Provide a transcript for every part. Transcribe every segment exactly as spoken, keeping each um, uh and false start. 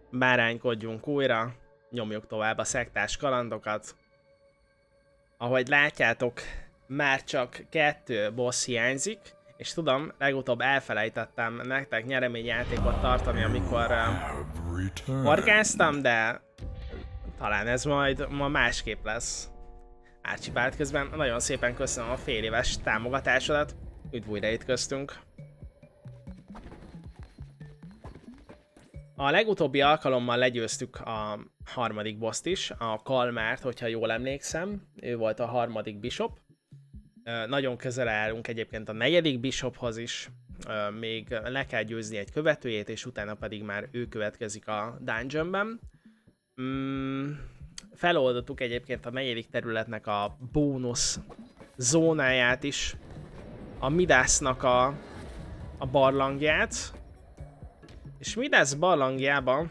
báránykodjunk újra, nyomjuk tovább a szektás kalandokat. Ahogy látjátok, már csak kettő boss hiányzik, és tudom, legutóbb elfelejtettem nektek nyereményjátékot tartani, amikor uh, horgáztam, de talán ez majd ma másképp lesz. Árcsipált közben nagyon szépen köszönöm a fél éves támogatásodat, üdv újra itt köztünk. A legutóbbi alkalommal legyőztük a harmadik bosst is, a Kalmárt, hogyha jól emlékszem, ő volt a harmadik bishop. Nagyon közel állunk egyébként a negyedik bishophoz is, még le kell győzni egy követőjét, és utána pedig már ő következik a dungeonben. Mm, feloldottuk egyébként a negyedik területnek a bónusz zónáját is, a Midasnak a, a barlangját, és Midas barlangjában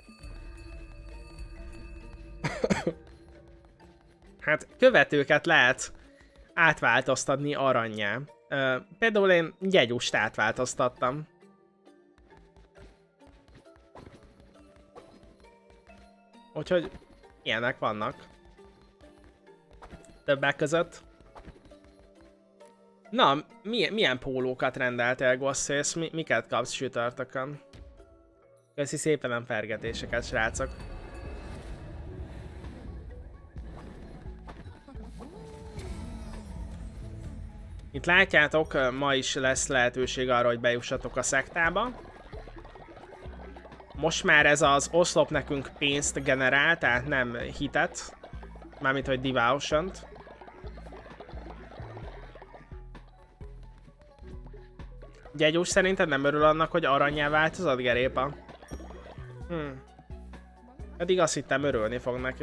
hát követőket lehet átváltoztatni arannyá. Uh, például én Gyegyust átváltoztattam. Úgyhogy ilyenek vannak. Többek között. Na, milyen, milyen pólókat rendeltél, Gosszész? Mi, miket kapsz sütörtökön? Köszi szépen a fergetéseket, srácok. Itt látjátok, ma is lesz lehetőség arra, hogy bejussatok a szektába. Most már ez az oszlop nekünk pénzt generál, tehát nem hitet. Mármint, hogy devotion-t. Gyegyús szerinted nem örül annak, hogy aranyjá változott, Gerépa? Hm. Eddig azt hittem, örülni fog neki.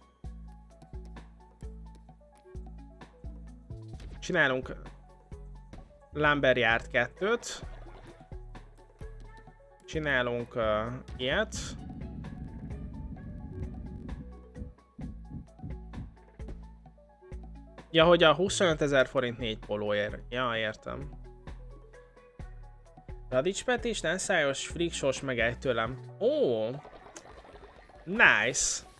Csinálunk Lumberyard kettőt. Csinálunk uh, ilyet. Ja, hogy a huszonötezer forint négy polóért. Ja, értem. Radics is, nem szájos, friksós meg egy tőlem. Ó! Oh, nice!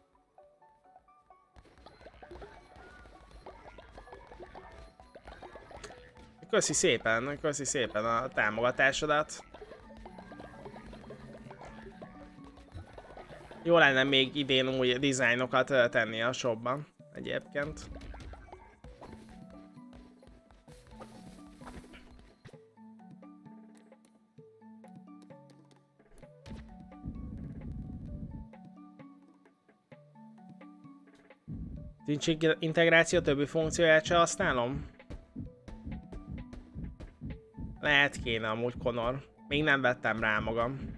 Köszi szépen, köszi szépen a támogatásodat. Jó lenne még idén új dizájnokat tenni a shopban, egyébként. Nincs integráció, többi funkcióját se használom? Lehet kéne amúgy, Conor. Még nem vettem rá magam.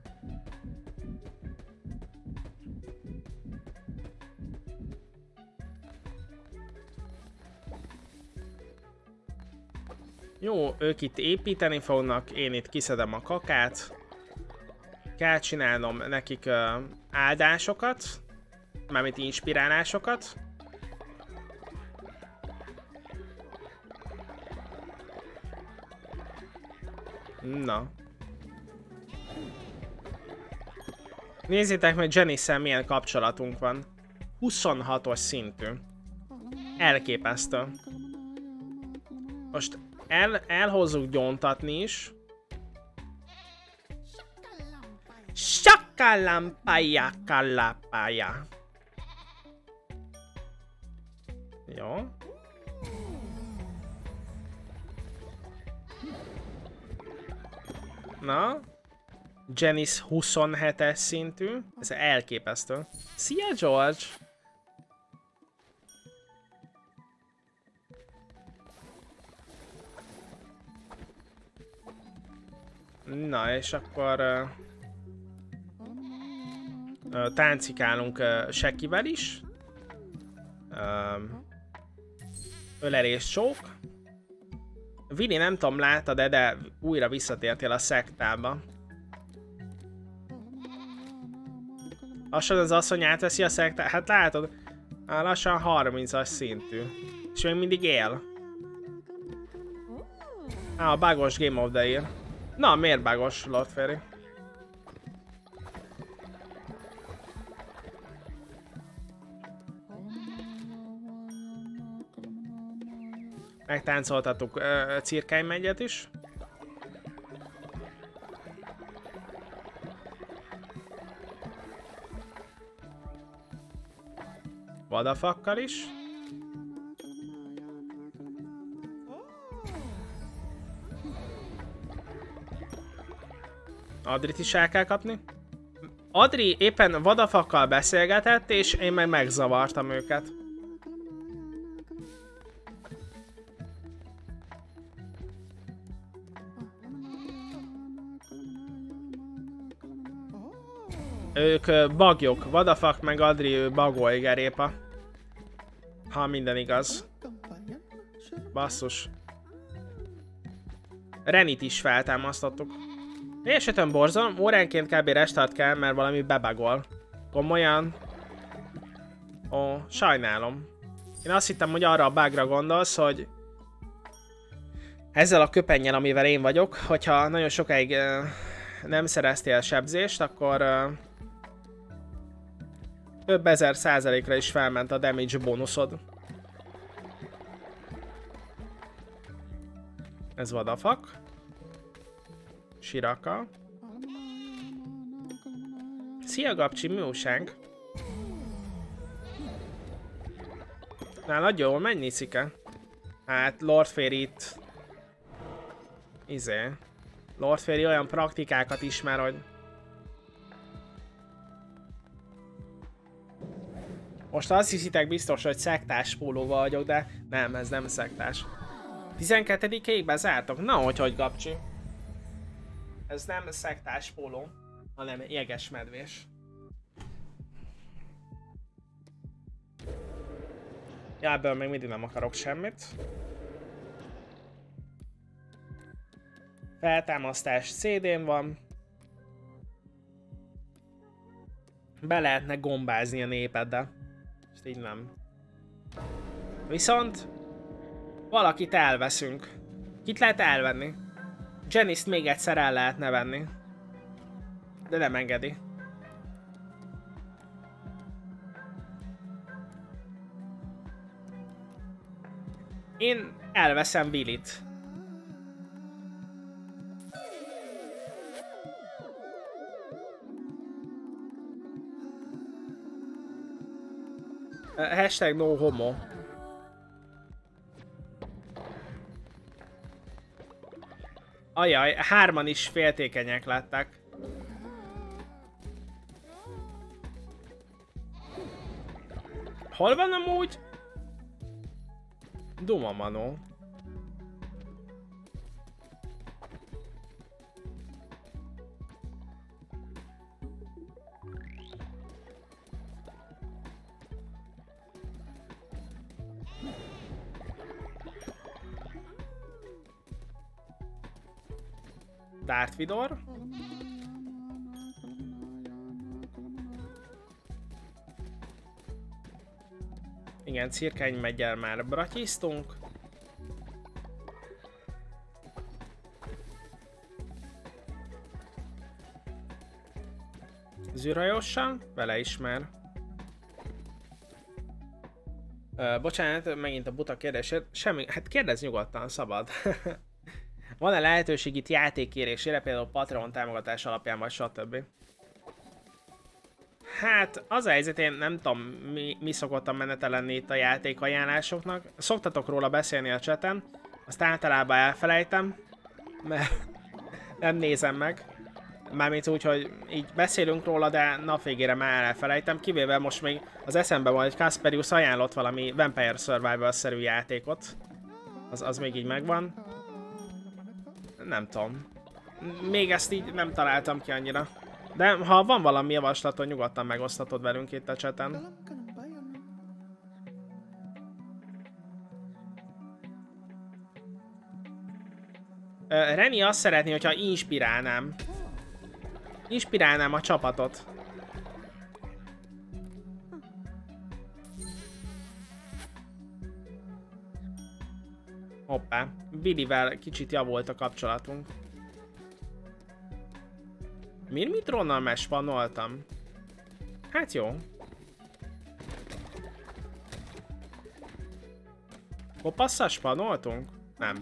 Jó, ők itt építeni fognak, én itt kiszedem a kakát. Kell csinálnom nekik uh, áldásokat, mármint inspirálásokat. Na. Nézzétek meg, Janice-szel milyen kapcsolatunk van. huszonhatos szintű. Elképesztő. Most el, elhozzuk gyóntatni is. Sakalampaya kalapaya. Jó. Na. Janice huszonhetes szintű. Ez elképesztő. Szia, George! Na, és akkor uh, uh, táncikálunk uh, Sekivel is. Uh, ölelés csók. Vili, nem tudom, láttad-e, de újra visszatértél a szektába. Lassan az asszony átveszi a szektát. Hát látod, lassan harmincas szintű. És még mindig él. Á, a bugos Game of the Year. Na, miért bugos, Lord Fairy? Megtáncoltattuk uh, Cirkálymegyet is. Vadafakkal is. Adrit is el kell kapni. Adri éppen vadafakkal beszélgetett, és én meg megzavartam őket. Ők bagyok, vadafak meg Adri, ő bagoly gerépa. Ha minden igaz. Basszus. Renit is feltámasztottuk. Esetem borzalom, óránként kb. Restart kell, mert valami bebagol. Komolyan? Ó, sajnálom. Én azt hittem, hogy arra a bugra gondolsz, hogy ezzel a köpennyel, amivel én vagyok, hogyha nagyon sokáig uh, nem szereztél sebzést, akkor uh, több ezer százalékra is felment a damage bónuszod. Ez vadafak. Siraka. Szia Gabcsi, mi újság? Na, nagyon jól megy, Nicike. Hát Lord Fairy itt... Izé... Lord Fairy olyan praktikákat ismer, hogy... Most azt hiszitek biztos, hogy szektás pólóval vagyok, de nem, ez nem szektás. tizenkettedikig bezártok? Na, hogy hogy Gabcsi? Ez nem szektás póló, hanem jegesmedvés. Ja, ebből még mindig nem akarok semmit. Feltámasztás cé dén van. Be lehetne gombázni a népeddel. Ezt így nem. Viszont valakit elveszünk. Kit lehet elvenni? Janice-t még egyszer el lehetne venni. De nem engedi. Én elveszem Billit. Hashtag no homo. Ajaj, hárman is féltékenyek lettek. Hol van amúgy? Duma Manó. Darth Vidor. Igen, Cirkálymeggyel már bratyiztunk. Zűrhajóssal, vele is már. Ö, bocsánat, megint a buta kérdésért. Semmi, hát kérdezz nyugodtan, szabad. Van-e lehetőség itt játékkérésére, például Patreon támogatás alapján, vagy stb.? Hát az a helyzet, én nem tudom, mi, mi szokott a menete lenni itt a játékajánlásoknak. Szoktatok róla beszélni a chaten, azt általában elfelejtem, mert nem nézem meg. Mármint úgy, hogy így beszélünk róla, de nap végére már elfelejtem, kivéve most még az eszembe van, hogy Kasperius ajánlott valami Vampire Survival-szerű játékot. Az, az még így megvan. Nem tudom. Még ezt így nem találtam ki annyira. De ha van valami javaslatod, nyugodtan megosztatod velünk itt a chaten. Reni azt szeretné, hogyha inspirálnám. Inspirálnám a csapatot. Hoppá, Billyvel kicsit javult a kapcsolatunk. Miért mit Ronnal mespanoltam? Hát jó. Kopasszal spanoltunk? Nem.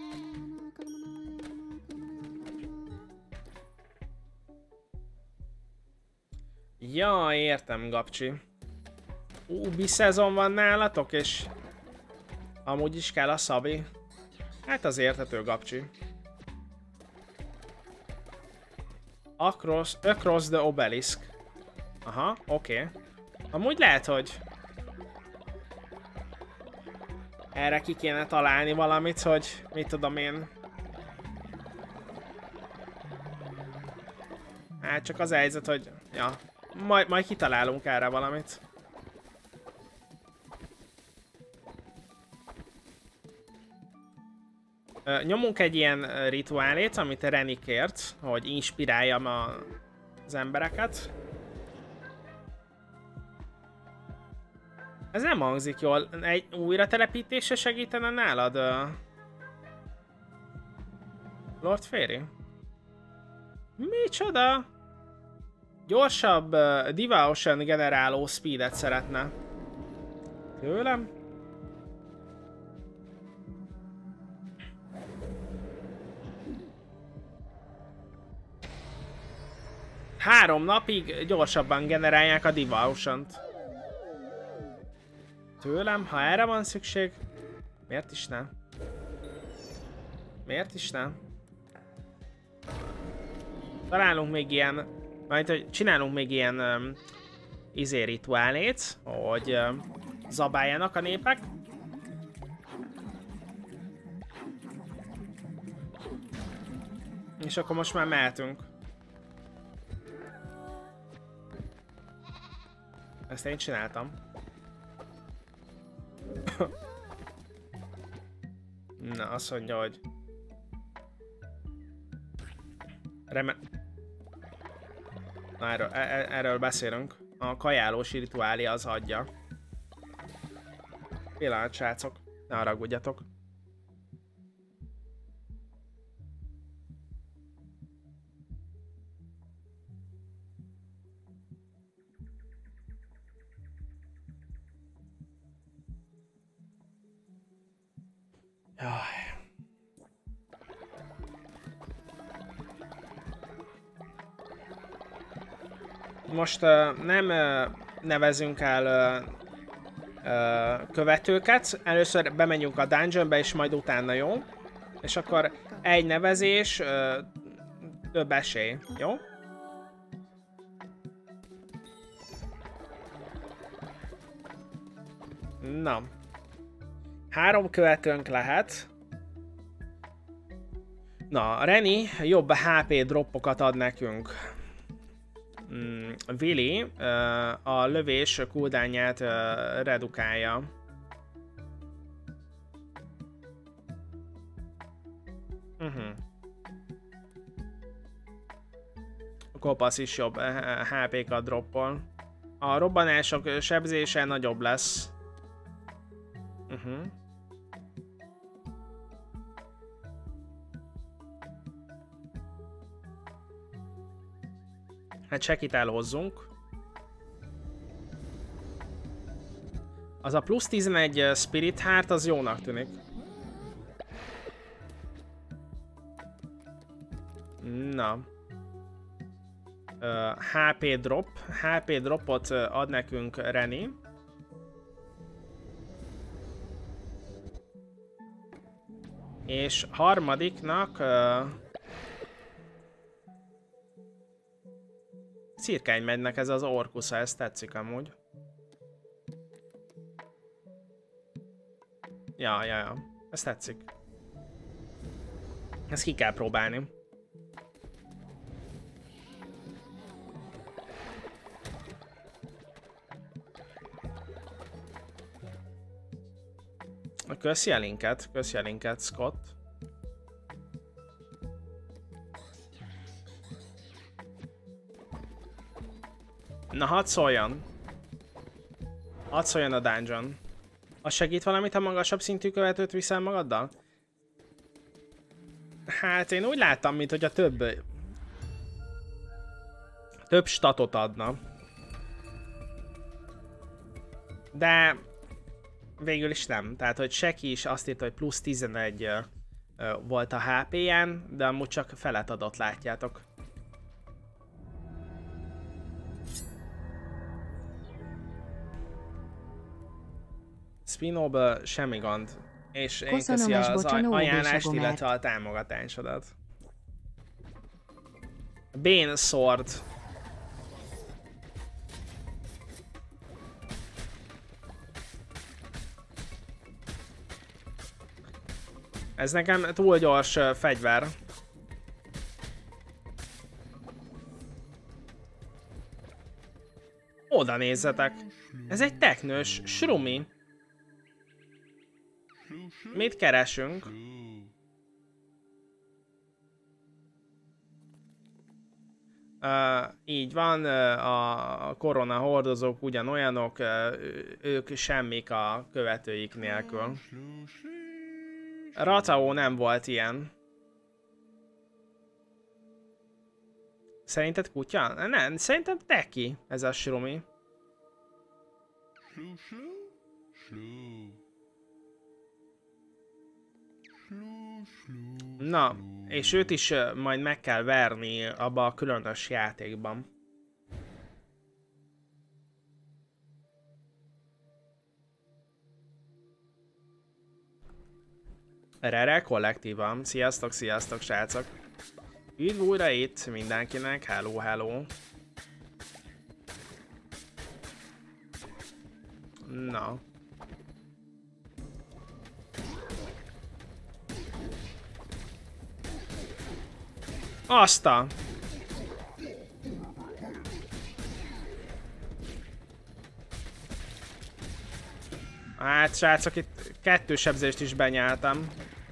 Ja, értem, Gabcsi. Ubi szezon van nálatok, és amúgy is kell a szabi. Hát az érthető, Gabcsi. Across, across the obelisk. Aha, oké. Okay. Amúgy lehet, hogy erre ki kéne találni valamit, hogy mit tudom én. Hát csak az a helyzet, hogy ja, majd, majd kitalálunk erre valamit. Nyomunk egy ilyen rituálét, amit Reni kért, hogy inspiráljam a, az embereket. Ez nem hangzik jól. Egy újra telepítése segítene nálad? Lord Fairy? Micsoda? Gyorsabb uh, Devotion generáló speedet szeretne. Tőlem? Három napig gyorsabban generálják a Devotion-t. Tőlem, ha erre van szükség, miért is nem? Miért is nem? Találunk még ilyen, majd hogy csinálunk még ilyen um, izé rituálét, hogy um, zabáljanak a népek. És akkor most már mehetünk. Ezt én csináltam. Na, azt mondja, hogy... Reme... Na, erről, er, erről beszélünk. A kajálós rituálé az adja. Pillanat, srácok. Ne haragudjatok. Jaj. Most uh, nem uh, nevezünk el uh, uh, követőket, először bemegyünk a dungeonbe és majd utána, jó? És akkor egy nevezés, uh, több esély, jó? Na. Három követőnk lehet. Na, Reni jobb há pé droppokat ad nekünk. Mm, Willy uh, a lövés cooldownját uh, redukálja. Uh-huh. A kopasz is jobb há pé-kat droppol. A robbanások sebzése nagyobb lesz. Uh-huh. Hát checkit elhozzunk. Az a plusz tizenegy Spirit Heart az jónak tűnik. Na. Uh, há pé drop. há pé dropot ad nekünk Reni. És harmadiknak... Uh, Cirkány megynek, ez az Orkusza, ez tetszik amúgy. Ja, ja, ja. Ez tetszik. Ezt ki kell próbálni. Köszi a linket, köszi a linket, Scott. Na, hadd szóljon. Hadd szóljon a dungeon. Az segít valamit, ha magasabb szintű követőt viszel magaddal? Hát én úgy láttam, mint hogy a több... Több statot adna. De... végül is nem. Tehát, hogy Seki is azt írta, hogy plusz tizenegy uh, uh, volt a há pé-ján, de amúgy csak felet adott, látjátok. Spinoble semmi gond. És én köszi az ajánlást, illetve a támogatásodat. Bane Sword. Ez nekem túl gyors uh, fegyver. Oda nézzetek. Ez egy teknős Shroomi. Mit keresünk? Uh, így van, uh, a korona hordozók ugyanolyanok, uh, ők semmik a követőik nélkül. Ratao nem volt ilyen. Szerinted kutya? Nem, szerintem teki ez a Shroomi. Na, és őt is uh, majd meg kell verni abba a különös játékban. Rere kollektívan. Sziasztok, sziasztok, srácok! Üdv újra itt mindenkinek, hello, hello! Na. Azt a... Hát srácok, itt kettő sebzést is benyáltam.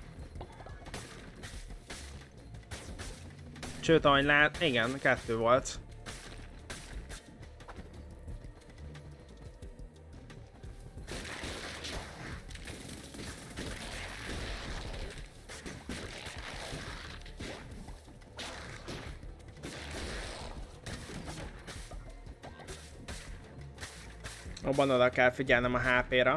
Sőt, ahogy lát, igen, kettő volt. Abban oda kell figyelnem a há pé-ra.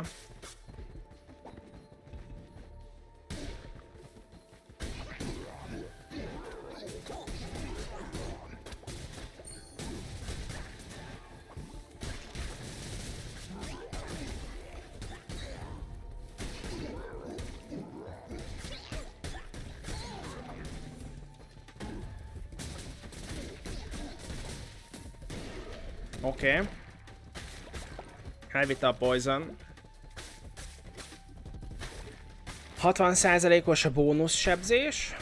Oké. Okay. Elvitte a poison. hatvan százalékos a bónusz sebzés.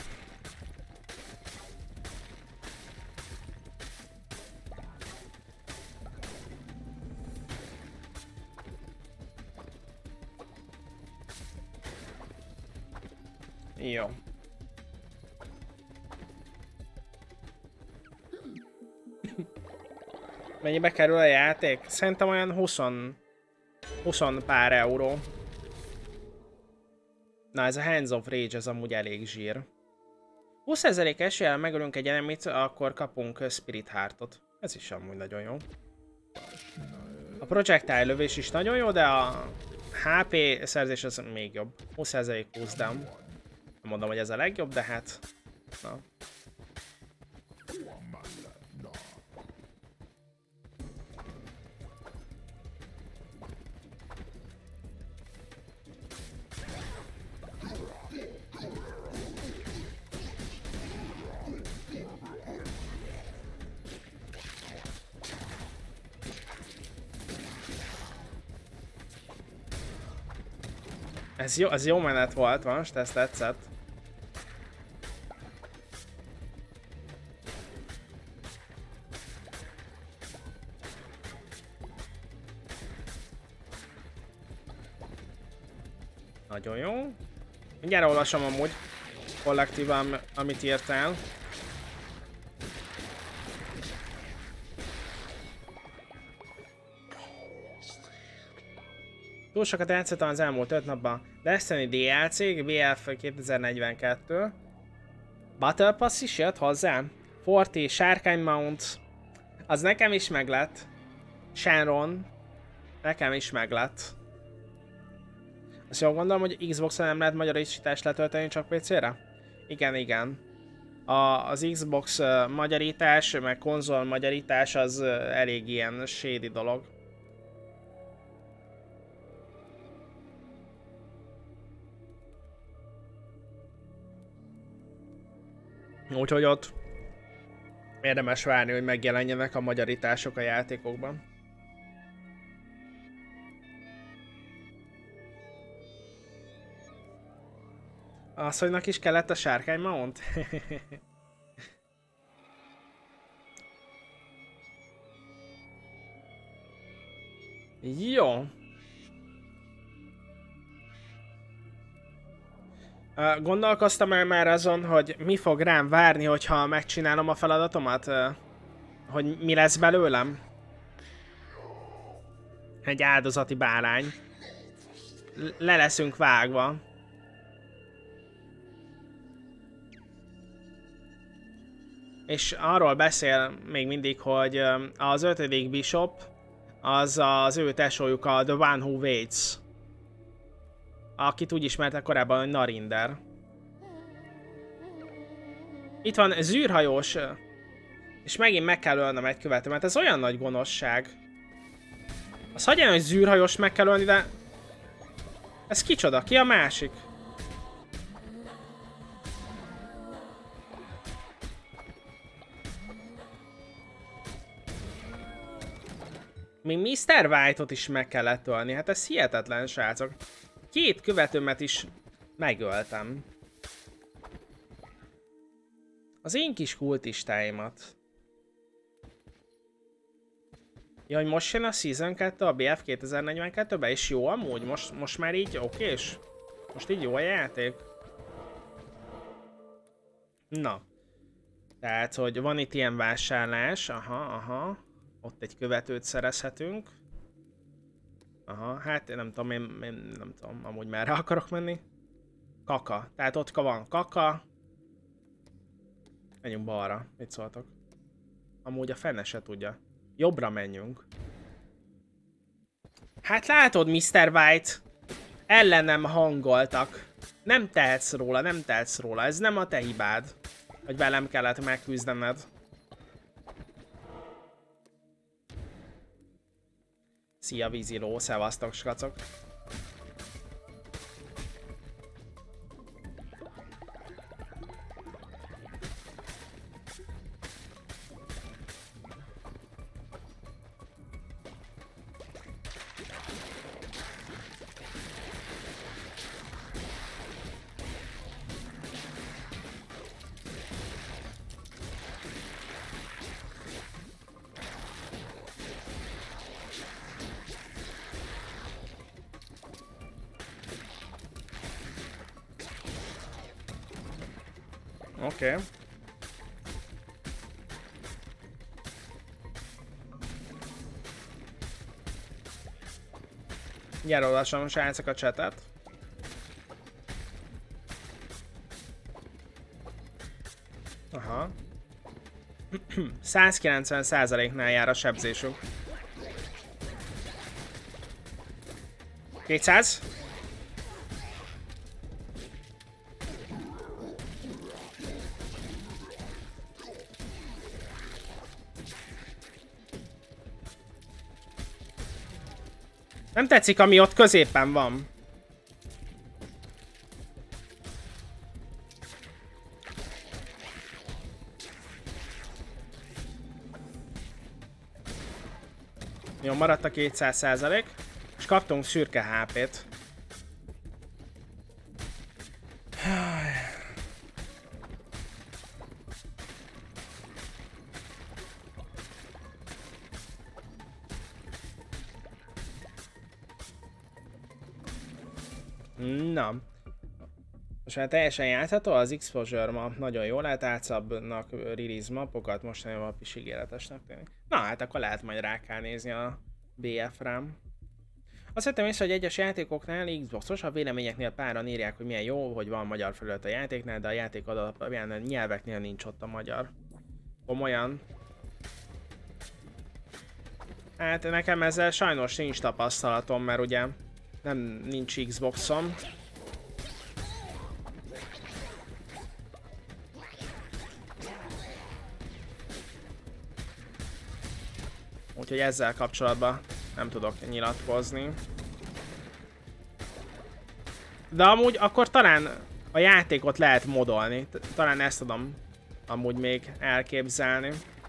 Jó. Mennyibe kerül a játék? Szerintem olyan húsz, húsz pár euró. Na, ez a Hands of Rage, ez amúgy elég zsír. húsz százalék eséllyel megölünk egy enemit, akkor kapunk Spirit Heartot. Ez is amúgy nagyon jó. A projectile lövés is nagyon jó, de a há pé szerzés az még jobb. húsz százalék cooldown. Nem mondom, hogy ez a legjobb, de hát... Na. Ez jó, ez jó menet volt, most ezt tetszett. Nagyon jó. Mindjárt olvasom amúgy kollektívan, amit írtál. Túl sokat játszottam az elmúlt öt napban. Destiny dé el cé, bé ef kétezer-negyvenkettő. Battle Pass is jött hozzá. negyven, Sárkány Mount. Az nekem is meglett. Shenron. Nekem is meglett. Azt jól gondolom, hogy Xbox-on nem lehet magyarítást letölteni, csak pé cére? Igen, igen. A, az Xbox uh, magyarítás, meg konzol magyarítás az uh, elég ilyen shady dolog. Úgyhogy ott érdemes várni, hogy megjelenjenek a magyarítások a játékokban. Asszonynak is kellett a sárkány mount? Jó. Uh, gondolkoztam el már azon, hogy mi fog rám várni, hogyha megcsinálom a feladatomat? Uh, hogy mi lesz belőlem? Egy áldozati bárány. Le leszünk vágva. És arról beszél még mindig, hogy az ötödik bishop az az ő tesójuk, a The One Who Waits. Akit úgy ismerte korábban, hogy Narinder. Itt van zűrhajós, és megint meg kell ölnöm egy követőmet. Ez olyan nagy gonoszság. Az hagyján, hogy zűrhajós meg kell ölni, de... Ez kicsoda? Ki a másik? Még miszter White-ot is meg kellett ölni. Hát ez hihetetlen, srácok. Két követőmet is megöltem. Az én kis kultistáimat. Ja, hogy most jön a Season kettő a bé ef kétezer-negyvenkettőbe, és jó amúgy? Most, most már így okés? Most így jó a játék? Na. Tehát, hogy van itt ilyen vásárlás. Aha, aha. Ott egy követőt szerezhetünk. Aha, hát én nem tudom, én, én nem tudom, amúgy merre akarok menni. Kaka. Tehát ott van kaka. Menjünk balra. Mit szóltok? Amúgy a fene se tudja. Jobbra menjünk. Hát látod, miszter White. Ellenem hangoltak. Nem tehetsz róla, nem tehetsz róla. Ez nem a te hibád, hogy velem kellett megküzdened. Szia víziló, szevasztok skacok. Oké. Okay. Gyere olvasom, srácok, a chatet. Aha. százkilencven százaléknál jár a sebzésünk. kétszáz. Nem tetszik, ami ott középen van. Jó, maradt a kétszáz százalék, és kaptunk szürke há pét. Na. Most már teljesen játszható, az Exposure map nagyon jól lehet, átszabbnak release mapokat, mostani map is ígéretesnek tűnik. Na hát akkor lehet majd rá kell nézni a bé ef rám. Azt vettem észre, hogy egyes játékoknál Xboxos, a véleményeknél páran írják, hogy milyen jó, hogy van magyar felület a játéknál, de a játék alapján a nyelveknél nincs ott a magyar. Komolyan. Hát nekem ezzel sajnos nincs tapasztalatom, mert ugye Nem, nincs Xboxom. Úgyhogy ezzel kapcsolatban nem tudok nyilatkozni. De amúgy akkor talán a játékot lehet modolni. Talán ezt tudom amúgy még elképzelni.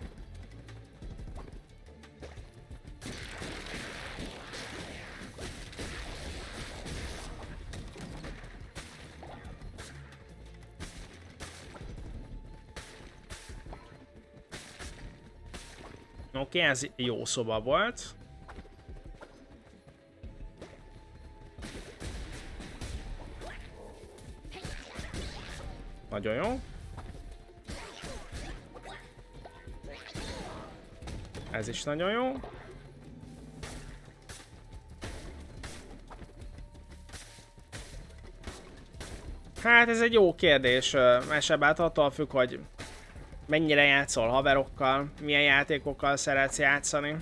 Oké, okay, ez jó szoba volt. Nagyon jó. Ez is nagyon jó. Hát ez egy jó kérdés. Mesebben attól függ, hogy mennyire játszol haverokkal, milyen játékokkal szeretsz játszani.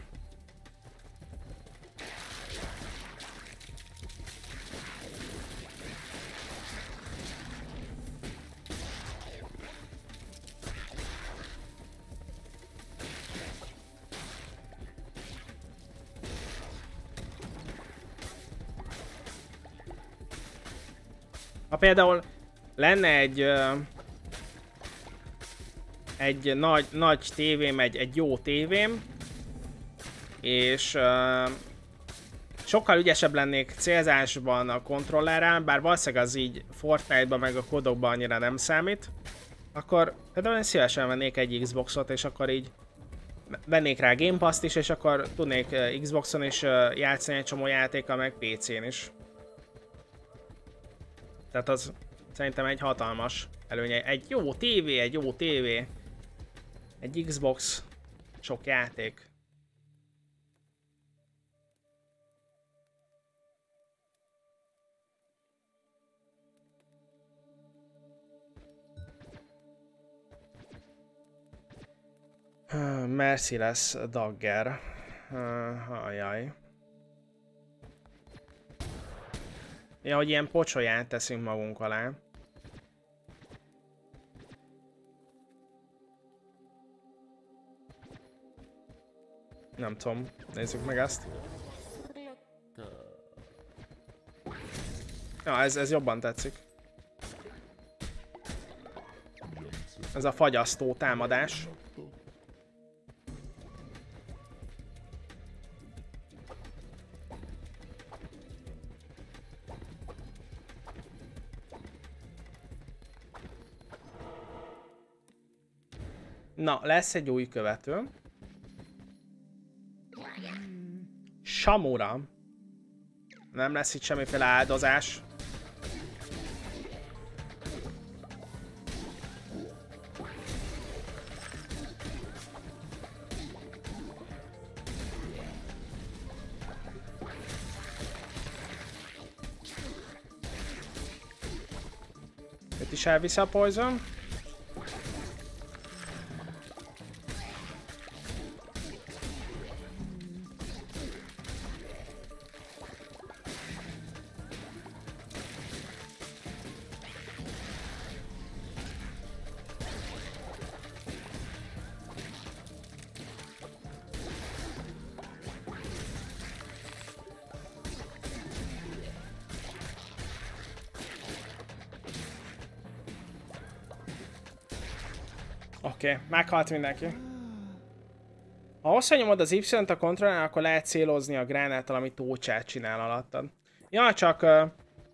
Ha például lenne egy egy nagy, nagy tévém, egy, egy jó tévém, és uh, sokkal ügyesebb lennék célzásban a kontrollerrel, bár valószínűleg az így Fortnite-ban meg a kodokban annyira nem számít, akkor például én szívesen vennék egy Xboxot, és akkor így vennék rá Game Pass-t is, és akkor tudnék Xboxon is játszani egy csomó játékkal, meg pé cén is. Tehát az szerintem egy hatalmas előnye. Egy jó tévé, egy jó tévé. Egy Xbox, sok játék. Merciless Dagger. Ajaj. Ja, hogy ilyen pocsolyát teszünk magunk alá. Nem tudom, nézzük meg ezt. Ja, ez, ez jobban tetszik. Ez a fagyasztó támadás. Na, lesz egy új követő. Samura. Nem lesz itt semmiféle áldozás. Itt is elviszi a poison. Oké, okay, meghalt mindenki. Ha hosszanyomod az Y-t a kontrollán, akkor lehet célozni a gránáttal, ami tócsát csinál alattad. Ja, csak... Uh,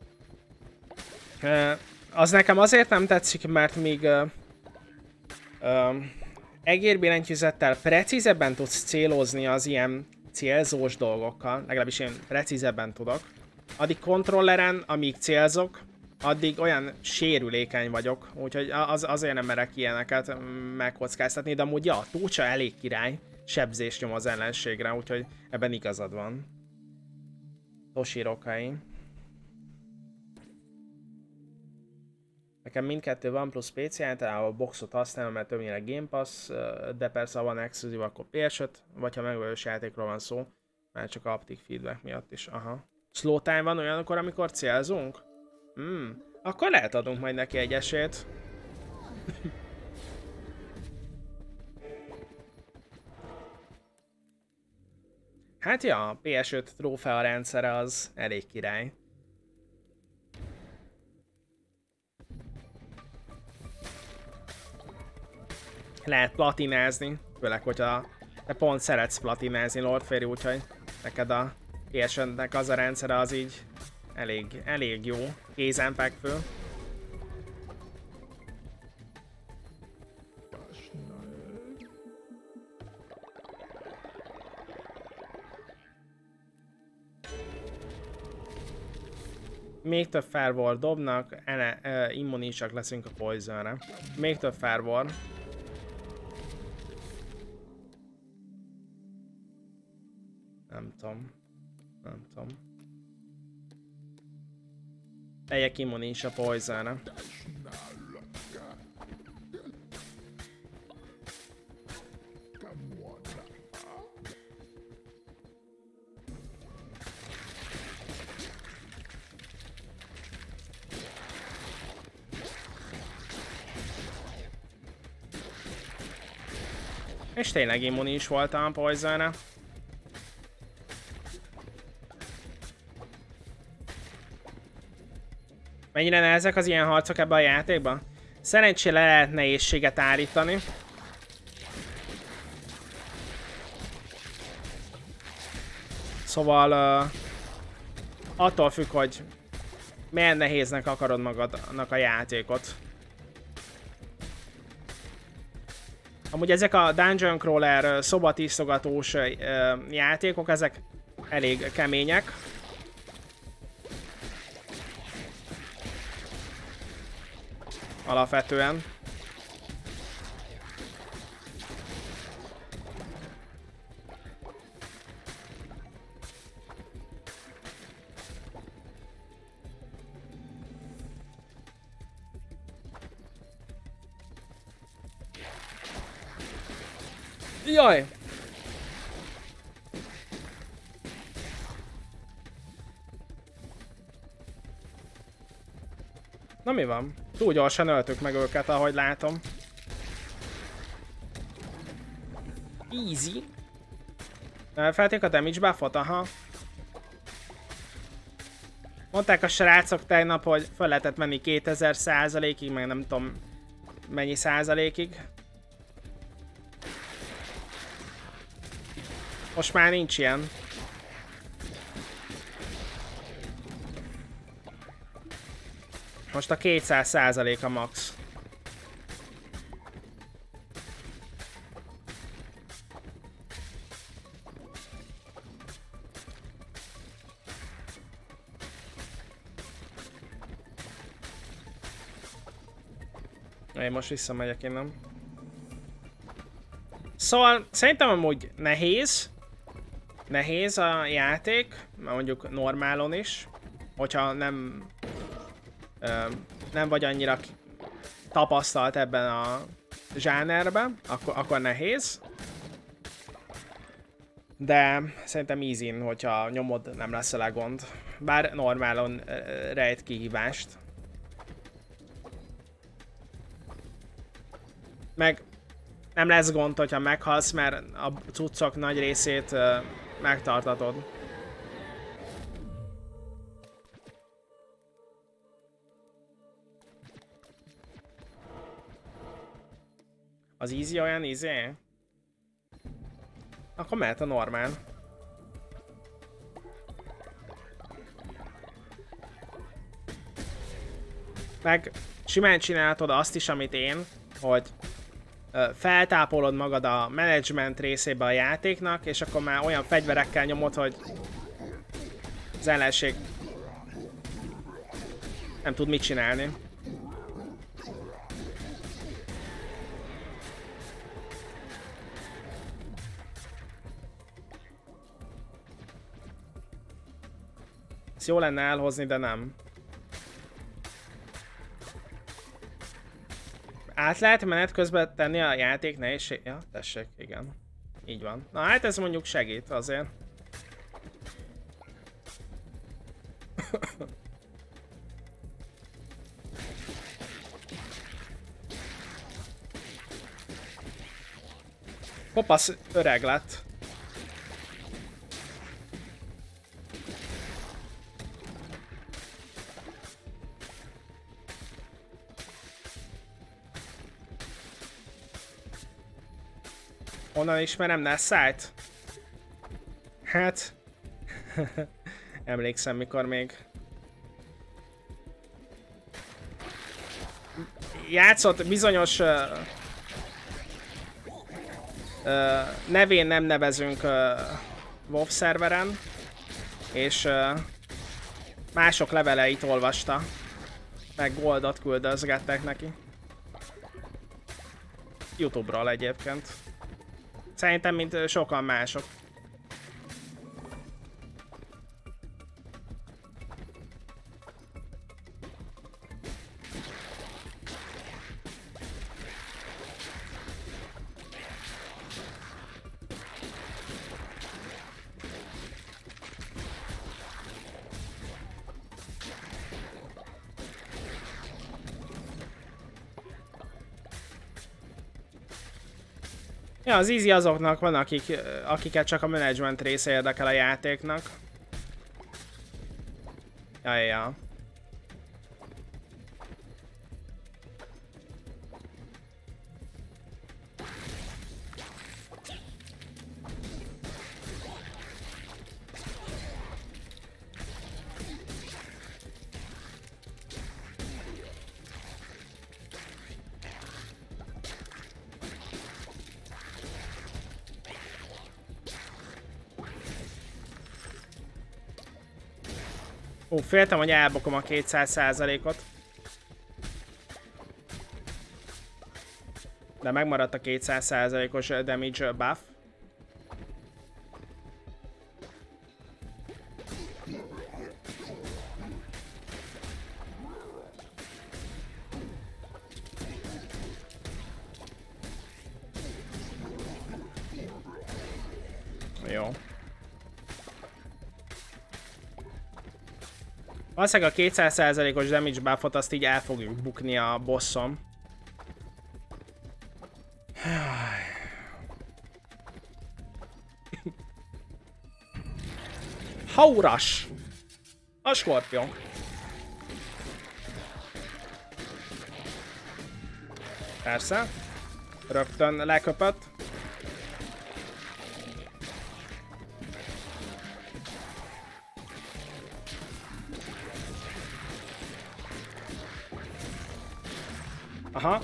uh, az nekem azért nem tetszik, mert míg... Uh, uh, egérbillentyűzettel precízebben tudsz célozni az ilyen célzós dolgokkal, legalábbis én precízebben tudok. Addig kontrolleren, amíg célzok, addig olyan sérülékeny vagyok, úgyhogy az, azért nem merek ilyeneket megkockáztatni, de amúgy ja, a tócsa elég király, sebzés nyom az ellenségre, úgyhogy ebben igazad van. Toshirokai. Nekem mindkettő van plusz pé cé, általában a boxot használom, mert többnyire Game Pass, de persze ha van exkluzív, akkor pé es öt, vagy ha megvevős játékról van szó, már csak a haptic feedback miatt is, aha. Slow time van olyankor, amikor célzunk? Hmm. Akkor lehet adunk majd neki egy esélyt. Hát ja, a P S öt trófea rendszere az elég király. Lehet platinázni, főleg hogyha te pont szeretsz platinázni, Lord Fairy, úgyhogy neked a P S ötnek az a rendszere az így elég, elég jó, kézenfekvő. Még több Firewall dobnak, ele, uh, immunisak leszünk a Poisonra. Még több Firewall. Nem tudom. Nem tudom. Legyek immunis a Poisonra. És tényleg immunis voltam a Poisonra. Mennyire nehezek az ilyen harcok ebben a játékban? Szerencsére lehet nehézséget állítani. Szóval uh, attól függ, hogy milyen nehéznek akarod magadnak a játékot. Amúgy ezek a Dungeon Crawler szobatisztogatós uh, játékok, ezek elég kemények. Alapvetően. Jaj! Na mi van? Túl gyorsan öltük meg őket, ahogy látom. Easy. Felték a damage buffot, aha. Mondták a srácok tegnap, hogy fel lehetett menni kétezer százalékig, meg nem tudom mennyi százalékig. Most már nincs ilyen. Most a kétszáz százalék a max. Én most visszamegyek innen. Szóval szerintem amúgy nehéz. Nehéz a játék, mondjuk normálon is. Hogyha nem... Ö, nem vagy annyira tapasztalt ebben a zsánerben, akkor, akkor nehéz. De szerintem easy-n, hogyha nyomod, nem lesz vele gond. Bár normálon ö, rejt kihívást. Meg nem lesz gond, hogyha meghalsz, mert a cuccok nagy részét ö, megtartatod. Az easy olyan easy? Akkor mehet a normál. Meg simán csinálhatod azt is, amit én, hogy feltápolod magad a management részébe a játéknak, és akkor már olyan fegyverekkel nyomod, hogy az ellenség nem tud mit csinálni. Ezt jó lenne elhozni, de nem. Át lehet menet közben tenni a játék nehézség... Ja, tessék, igen. Így van. Na hát ez mondjuk segít azért. Kopasz öreg lett. Honnan ismerem Nessát? Hát... Emlékszem, mikor még... játszott bizonyos... Uh, uh, nevén nem nevezünk uh, WoW szerveren, és uh, mások leveleit olvasta, meg goldot küldözgettek neki. YouTube-ról egyébként. Szerintem, mint sokan mások. Ja, az easy azoknak van, akik, akiket csak a management része érdekel a játéknak. Ja, ja. Ó, féltem, hogy elbokom a kétszáz százalékot. De megmaradt a kétszáz százalékos damage buff. Jó. Valószínűleg a kétszáz százalékos damage buffot azt így el fogjuk bukni a bosson. Hauras! A skorpion. Persze. Rögtön leköpött. Aha.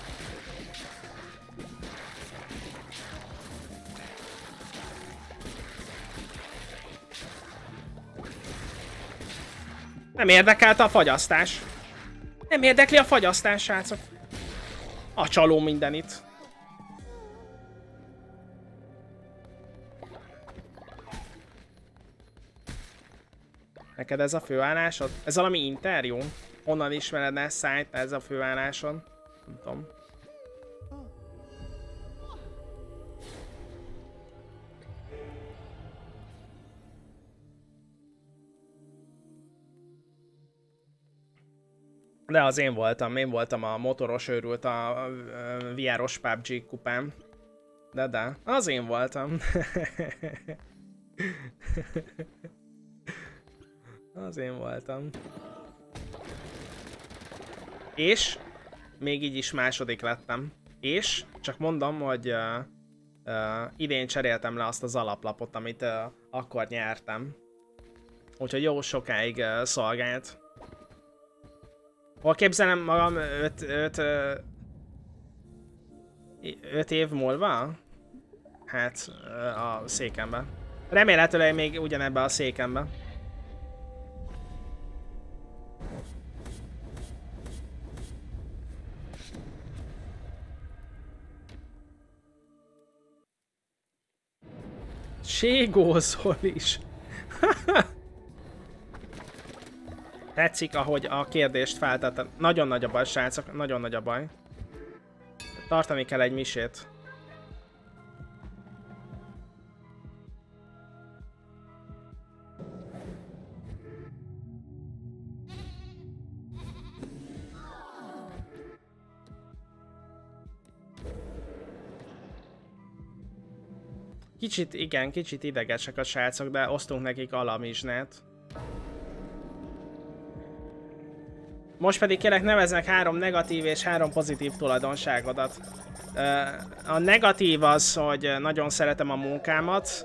Nem érdekelte a fagyasztás. Nem érdekli a fagyasztás, srácok. A csaló mindenit. Neked ez a főállásod? Ez valami interjú? Honnan ismered Nessát, ez a főálláson? Nem tudom. De az én voltam, én voltam a motoros őrült a vé er-os pé u bé gé kupán. De de, az én voltam. Az én voltam. És még így is második lettem. És csak mondom, hogy uh, uh, idén cseréltem le azt az alaplapot, amit uh, akkor nyertem. Úgyhogy jó sokáig uh, szolgált. Hol képzelem magam öt év múlva? Hát a székemben. Remélhetőleg még ugyanebben a székemben. Ségózol is. Tetszik, ahogy a kérdést feltettem. Nagyon nagy a baj, srácok, nagyon nagy a baj. Tartani kell egy misét. Kicsit, igen, kicsit idegesek a srácok, de osztunk nekik alamizsnát. Most pedig kérlek neveznek három negatív és három pozitív tulajdonságodat. A negatív az, hogy nagyon szeretem a munkámat.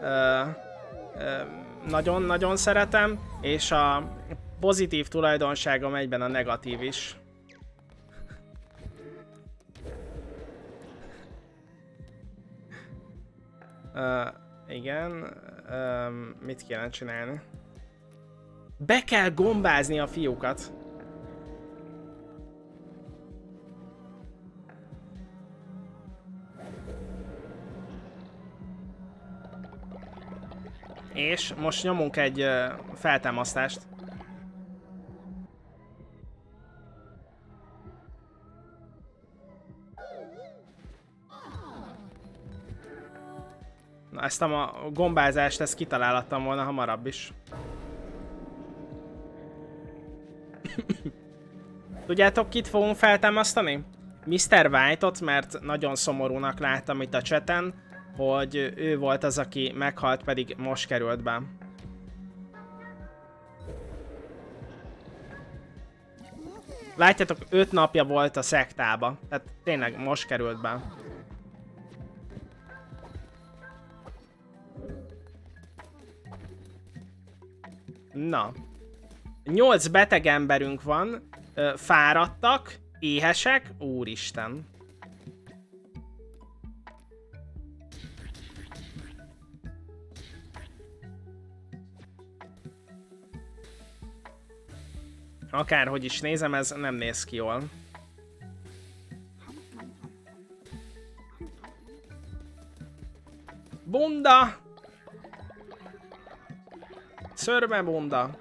Nagyon-nagyon szeretem, és a pozitív tulajdonságom egyben a negatív is. Uh, igen, um, mit kéne csinálni? Be kell gombázni a fiúkat. És most nyomunk egy uh, feltámasztást. Na, ezt a gombázást, ezt kitalálhattam volna hamarabb is. Tudjátok, kit fogunk feltámasztani? miszter White-ot, mert nagyon szomorúnak láttam itt a chaten, hogy ő volt az, aki meghalt, pedig most került be. Látjátok, öt napja volt a szektába, tehát tényleg most került be. Na. Nyolc beteg emberünk van, fáradtak, éhesek, úristen. Akárhogy is nézem, ez nem néz ki jól. Bunda! Szörme bunda!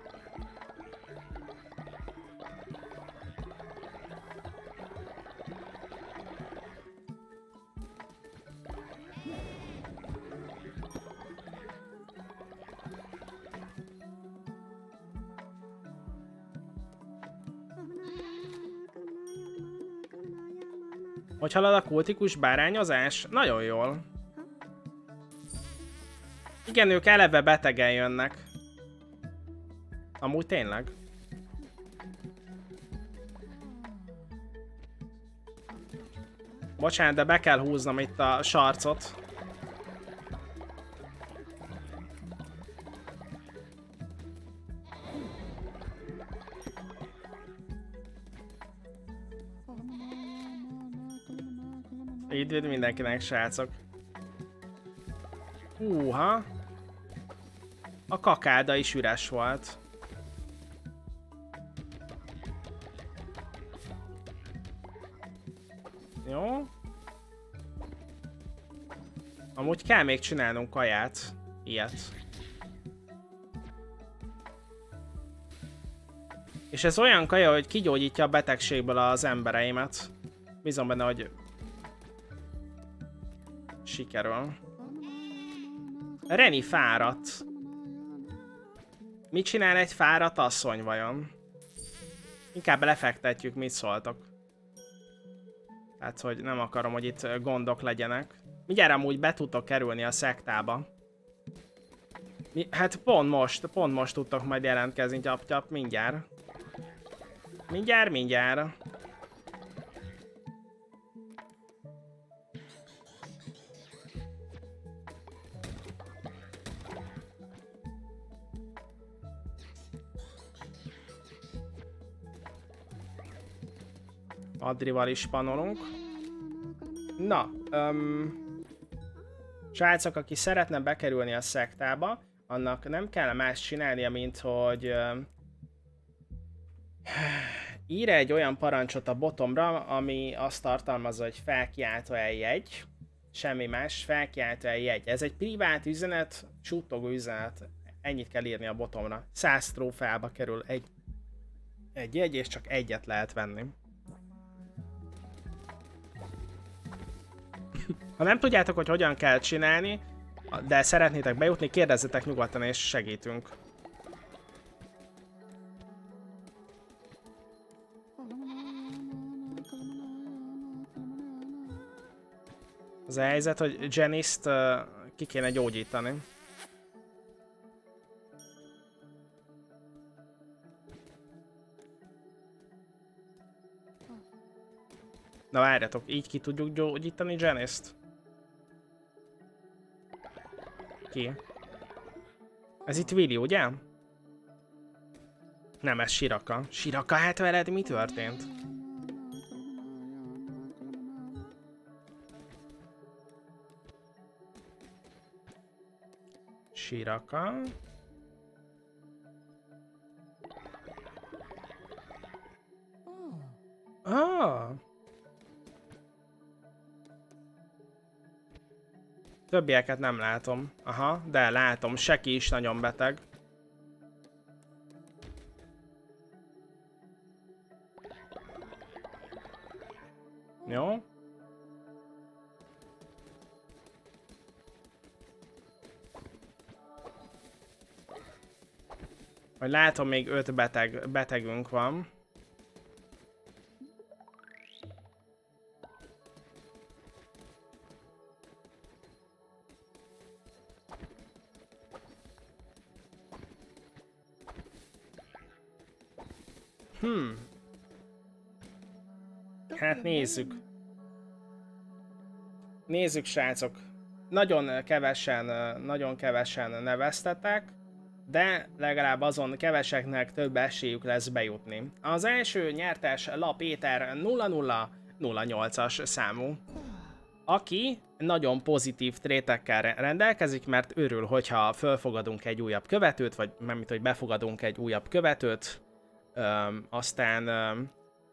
Hogy halad a kultikus bárányozás? Nagyon jól. Igen, ők eleve betegen jönnek. Amúgy tényleg. Bocsánat, de be kell húznom itt a sarcot. Üdv mindenkinek, srácok. Húha. A kakáda is üres volt. Jó. Amúgy kell még csinálnunk kaját. Ilyet. És ez olyan kaja, hogy kigyógyítja a betegségből az embereimet. Bízom benne, hogy sikerül. Reni fáradt. Mit csinál egy fáradt asszony vajon? Inkább lefektetjük, mit szóltok. Tehát, hogy nem akarom, hogy itt gondok legyenek. Mindjárt amúgy be tudtok kerülni a szektába. Mi, hát pont most, pont most tudtok majd jelentkezni, tyap-tyap, mindjárt. Mindjárt, mindjárt. Adrival is panolunk. Na, um, srácok, aki szeretne bekerülni a szektába, annak nem kell más csinálnia, mint hogy um, ír egy olyan parancsot a botomra, ami azt tartalmazza, hogy felkiáltó eljegy. Semmi más, felkiáltó eljegy. Ez egy privát üzenet, suttogó üzenet. Ennyit kell írni a botomra. száz trófeába kerül egy, egy jegy, és csak egyet lehet venni. Ha nem tudjátok, hogy hogyan kell csinálni, de szeretnétek bejutni, kérdezzetek nyugodtan és segítünk. Az a helyzet, hogy Janice-t Ki kéne gyógyítani. Na várjatok, így ki tudjuk gyógyítani Janice-t? Ki? Ez itt Willy, ugye? Nem, ez Shiraka. Shiraka, hát veled mi történt? Shiraka. Ah. Többieket nem látom. Aha, de látom. Seki is nagyon beteg. Jó. Vagy látom, még öt beteg, betegünk van. Hmm. Hát nézzük. Nézzük, srácok. Nagyon kevesen, nagyon kevesen neveztetek, de legalább azon keveseknek több esélyük lesz bejutni. Az első nyertes La Péter nulla nulla nulla nyolcas számú, aki nagyon pozitív trétekkel rendelkezik, mert örül, hogyha felfogadunk egy újabb követőt, vagy mármint, hogy befogadunk egy újabb követőt, öm, aztán öm,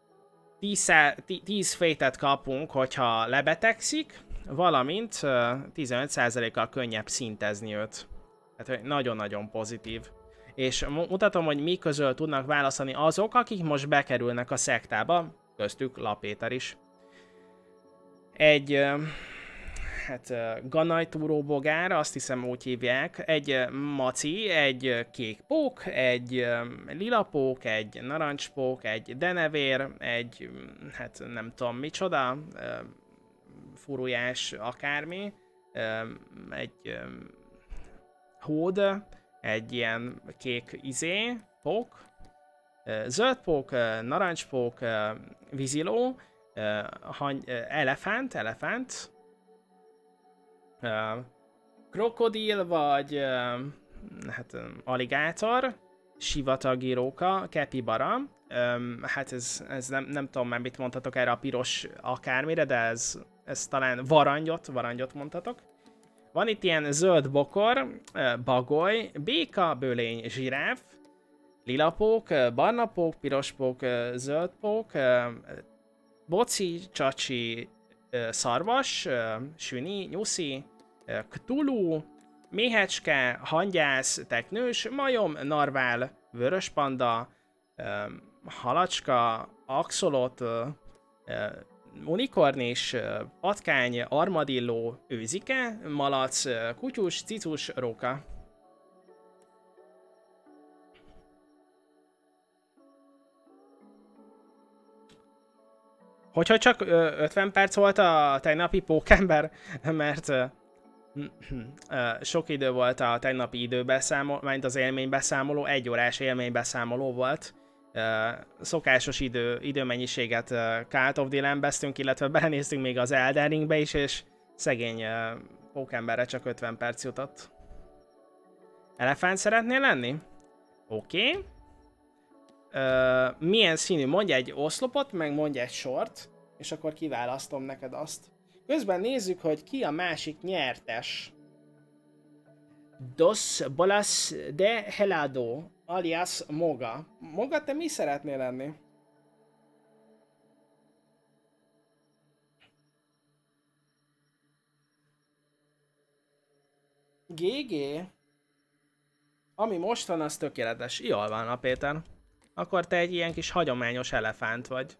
tíz fétet kapunk, hogyha lebetegszik, valamint tizenöt százalékkal könnyebb szintezni őt. Tehát nagyon-nagyon pozitív. És mutatom, hogy mi közül tudnak választani azok, akik most bekerülnek a szektába, köztük La Péter is. Egy hát ganajtúróbogár, azt hiszem úgy hívják, egy maci, egy kék pók, egy lila pók, egy narancspók, egy denevér, egy hát nem tudom micsoda, furujás akármi, egy hód, egy ilyen kék izé, pók, zöld pók, narancspók, víziló, elefánt, elefánt, krokodil vagy hát aligátor, sivatagi róka, kepibara, hát ez, ez nem, nem tudom már mit mondhatok erre a piros akármire, de ez, ez talán varangyot, varangyot mondhatok. Van itt ilyen zöld bokor, bagoly, béka, bölény, zsiráf, lilapók, barnapók, pirospók, zöldpók, boci, csacsi, szarvas, süni, nyuszi, ktulu, méhecske, hangyász, teknős, majom, narvál, vöröspanda, halacska, axolot, unikornis, patkány, armadilló, őzike, malac, kutyus, cicus, róka. Hogyha csak ötven perc volt a tegnapi pókember, mert sok idő volt a tegnapi időbeszámoló, mint az élménybeszámoló, egy órás élménybeszámoló volt. Szokásos idő, időmennyiséget Cult of the Lamb-eztünk, illetve belenéztünk még az Elden Ringbe is, és szegény pókemberre csak ötven perc jutott. Elefánt szeretnél lenni? Oké. Okay. Uh, milyen színű? Mondj egy oszlopot, meg mondj egy sort, és akkor kiválasztom neked azt. Közben nézzük, hogy ki a másik nyertes. Dos Bolas de Helado, alias Moga. Moga, te mi szeretnél lenni? gé gé? Ami most van, az tökéletes. Jól van, a Péter. Akkor te egy ilyen kis hagyományos elefánt vagy.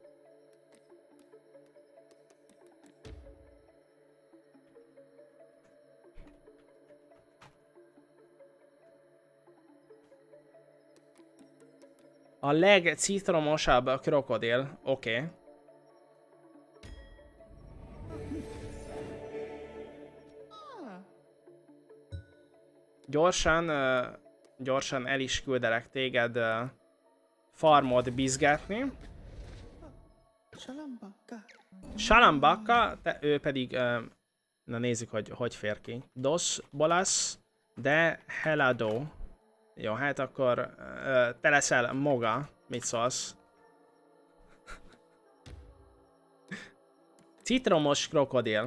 A legcitromosabb a krokodil. Oké. Okay. Gyorsan, uh, gyorsan el is küldelek téged uh, farmot bizgatni. Salambaka, te, ő pedig, uh, na nézzük, hogy hogy fér ki. Dos bolas de helado. Jó, hát akkor uh, te leszel Moga. Mit szólsz? Citromos krokodil.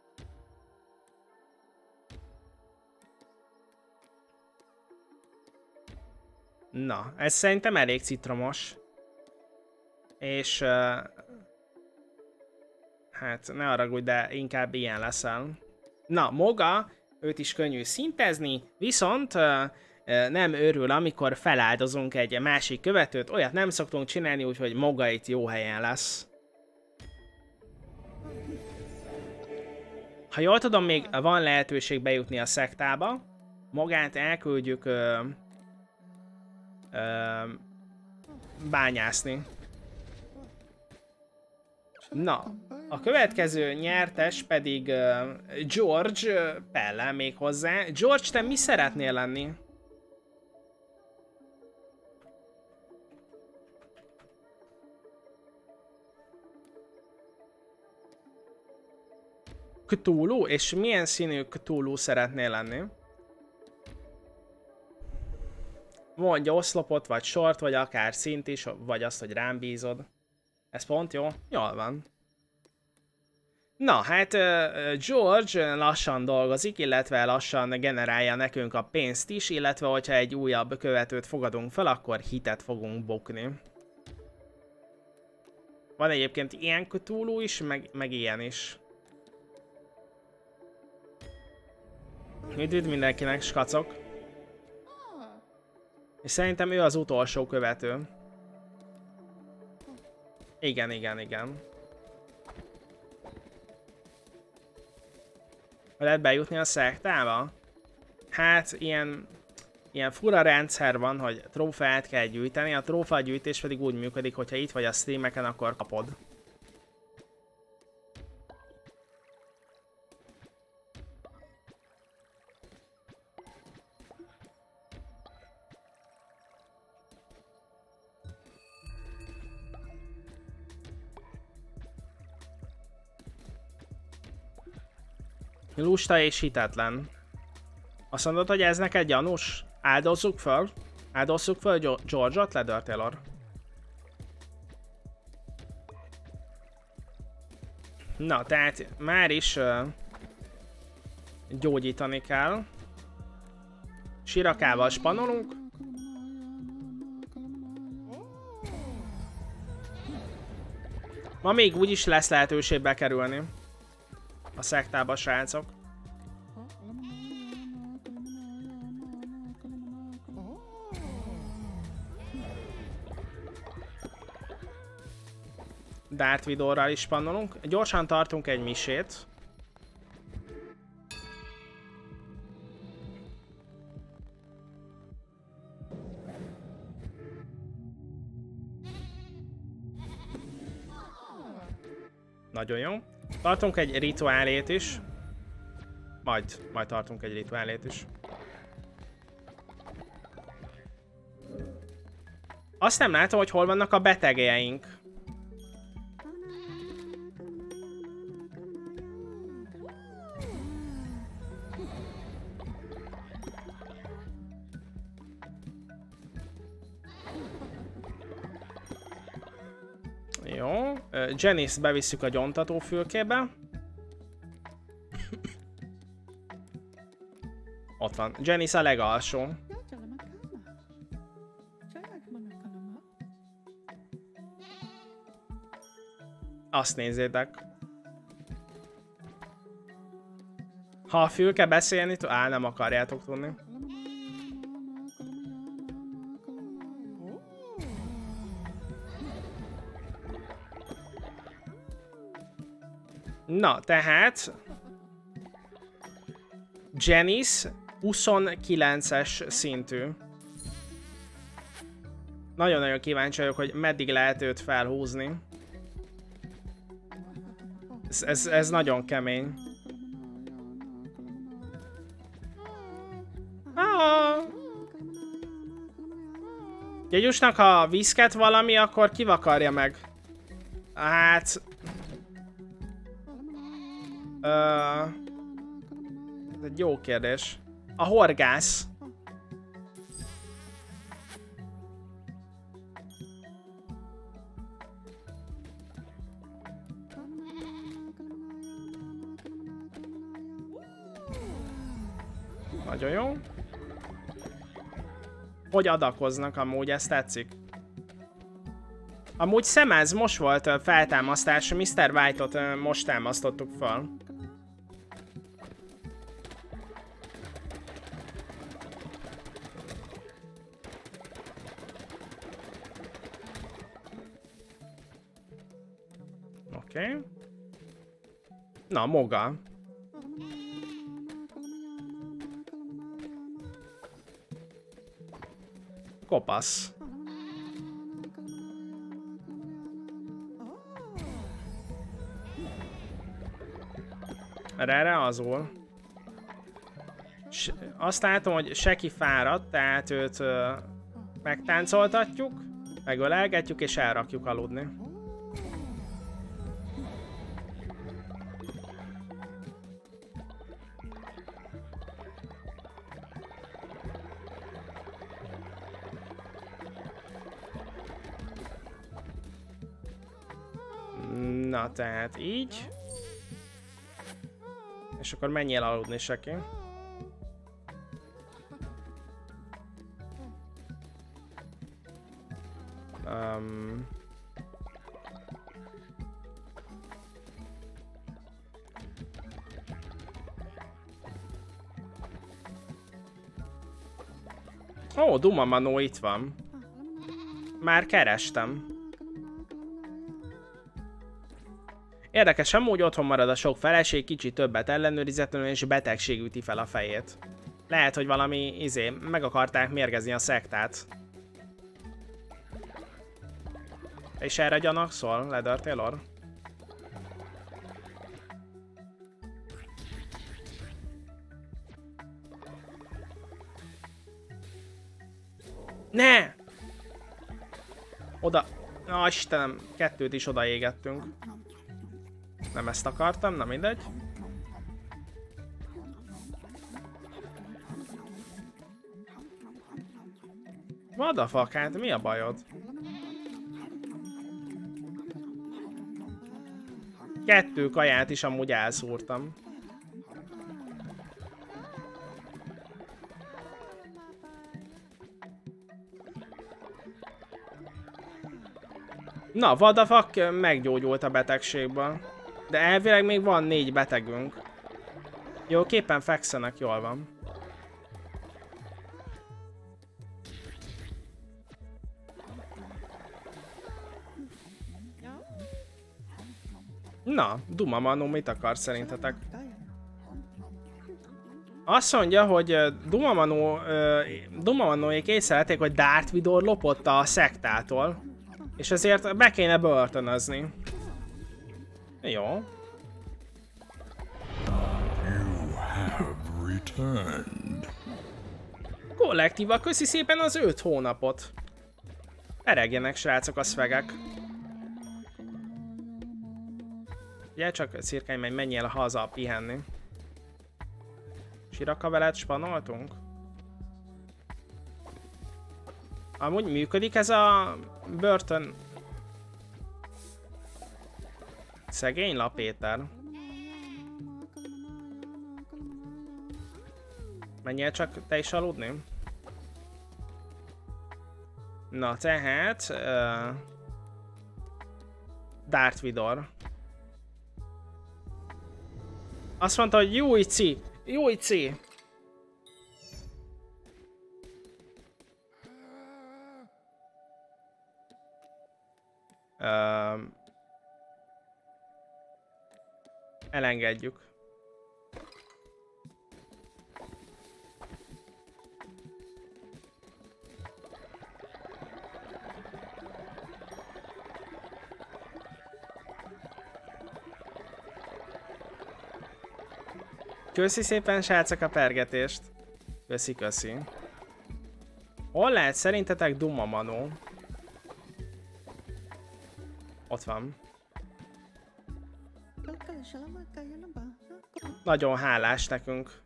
Na, ez szerintem elég citromos. És... Uh, hát ne haragudj, de inkább ilyen leszel. Na, Moga, őt is könnyű szintezni, viszont uh, nem örül, amikor feláldozunk egy másik követőt. Olyat nem szoktunk csinálni, úgyhogy Moga itt jó helyen lesz. Ha jól tudom, még van lehetőség bejutni a szektába. Mogát elküldjük ö, ö, bányászni. Na, a következő nyertes pedig uh, George uh, Pelle még hozzá. George, te mi szeretnél lenni? Cthulhu? És milyen színű Cthulhu szeretnél lenni? Mondj oszlopot, vagy sort, vagy akár szint is, vagy azt, hogy rám bízod. Ez pont jó? Jól van. Na, hát George lassan dolgozik, illetve lassan generálja nekünk a pénzt is, illetve hogyha egy újabb követőt fogadunk fel, akkor hitet fogunk bukni. Van egyébként ilyen Cthulhu is, meg, meg ilyen is. Üdv mindenkinek, skacok. És szerintem ő az utolsó követő. Igen, igen, igen. Lehet bejutni a szektába? Hát ilyen, ilyen fura rendszer van, hogy trófeát kell gyűjteni, a trófeagyűjtés pedig úgy működik, hogyha itt vagy a streameken, akkor kapod. Lusta és hitetlen. Azt mondod, hogy ez neked gyanús? Áldozzuk föl? Áldozzuk föl George-ot, Leather Taylor? Na, tehát már is uh, gyógyítani kell. Sirakával spanolunk. Ma még úgyis lesz lehetőség bekerülni a szektába, srácok. Darth Vaderral is spannolunk. Gyorsan tartunk egy misét. Nagyon jó. Tartunk egy rituálét is. Majd, majd tartunk egy rituálét is. Azt nem látom, hogy hol vannak a betegjeink. Jó, Janice bevisszük a gyóntatófülkébe. Ott van, Janice a legalsó. Azt nézzétek. Ha a fülke beszélni, á, nem akarjátok tudni. Na, tehát... Janice huszonkilences szintű. Nagyon-nagyon kíváncsi vagyok, hogy meddig lehet őt felhúzni. Ez, ez, ez nagyon kemény. Gyegyusnak, ha viszket valami, akkor kivakarja meg. Hát... Ö... Ez egy jó kérdés. A horgász. Nagyon jó. Hogy adakoznak amúgy, ezt tetszik. Amúgy Szemez, most volt feltámasztás, miszter White-ot most támasztottuk fel. Oké. Okay. Na, Moga. Kopasz. Erre azul. S azt látom, hogy Seki fáradt, tehát őt ö, megtáncoltatjuk, megölelgetjük és elrakjuk aludni. Na, tehát így. És akkor menjél aludni, Seki. Um. Ó, Duma Manó itt van. Már kerestem. Érdekes, amúgy otthon marad a sok feleség, kicsit többet ellenőrizetlenül és betegség üti fel a fejét. Lehet, hogy valami, izé, meg akarták mérgezni a szektát. És erre gyanakszol, Leather Taylor? Ne! Oda... Na, Istenem, kettőt is odaégettünk. Nem ezt akartam, na mindegy. What the fuck, hát mi a bajod? Kettő kaját is amúgy elszúrtam. Na, what the fuck, meggyógyult a betegségből. De elvileg még van négy betegünk. Jó, képen fekszenek, jól van. Na, Duma Manó mit akar szerintetek? Azt mondja, hogy Duma Manó, Duma Manóék észrevették, hogy Darth Vidor lopott a szektától. És ezért be kéne börtönözni. Jó. You have returned. Kollektíva, köszi szépen az öt hónapot. Eregjenek, srácok, a szvegek. Ugye csak cirkány, meg menjél haza pihenni. Siraka veled spanoltunk? Amúgy működik ez a börtön... Szegény Lapéter. Menjél csak te is aludni? Na tehát... Uh, Darth Vidor. Azt mondta, hogy Jújci! Jújci! Uh, elengedjük. Köszi szépen, srácok, a pergetést. Köszi, köszi. Hol lehet szerintetek Duma Manó? Ott van. Nagyon hálás nekünk.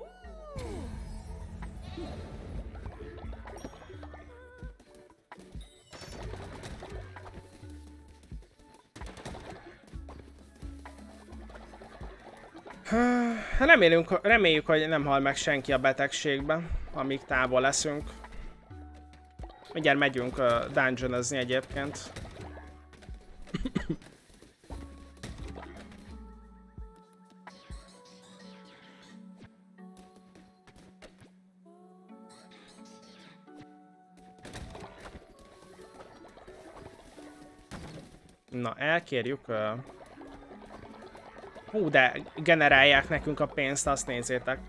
Remélünk, reméljük, hogy nem hal meg senki a betegségben, amíg távol leszünk. Mindjárt megyünk uh, dungeonozni egyébként. Na, elkérjük... Uh... Hú, de generálják nekünk a pénzt, azt nézzétek.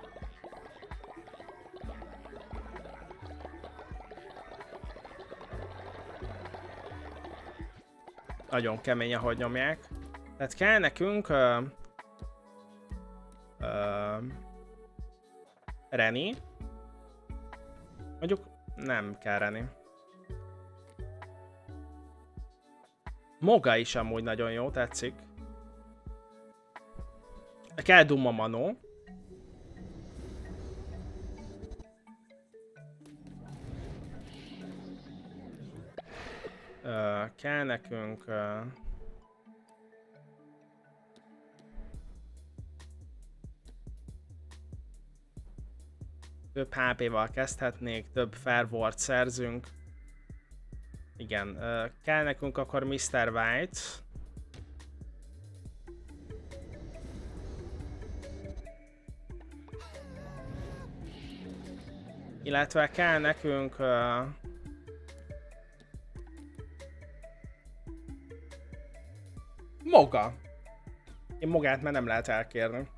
Nagyon kemény, ahogy nyomják. Tehát kell nekünk... Uh... Uh... Reni. Mondjuk nem kell Reni. Moga is amúgy nagyon jó, tetszik. Kell Duma Manó. Uh, kell nekünk... Uh... Több há pé-val kezdhetnék, több fervort szerzünk. Igen, uh, kell nekünk akkor miszter White. Illetve kell nekünk... Uh... Moga. Én Mogát már nem lehet elkérni.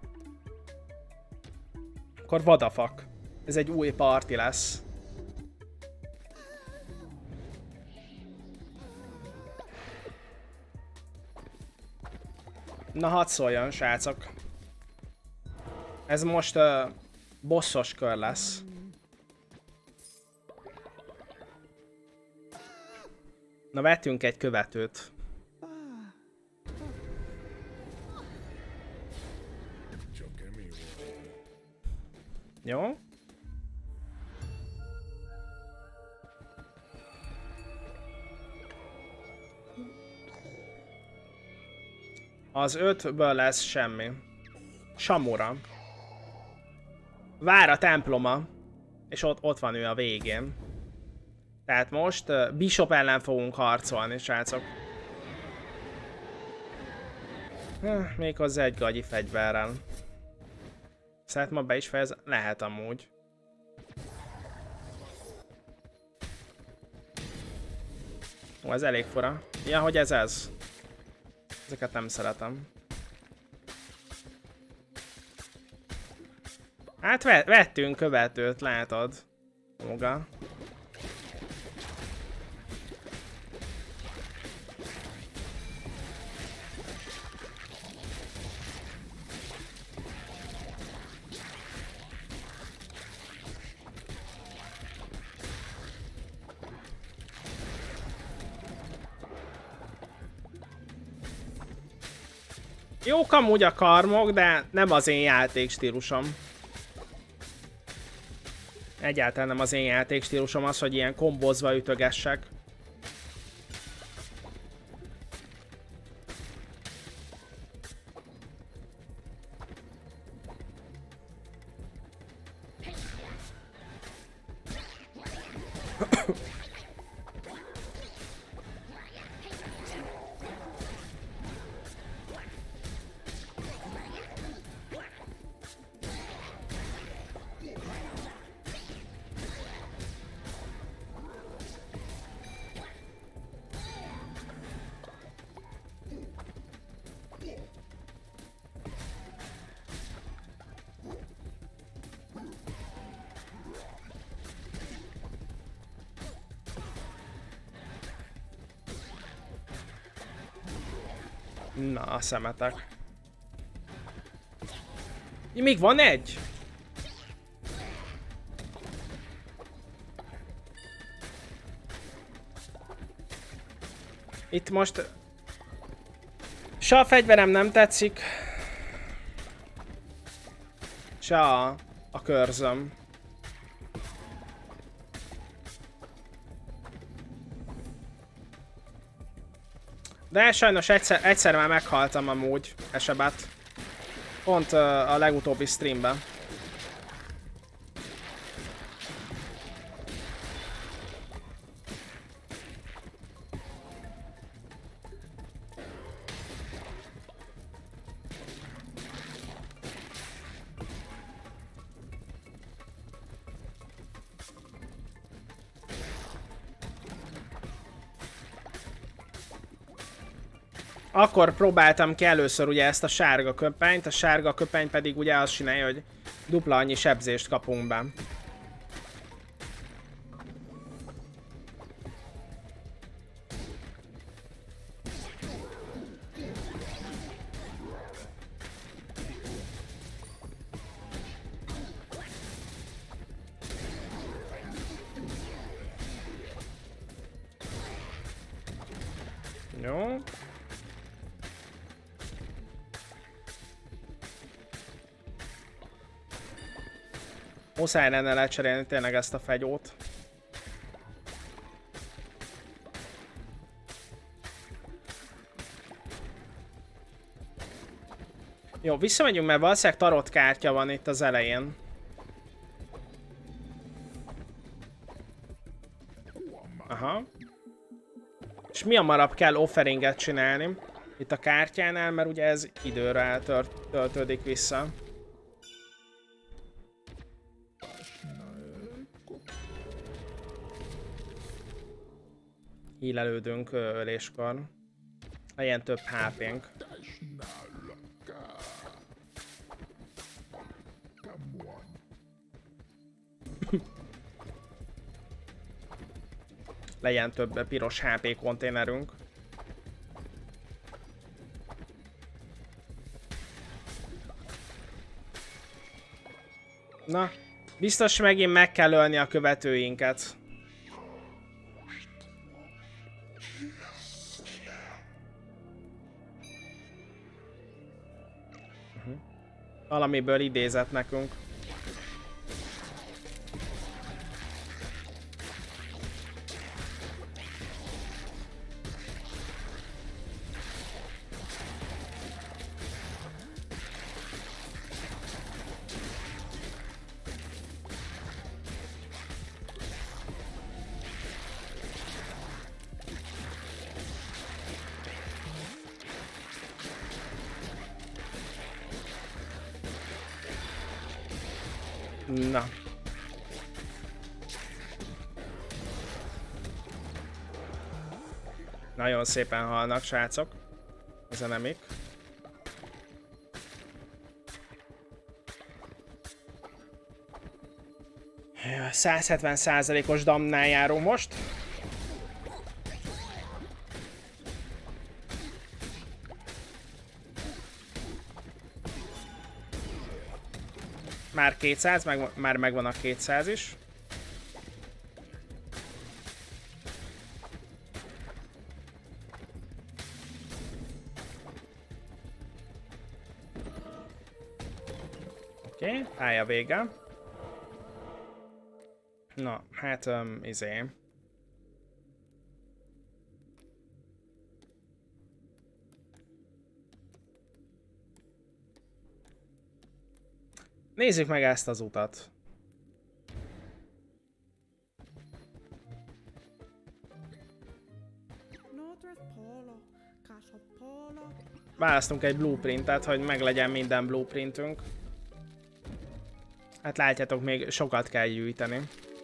Akkor vadafak. Ez egy új parti lesz. Na hadd szóljon, srácok. Ez most uh, bosszos kör lesz. Na vettünk egy követőt. Jó? Az ötből lesz semmi. Samura. Vár a temploma. És ott, ott van ő a végén. Tehát most uh, Bishop ellen fogunk harcolni, srácok. Hm, méghozzá egy gagyi fegyverrel. Szeretném, ma be is fejez... Lehet amúgy. Ó, ez elég fura. Ja, hogy ez ez. Ezeket nem szeretem. Hát vettünk követőt, látod. Moga. Jók amúgy a karmok, de nem az én játékstílusom. Egyáltalán nem az én játékstílusom az, hogy ilyen kombozva ütögessek. Na, a szemetek. Még van egy? Itt most... Se a fegyverem nem tetszik, se a, a körzöm. De sajnos egyszer, egyszer már meghaltam amúgy Esebet. Pont uh, a legutóbbi streamben. Akkor próbáltam ki először ugye ezt a sárga köpenyt, a sárga köpeny pedig ugye azt csinálja, hogy dupla annyi sebzést kapunk be. Jó. Muszáj lenne lecserélni tényleg ezt a fegyót. Jó, visszamegyünk, mert valószínűleg tarot kártya van itt az elején. Aha. És mi hamarabb kell offeringet csinálni itt a kártyánál, mert ugye ez időre tört, töltődik vissza. Hílelődünk öléskor. Legyen több há pénk. Legyen több piros há pé konténerünk. Na, biztos megint meg kell ölni a követőinket. Valamiből idézett nekünk. Na. Nagyon szépen halnak, srácok. Ez a nemik. száz hetven százalékos damnál járunk most. Már kétszáz, meg, már megvan a kétszáz is. Oké, okay, pálya vége. Na, hát um, izé. Nézzük meg ezt az utat. Választunk egy blueprintet, hogy meglegyen minden blueprintünk. Hát látjátok, még sokat kell gyűjteni.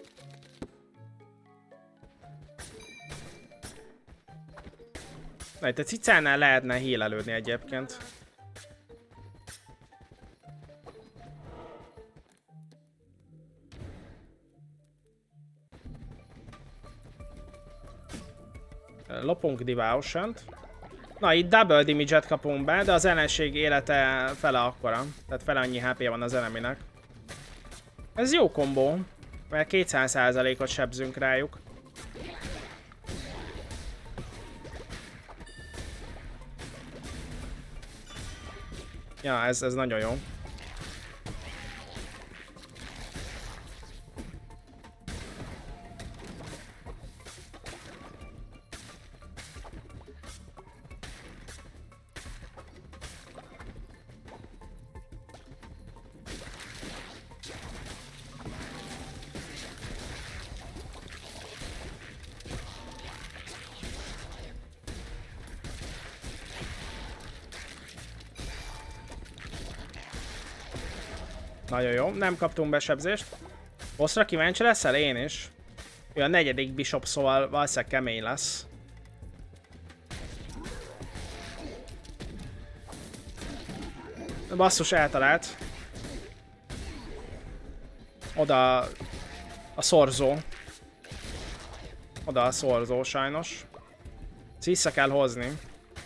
Na, itt a cicánál lehetne hílelődni egyébként. Lopunk Devotion-t. Na, itt double damage-et kapunk be, de az ellenség élete fele akkora. Tehát fele annyi há pé van az eneminek. Ez jó kombó, mert kétszáz százalékot sebzünk rájuk. Ja, ez, ez nagyon jó. Nagyon jó, nem kaptunk besebzést. Bosszra kíváncsi leszel? Én is. Ő a negyedik bishop, szóval valószínűleg kemény lesz. Basszus, eltalált. Oda a szorzó. Oda a szorzó sajnos. Ezt vissza kell hozni.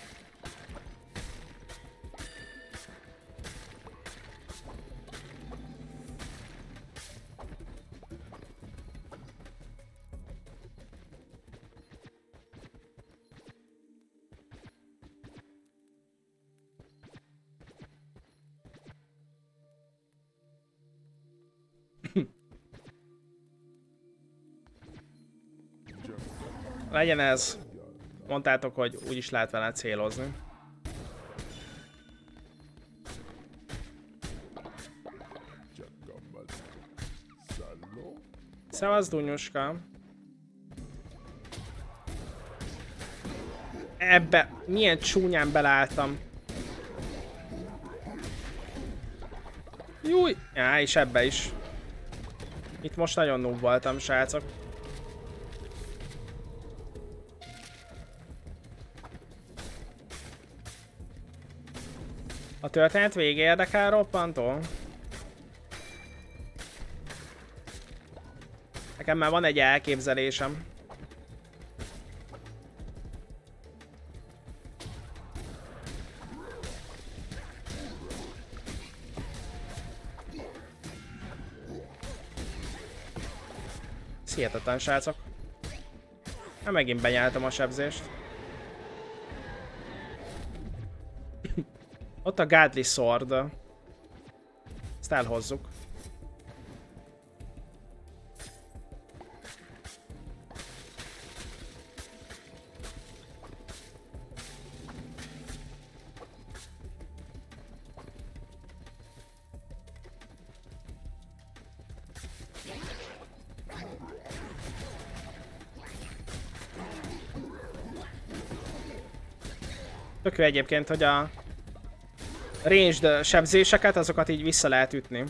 Legyen ez. Mondtátok, hogy úgyis lehet vele célozni. Szevasz, Dunyuska. Ebbe milyen csúnyán beleálltam. Júj! Já, és ebbe is. Itt most nagyon noob voltam, srácok. A történet vége érdekel roppantól? Nekem már van egy elképzelésem. Hihetetlen, srácok. Hát megint benyeltem a sebzést. Ott a Godly Sword. Ezt elhozzuk. Tök jó egyébként, hogy a ranged sebzéseket, azokat így vissza lehet ütni.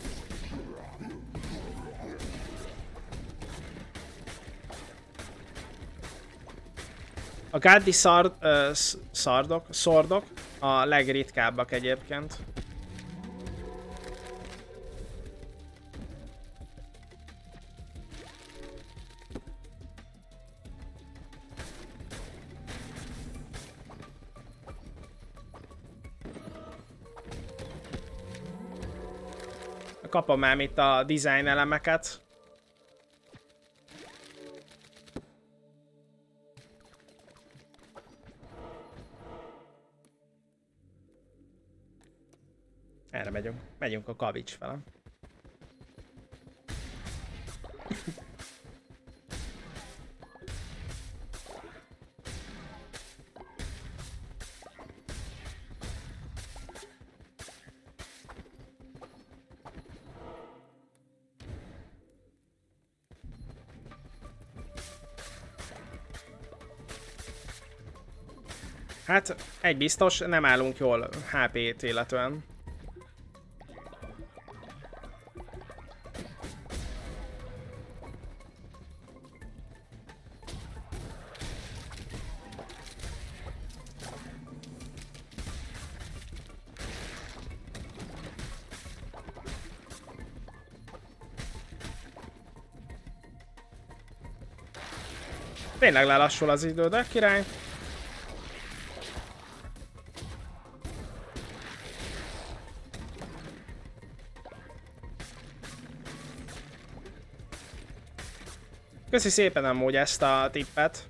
A Godly Sword, uh, szardok, szordok a legritkábbak egyébként. Kapom már itt a design elemeket. Erre megyünk. Megyünk a kavics fele. Hát, egy biztos, nem állunk jól há pét illetően. Tényleg lelassul az idő, de király. Köszi szépen amúgy ezt a tippet.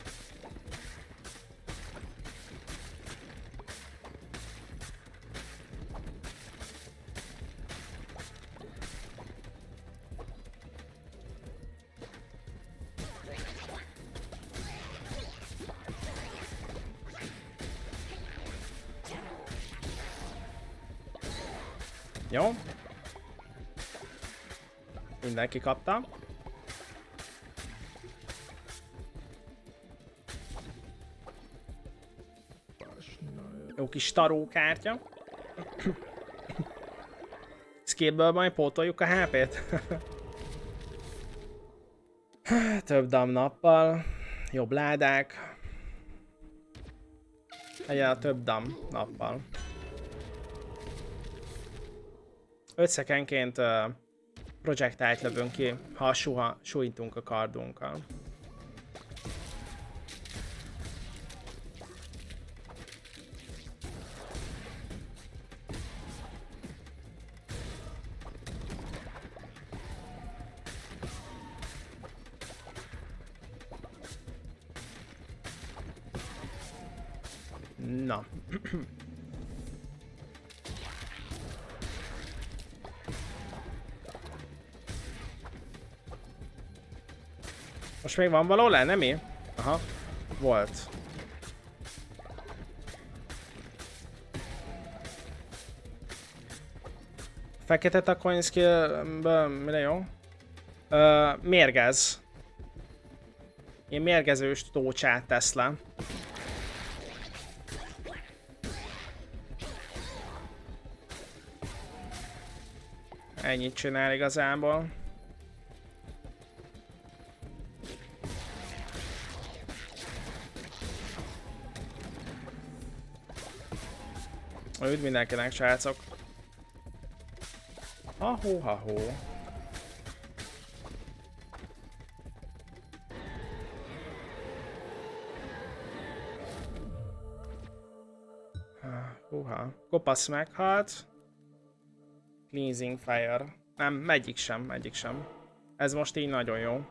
Jó. Mindenki kapta. Jó kis tarókártya. Skillből majd pótoljuk a há pét. Több dam nappal. Jobb ládák. Legyen a több dam nappal. öt szekenként uh, projektált lövünk ki, ha suha, sújtunk a kardunkkal. Na. Most még van való le, nem én? Aha, volt. Fekete a coin skillből, mire jó? Ö, mérgez. Én mérgezős tócsát tesz le. Ennyit csinál igazából. Üdv mindenkinek, srácok. Ha-hó, ha-hó. Húha. Kopasz meghalt. Cleansing Fire. Nem, egyik sem, egyik sem. Ez most így nagyon jó.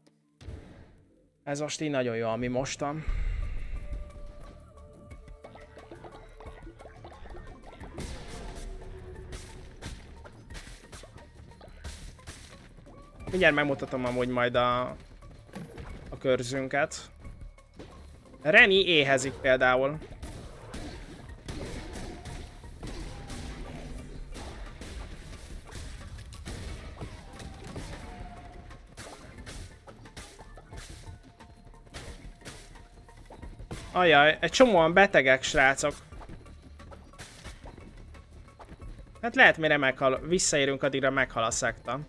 Ez most így nagyon jó, ami mostan. Mindjárt megmutatom amúgy majd a, a körzünket. Reni éhezik például. Ajaj, egy csomóan betegek, srácok. Hát lehet mire meghal, visszaérünk, addigra meghal a szekta.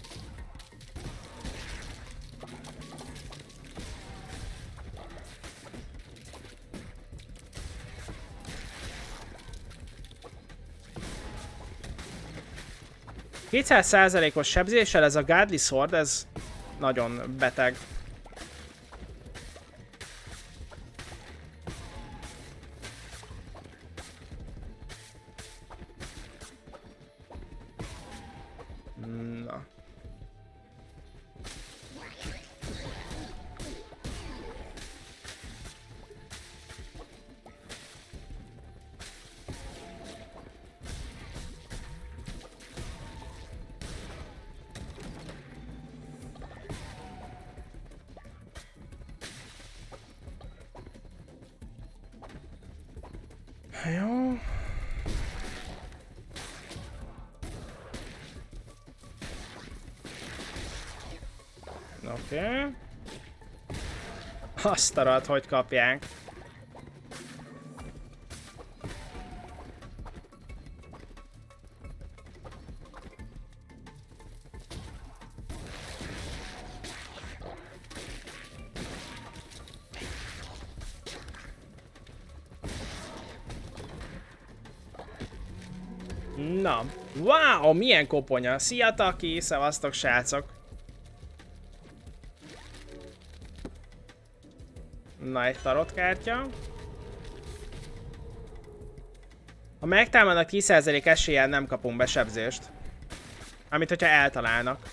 kétszáz százalékos sebzéssel ez a Godly Sword, ez nagyon beteg. Na. Jó. Oké. Okay. Azt a rohadt, hogy kapják. Na, wow, milyen koponya! Szia Taki, szevasztok srácok! Na, egy tarotkártya. Ha megtámadnak tíz százalék eséllyel nem kapunk be sebzést. Amit hogyha eltalálnak.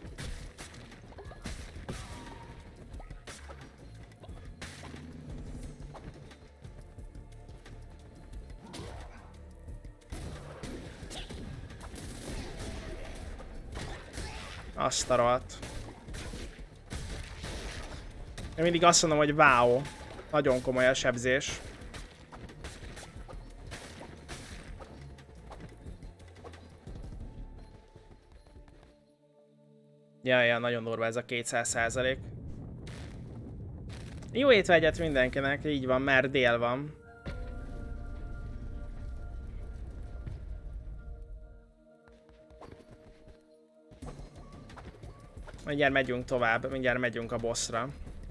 Azt a rohadt. Én mindig azt mondom, hogy wow. Nagyon komoly a sebzés. Ja, ja, nagyon durva ez a kétszáz százalék. Jó étvágyat mindenkinek, így van, mert dél van. Mindjárt megyünk tovább, mindjárt megyünk a bossra.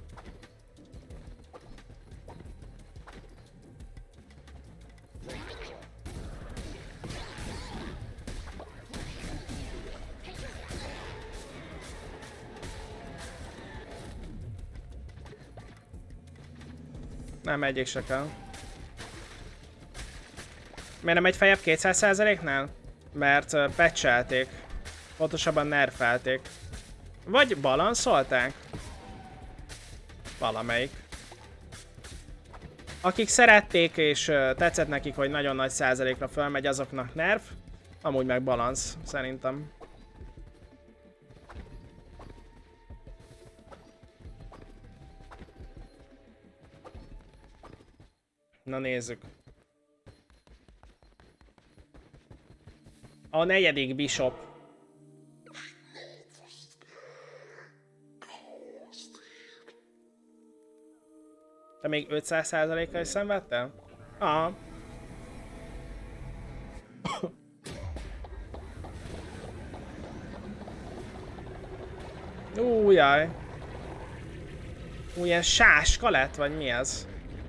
Nem, egyik se kell. Miért nem egy fejebb kétszáz százaléknál? Mert uh, patchelték. Pontosabban nerfelték. Vagy balanszolták? Valamelyik. Akik szerették és uh, tetszett nekik, hogy nagyon nagy százalékra fölmegy, azoknak nerf. Amúgy meg balansz, szerintem. Na nézzük. A negyedik bishop. Te még ötszáz százalékkal is szenvedtél? Aha. Ú, jaj. Ú, ilyen sáska lett, vagy mi ez?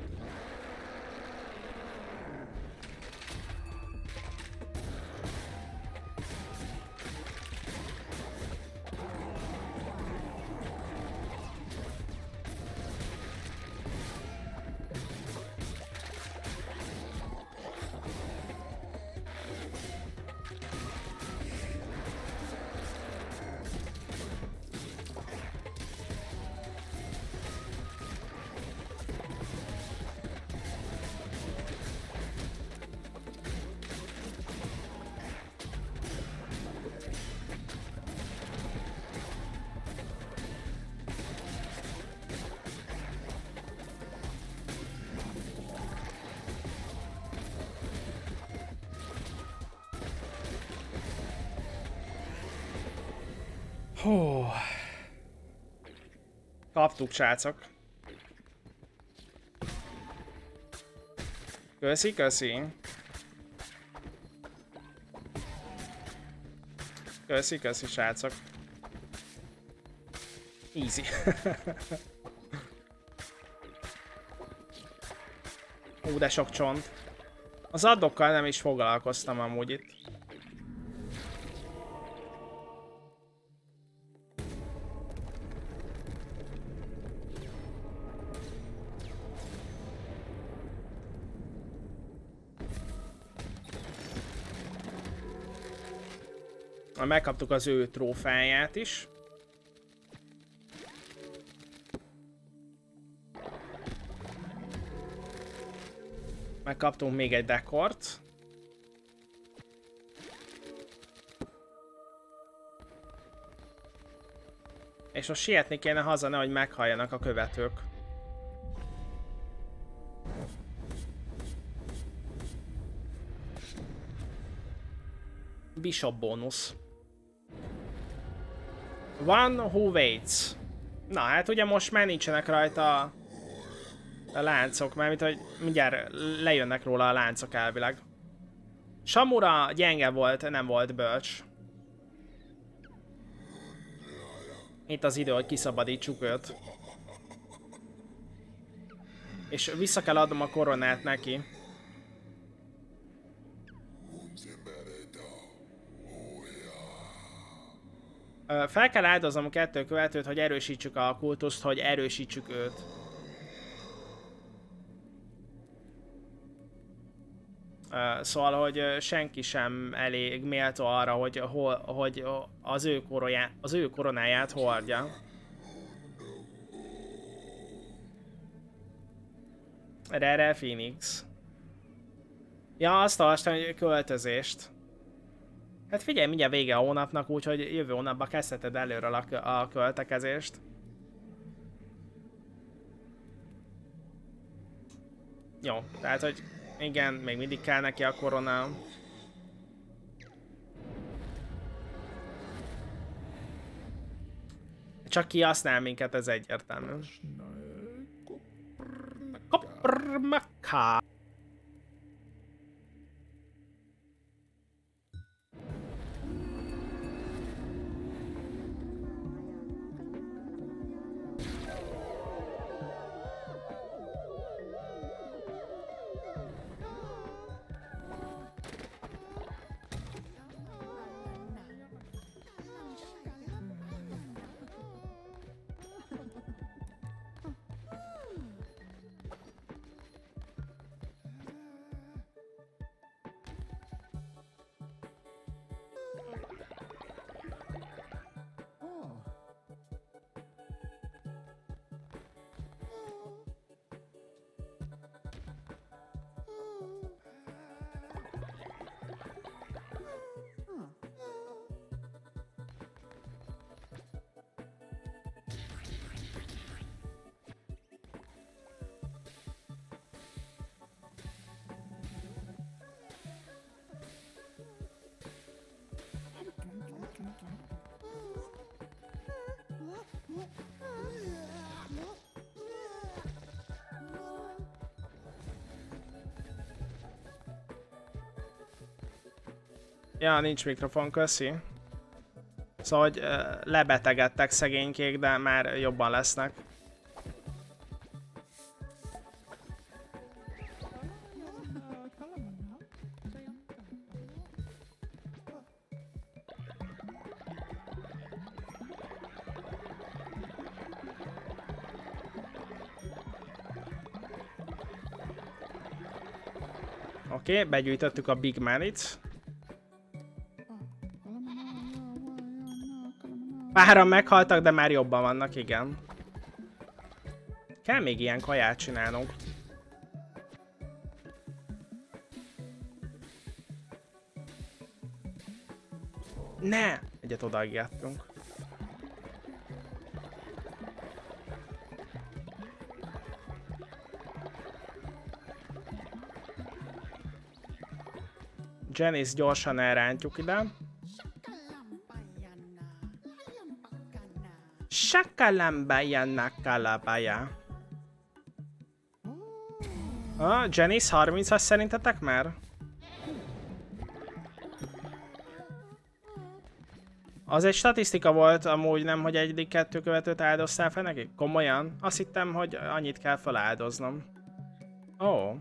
Hú. Kaptuk, srácok. Köszi, köszi. Köszi, köszi, srácok. Easy. Ú, de sok csont. Az addokkal nem is foglalkoztam amúgy itt. Megkaptuk az ő trófeáját is. Megkaptunk még egy dekort. És most sietni kéne haza, nehogy meghalljanak a követők. Bishop bónusz. One who waits. Na hát ugye most már nincsenek rajta a, a láncok, mármint hogy mindjárt lejönnek róla a láncok elvileg. Samura gyenge volt, nem volt bölcs. Itt az idő, hogy kiszabadítsuk őt. És vissza kell adnom a koronát neki. Fel kell áldoznom a kettő követőt, hogy erősítsük a kultuszt, hogy erősítsük őt. Szóval, hogy senki sem elég méltó arra, hogy, hogy az, ő koronjá, az ő koronáját hordja. Rere Phoenix. Ja, azt olvastam, hogy költözést. Hát figyelj, mindjárt vége a hónapnak, úgyhogy jövő hónapban kezdheted előre a, a költekezést. Jó, tehát hogy igen, még mindig kell neki a korona. Csak kihasznál minket, ez egyértelmű. Koprmaka. Ja, nincs mikrofon, köszi. Szóval, hogy uh, lebetegedtek szegénykék, de már jobban lesznek. Oké, okay, begyűjtöttük a Big Manit. Páran meghaltak, de már jobban vannak, igen. Kell még ilyen kaját csinálnunk. Ne! Egyet odaigáltunk. Janice gyorsan elrántjuk ide. Sakalambaya nakalabaya. Ah, Janice harmincas szerintetek már? Az egy statisztika volt amúgy, nem, hogy egyik kettő követőt áldoztál fel nekik? Komolyan? Azt hittem, hogy annyit kell feláldoznom. Ó. Oh.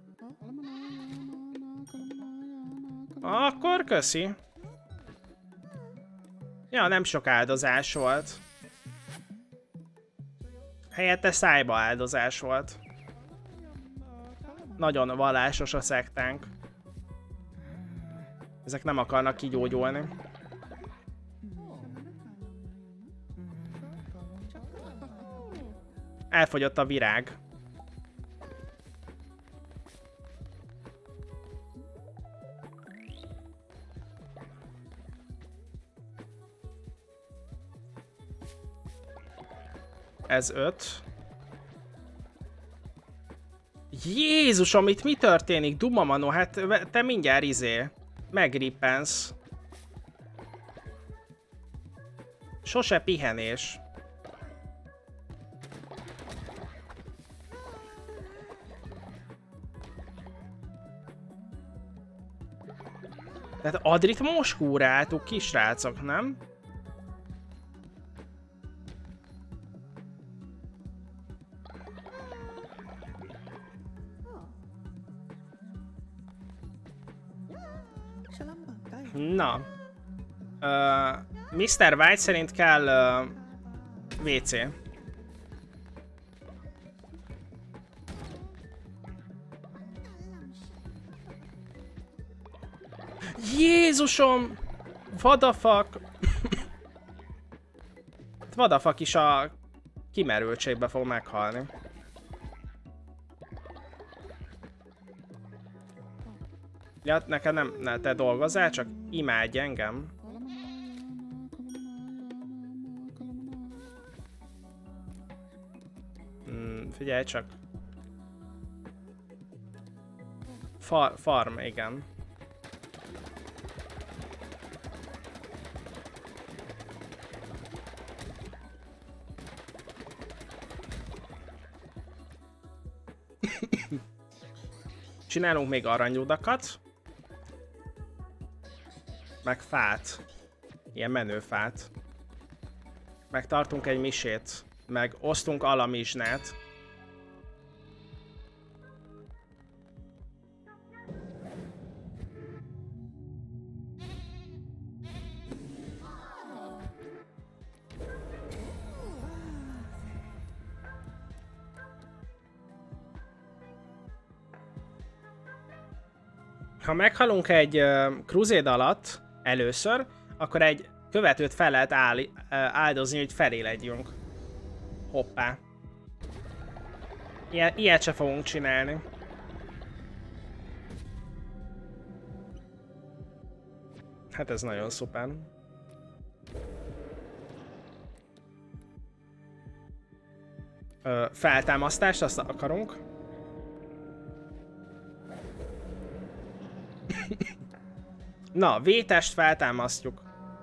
Akkor köszi. Ja, nem sok áldozás volt. Helyette szájba áldozás volt. Nagyon vallásos a szektánk. Ezek nem akarnak kigyógyulni. Elfogyott a virág. Ez öt. Jézusom, itt mi történik? Duma Mano, hát te mindjárt izé. Megrippensz. Sose pihenés. Tehát Adrit most kúráltuk, kisrácok, nem? Na. Uh, miszter White szerint kell uh, vé cé. Jézusom! What the fuck? What the fuck is a kimerültségbe fog meghalni. Ja, neked nem, ne, te dolgozzál, csak imádj engem. Hmm, figyelj csak. Far, farm, igen. Csinálunk még aranyludakat. Meg fát. Ilyen menő fát. Meg tartunk egy misét. Meg osztunk alamizsnát. Ha meghalunk egy uh, Crusade alatt először, akkor egy követőt fel lehet áll, uh, áldozni, hogy feléledjünk. Hoppá. Ilyen, ilyet se fogunk csinálni. Hát ez nagyon szuper. Uh, feltámasztást, azt akarunk. Na, vétest feltámasztjuk.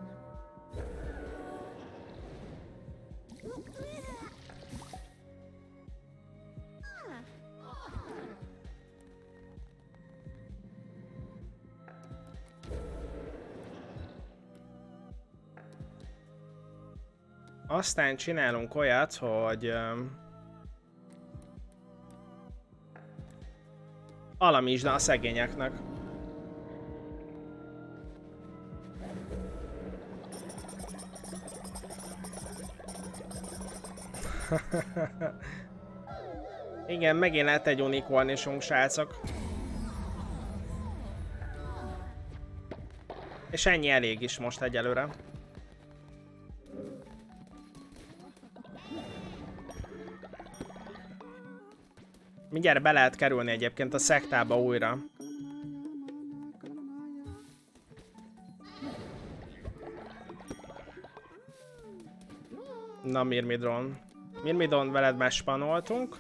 Aztán csinálunk olyat, hogy um, alamizsd a szegényeknek. Igen, megint lett egy unikornisunk, srácok. És ennyi elég is most egyelőre. Mindjárt be lehet kerülni egyébként a szektába újra. Na, Myrmidon. Myrmidon, veled már spanoltunk.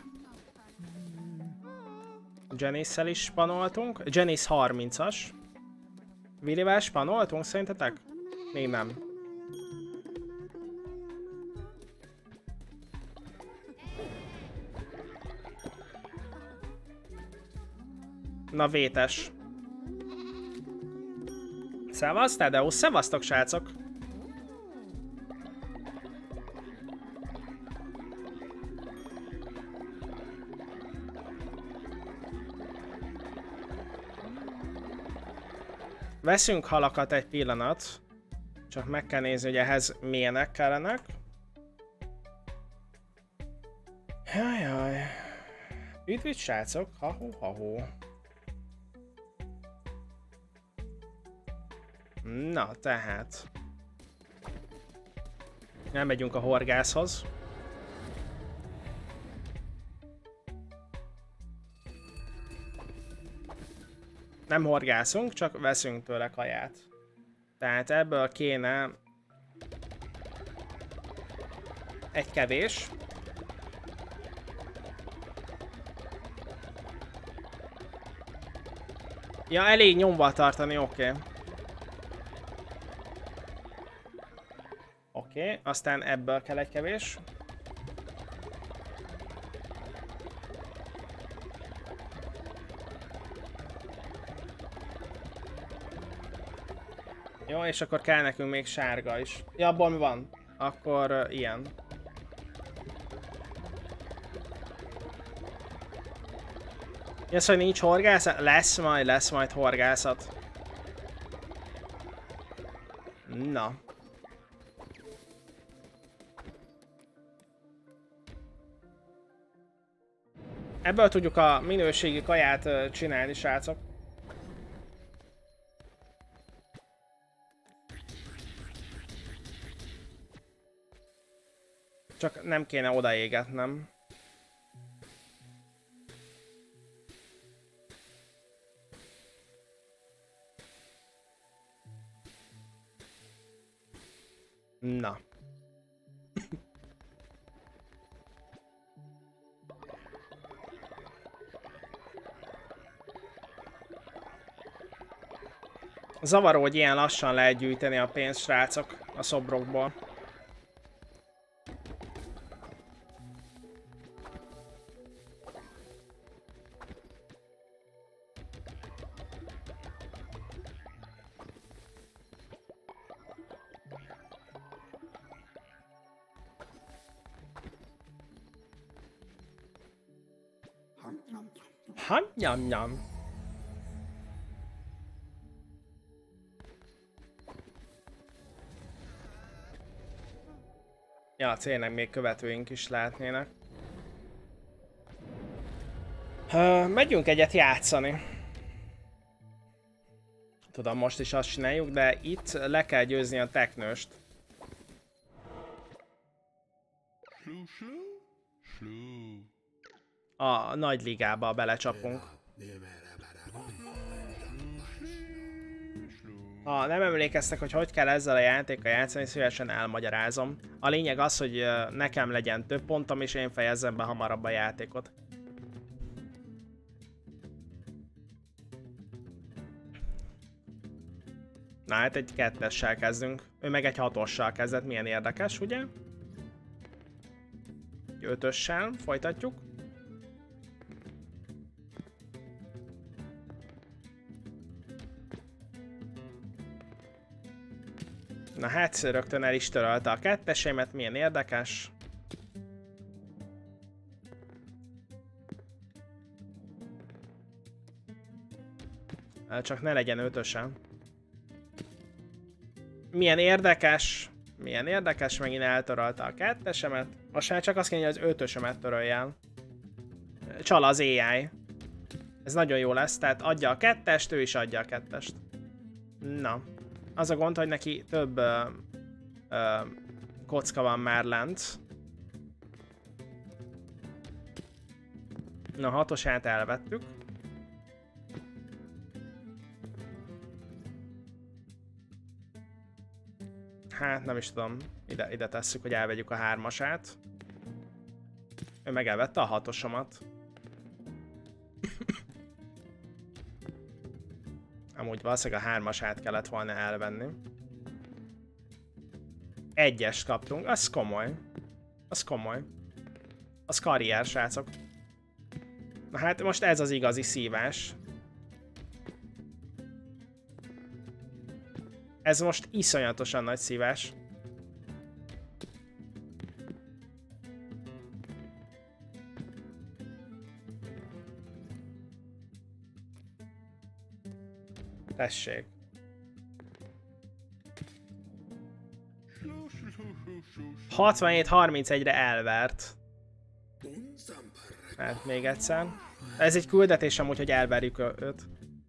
Janice-szel is spanoltunk. Janice harmincas. Willyvel spanoltunk szerintetek? Még nem. Na, vétes. Szevasz, Tadeusz, szevasztok, srácok! Veszünk halakat egy pillanat. Csak meg kell nézni, hogy ehhez milyenek kellenek. Jajjaj. Üdv itt, srácok! Ha-hó, ha-hó. Na, tehát. Nem megyünk a horgászhoz. Nem horgászunk, csak veszünk tőle kaját. Tehát ebből kéne egy kevés. Ja, elég nyomva tartani, oké. Okay. Oké, okay, aztán ebből kell egy kevés. Jó, és akkor kell nekünk még sárga is. Ja, abból mi van? Akkor uh, ilyen. Jössz, hogy nincs horgászat? Lesz majd, lesz majd horgászat. Na. Ebből tudjuk a minőségi kaját uh, csinálni, srácok. Csak nem kéne odaégetnem. Na. Zavaró, hogy ilyen lassan lehet gyűjteni a pénzt, srácok, a szobrokból. Ha, nyam, nyam. Ja, tényleg még követőink is lehetnének. Uh, megyünk egyet játszani. Tudom, most is azt csináljuk, de itt le kell győzni a teknőst. A nagy ligába belecsapunk. Ha nem emlékeztek, hogy hogy kell ezzel a játékkal játszani, szívesen elmagyarázom. A lényeg az, hogy nekem legyen több pontom, és én fejezzem be hamarabb a játékot. Na hát egy kettessel kezdünk. Ő meg egy hatossal kezdett, milyen érdekes, ugye? Ötössel folytatjuk. Na hát, rögtön el is törölte a kettesémet, milyen érdekes. Csak ne legyen ötösen. Milyen érdekes, milyen érdekes, megint eltörölte a kettesemet. Most már csak azt kéne, hogy az ötösemet törölje el. Csal az á i. Ez nagyon jó lesz, tehát adja a kettest, ő is adja a kettest. Na. Az a gond, hogy neki több ö, ö, kocka van már lent. Na, hatosát elvettük. Hát nem is tudom, ide, ide tesszük, hogy elvegyük a hármasát. Ő meg elvette a hatosomat. Amúgy valószínűleg a hármasát kellett volna elvenni. Egyest kaptunk, az komoly. Az komoly. Az karrier, srácok. Na hát most ez az igazi szívás. Ez most iszonyatosan nagy szívás. Tessék. hatvanhét harmincegyre elvert. Hát még egyszer. Ez egy küldetés amúgy, hogy elverjük őt.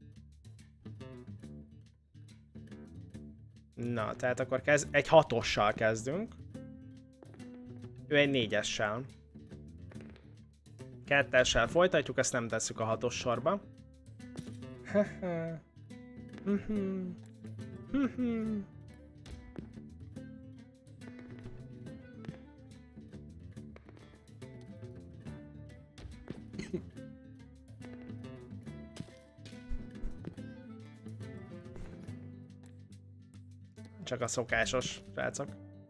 Na, tehát akkor kezd, egy hatossal kezdünk. Ő egy négyessel. Kettessel folytatjuk, ezt nem tesszük a hatos sorba. Csak a szokásos, srácok.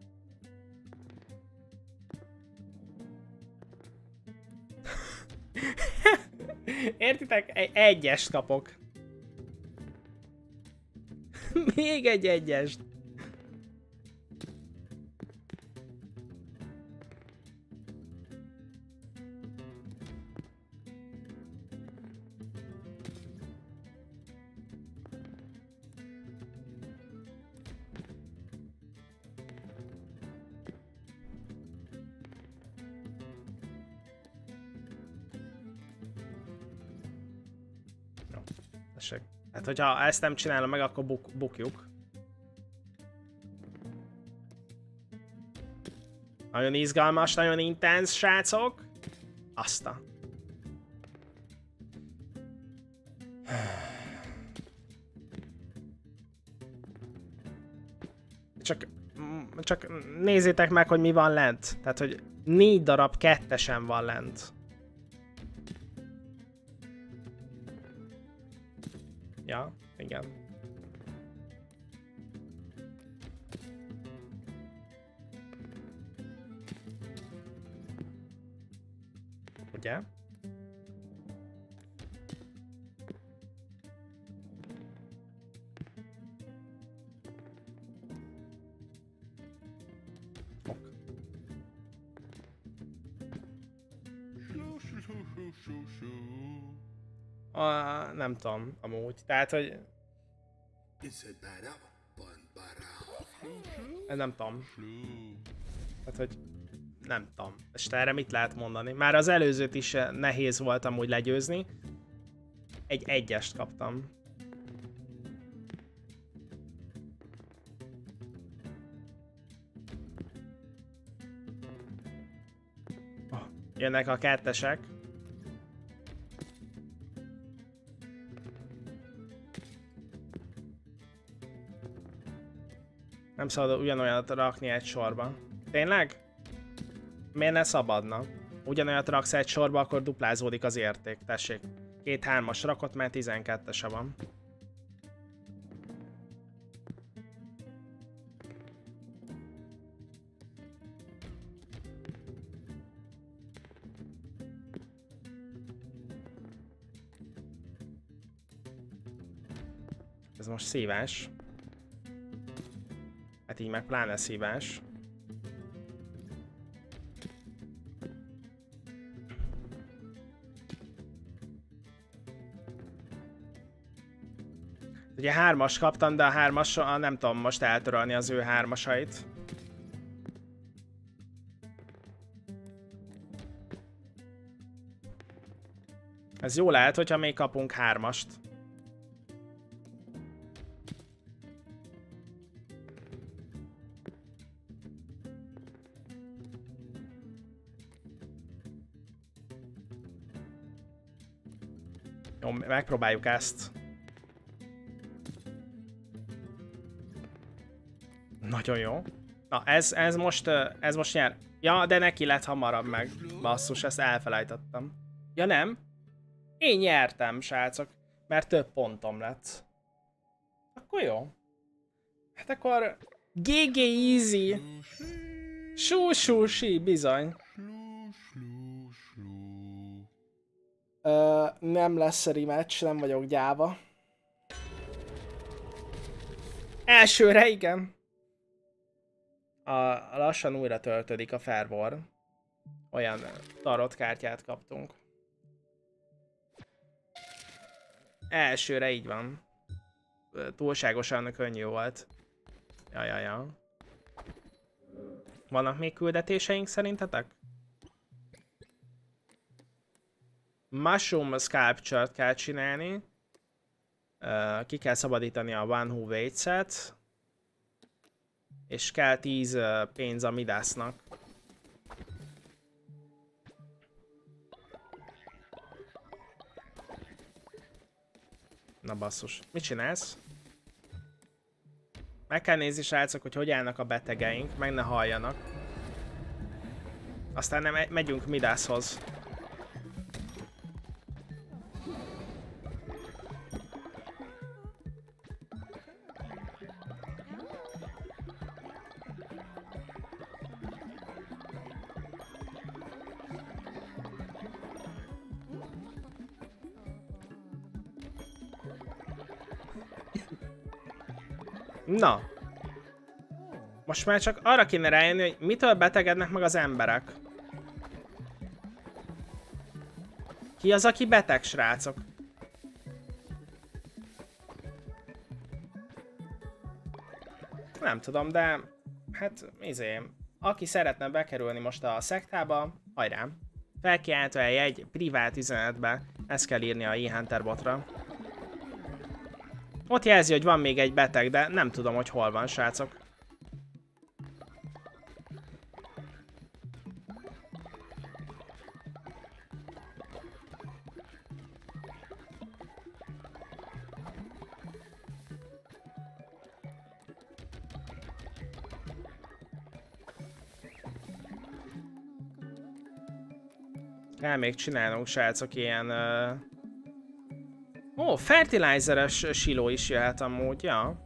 Értitek? Egy egyest kapok. Még egy egyest. Hát, hogyha ezt nem csinálom meg, akkor buk bukjuk. Nagyon izgalmas, nagyon intenz, srácok. Azta. Csak, csak nézzétek meg, hogy mi van lent. Tehát, hogy négy darab kettesen van lent. Ja, igen. Ugye? Ok. A, nem tudom, amúgy. Tehát, hogy... Nem tudom. Tehát, hogy... Nem tudom. És erre mit lehet mondani? Már az előzőt is nehéz volt amúgy legyőzni. Egy egyest kaptam. Oh, jönnek a kettesek. Nem szabad ugyanolyat rakni egy sorba. Tényleg? Miért ne szabadna? Ugyanolyat raksz egy sorba, akkor duplázódik az érték. Tessék. Két hármas rakott, mert tizenkettese van. Ez most szívás. Hát így meg pláne szívás. Ugye hármas kaptam, de a hármas, nem tudom most eltörölni az ő hármasait. Ez jó lehet, hogyha még kapunk hármast. Jó, megpróbáljuk ezt. Nagyon jó. Na, ez, ez most, ez most nyer. Ja, de neki lett hamarabb meg. Basszus, ezt elfelejtettem. Ja nem? Én nyertem, srácok. Mert több pontom lett. Akkor jó. Hát akkor... gé gé easy. Sú, sú, sí, bizony. Ö, nem lesz rematch, nem vagyok gyáva. Elsőre, igen. A, a lassan újra töltődik a fervor. Olyan tarot kártyát kaptunk. Elsőre így van. Túlságosan könnyű volt. Jajaja. Vannak még küldetéseink szerintetek? Mushroom Sculpture-t kell csinálni. Uh, ki kell szabadítani a One Who Waits-et. És kell tíz uh, pénz a Midasnak. Na basszus. Mit csinálsz? Meg kell nézni, srácok, hogy hogy állnak a betegeink, meg ne halljanak. Aztán nem megyünk Midashoz. Na. Most már csak arra kéne rájönni, hogy mitől betegednek meg az emberek. Ki az, aki beteg, srácok? Nem tudom, de... Hát, izé... Aki szeretne bekerülni most a szektába, hajrá. Felkiáltva egy privát üzenetbe, ezt kell írni a e-Hunter botra. Ott jelzi, hogy van még egy beteg, de nem tudom, hogy hol van, srácok. Kell még csinálnunk, srácok, ilyen... Uh... Ó, oh, fertilizeres siló is jöhet amúgy, ja.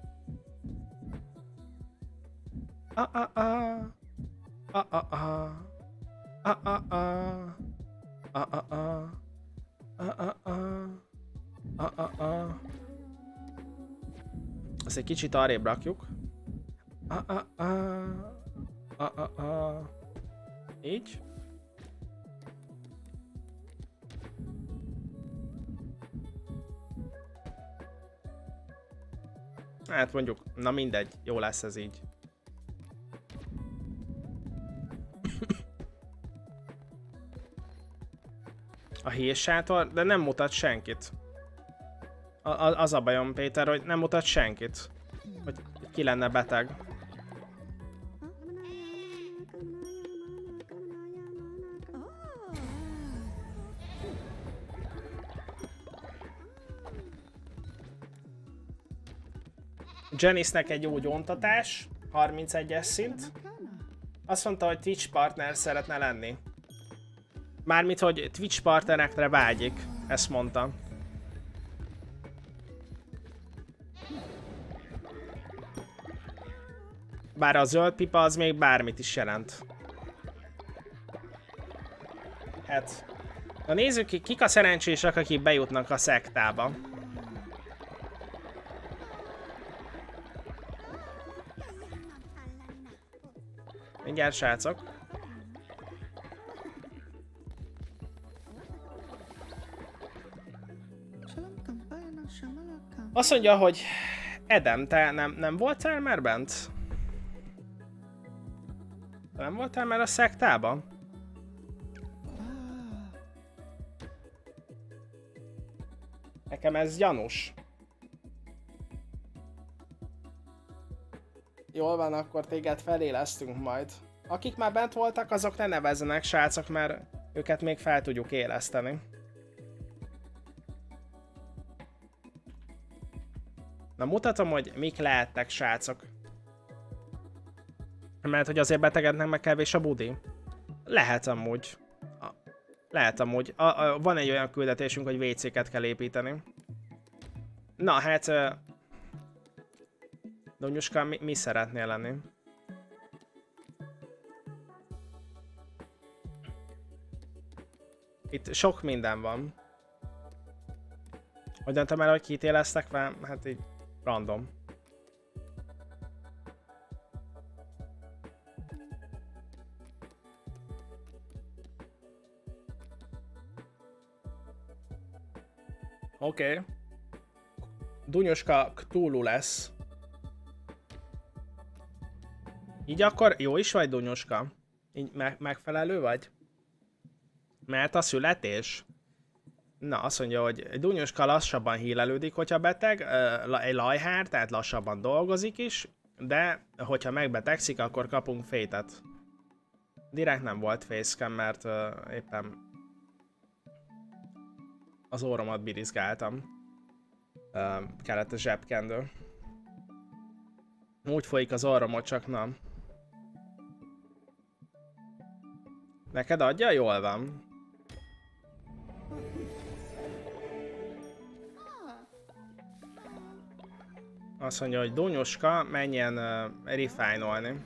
Ah, ah, ah. Ah, ah, ah. Ah, ah, ah. Ah, ah, ah. Ah, ah, ah. Ah, ah, ah. Azt egy kicsit arrébb rakjuk. Ah, ah, ah. Ah, ah, ah. Így. Hát mondjuk, na mindegy, jó lesz ez így. A hírsátor, de nem mutat senkit. A, a, az a bajom, Péter, hogy nem mutat senkit. Hogy ki lenne beteg. Janice-nek egy jó gyóntatás, harmincegyes szint. Azt mondta, hogy Twitch partner szeretne lenni. Mármint, hogy Twitch partnerekre vágyik, ezt mondta. Bár a zöld pipa az még bármit is jelent. Hát... Na nézzük ki, kik a szerencsések, akik bejutnak a szektába. Mindjárt, srácok. Azt mondja, hogy Edem, te nem, nem voltál már bent? Te nem voltál már a szektában? Nekem ez gyanús. Jól van, akkor téged felélesztünk majd. Akik már bent voltak, azok ne nevezzenek, srácok, mert őket még fel tudjuk éleszteni. Na mutatom, hogy mik lehettek, srácok. Mert hogy azért betegednek meg kevés a budi. Lehet amúgy. Lehet amúgy. A, a, van egy olyan küldetésünk, hogy vé céket kell építeni. Na hát... Uh, Donyuska, mi, mi szeretnél lenni? Itt sok minden van. Hogy döntöm el, hogy kitéleztek fel? Hát így random. Oké. Okay. Dunyoska Cthulhu lesz. Így akkor jó is vagy, Dunyoska? Így me megfelelő vagy? Mert a születés? Na, azt mondja, hogy Dunyoska lassabban hílelődik, hogyha beteg, egy lajhár, tehát lassabban dolgozik is, de hogyha megbetegszik, akkor kapunk fétet. Direkt nem volt facecam, mert uh, éppen az orromat birizgáltam. Uh, kellett a zsebkendő. Úgy folyik az orromot, csak nem. Neked adja? Jól van. Azt mondja, hogy Dunyoska menjen uh, refinolni.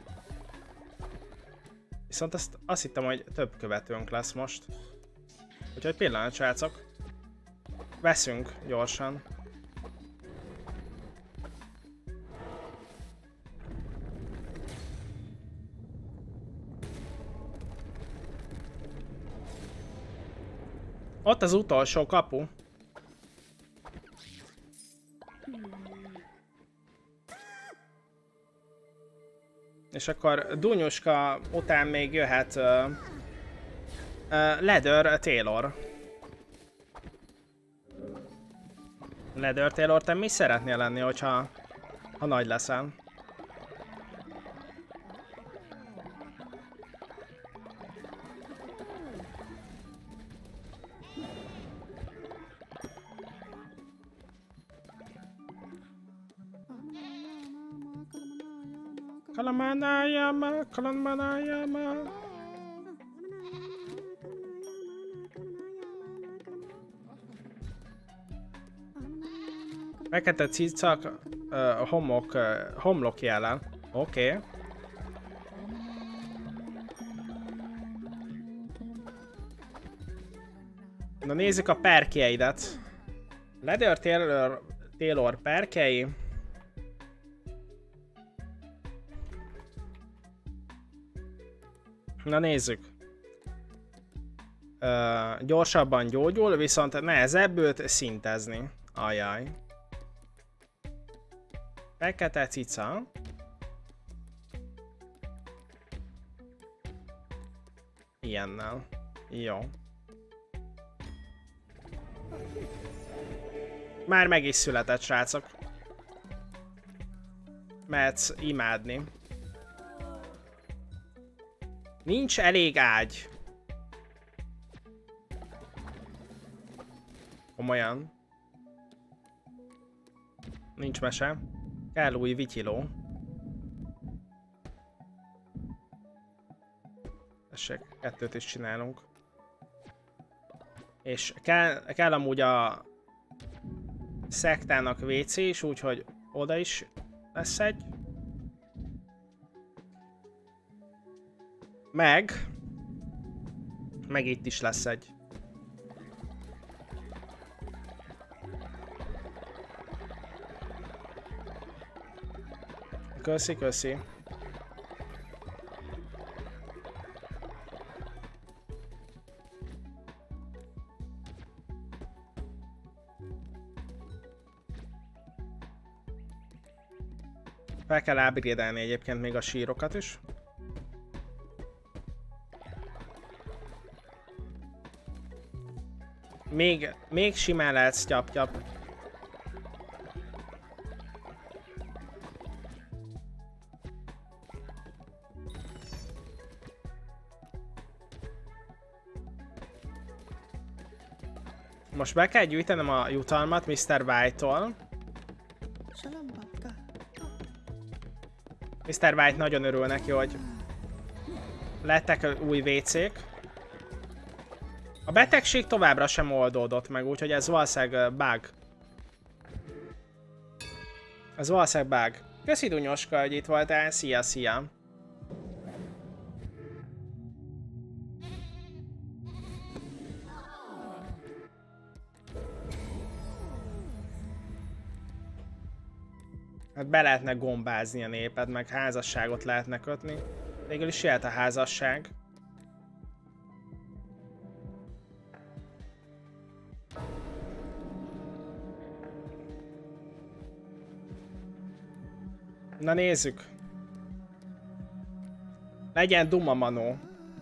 Viszont azt, azt hittem, hogy több követőnk lesz most. Úgyhogy pillanat, srácok. Veszünk gyorsan. Ott az utolsó kapu. És akkor Dunyoska után még jöhet uh, uh, Leather Taylor. Leather Taylor, te mi szeretnél lenni, hogyha ha nagy leszel? Kalamanayama, Kalamanayama. Fekete cicak, uh, homok, uh, homlok jelen. Oké. Okay. Na nézzük a perkjeidet. Leather Taylor, Taylor perkjei. Na nézzük. Uh, gyorsabban gyógyul, viszont nehezebb őt szintezni. Ajaj. Fekete cica. Ilyennel. Jó. Már meg is született, srácok. Mehetsz imádni. Nincs elég ágy. Komolyan. Nincs mese. Kell új vityiló. Tessék, kettőt is csinálunk. És kell, kell amúgy a szektának vé cé is, úgyhogy oda is lesz egy. Meg... Meg itt is lesz egy. Köszi, köszi. Fel kell upgrade-elni egyébként még a sírokat is. Még, még simán lehetsz tyap-tyap. Most be kell gyűjtenem a jutalmat miszter White-tól. miszter White nagyon örül neki, hogy lettek új vé cék. A betegség továbbra sem oldódott meg, úgyhogy ez valószínűleg bug. Ez valószínűleg bug. Köszi Dunyoska, hogy itt voltál. Szia, szia. Hát be lehetne gombázni a néped, meg házasságot lehetne kötni. Végül is jöhet a házasság. Na nézzük. Legyen Duma Manó.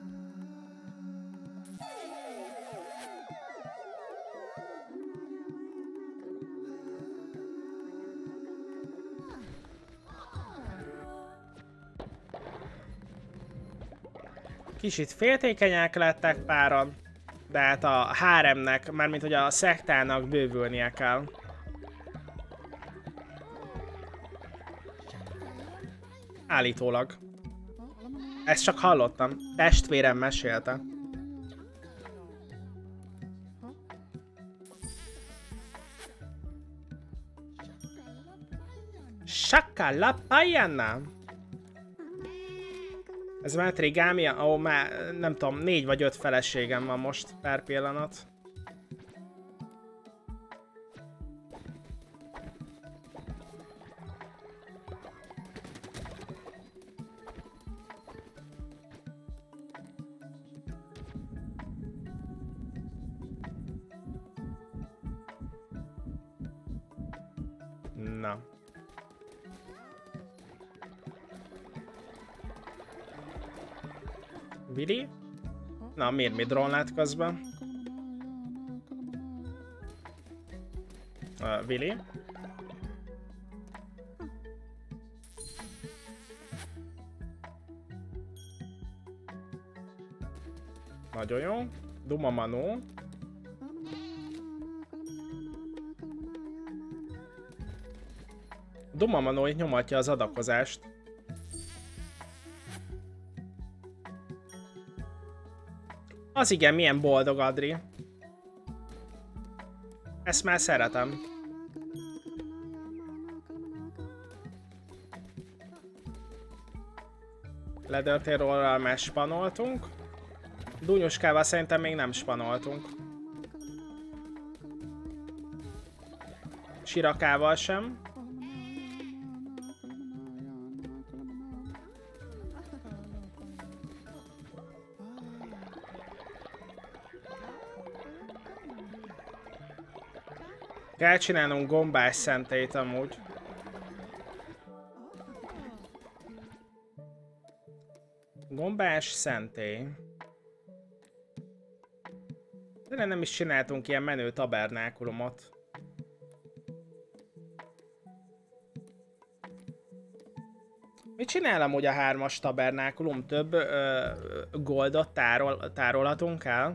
Kicsit féltékenyek lettek páran, de hát a háremnek, mármint hogy a szektának bővülnie kell. Állítólag. Ezt csak hallottam. Testvérem mesélte. Sakalapajana. Ez már trigámia? Ó, már nem tudom, négy vagy öt feleségem van most per pillanat. Na. Vili? Na, miért mi drónlát közben? Uh, Vili? Nagyon jó. Duma Manó. Duma Manó itt nyomatja az adakozást. Az igen, milyen boldog Adri. Ezt már szeretem. Leather Rollral már spanoltunk. Dúnyuskával szerintem még nem spanoltunk. Sirakával sem. Kell csinálnunk gombás szentét amúgy. Gombás szentély. De nem is csináltunk ilyen menő tabernákulumot. Mit csinál amúgy a hármas tabernákulum? Több ö, goldot tárol, tárolhatunk el?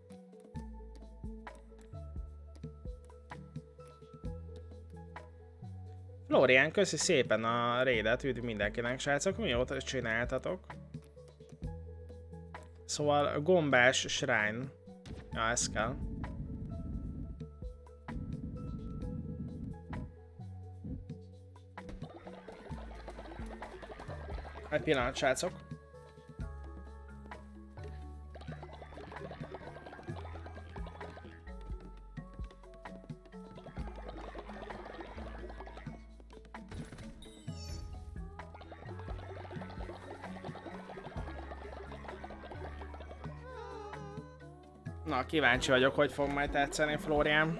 Florian, köszi szépen a raidet, üdv mindenkinek, srácok, mi jót csináltatok? Szóval gombás shrine. Ja, ez kell. Egy pillanat, srácok. Na, kíváncsi vagyok, hogy fog majd tetszeni, Florian.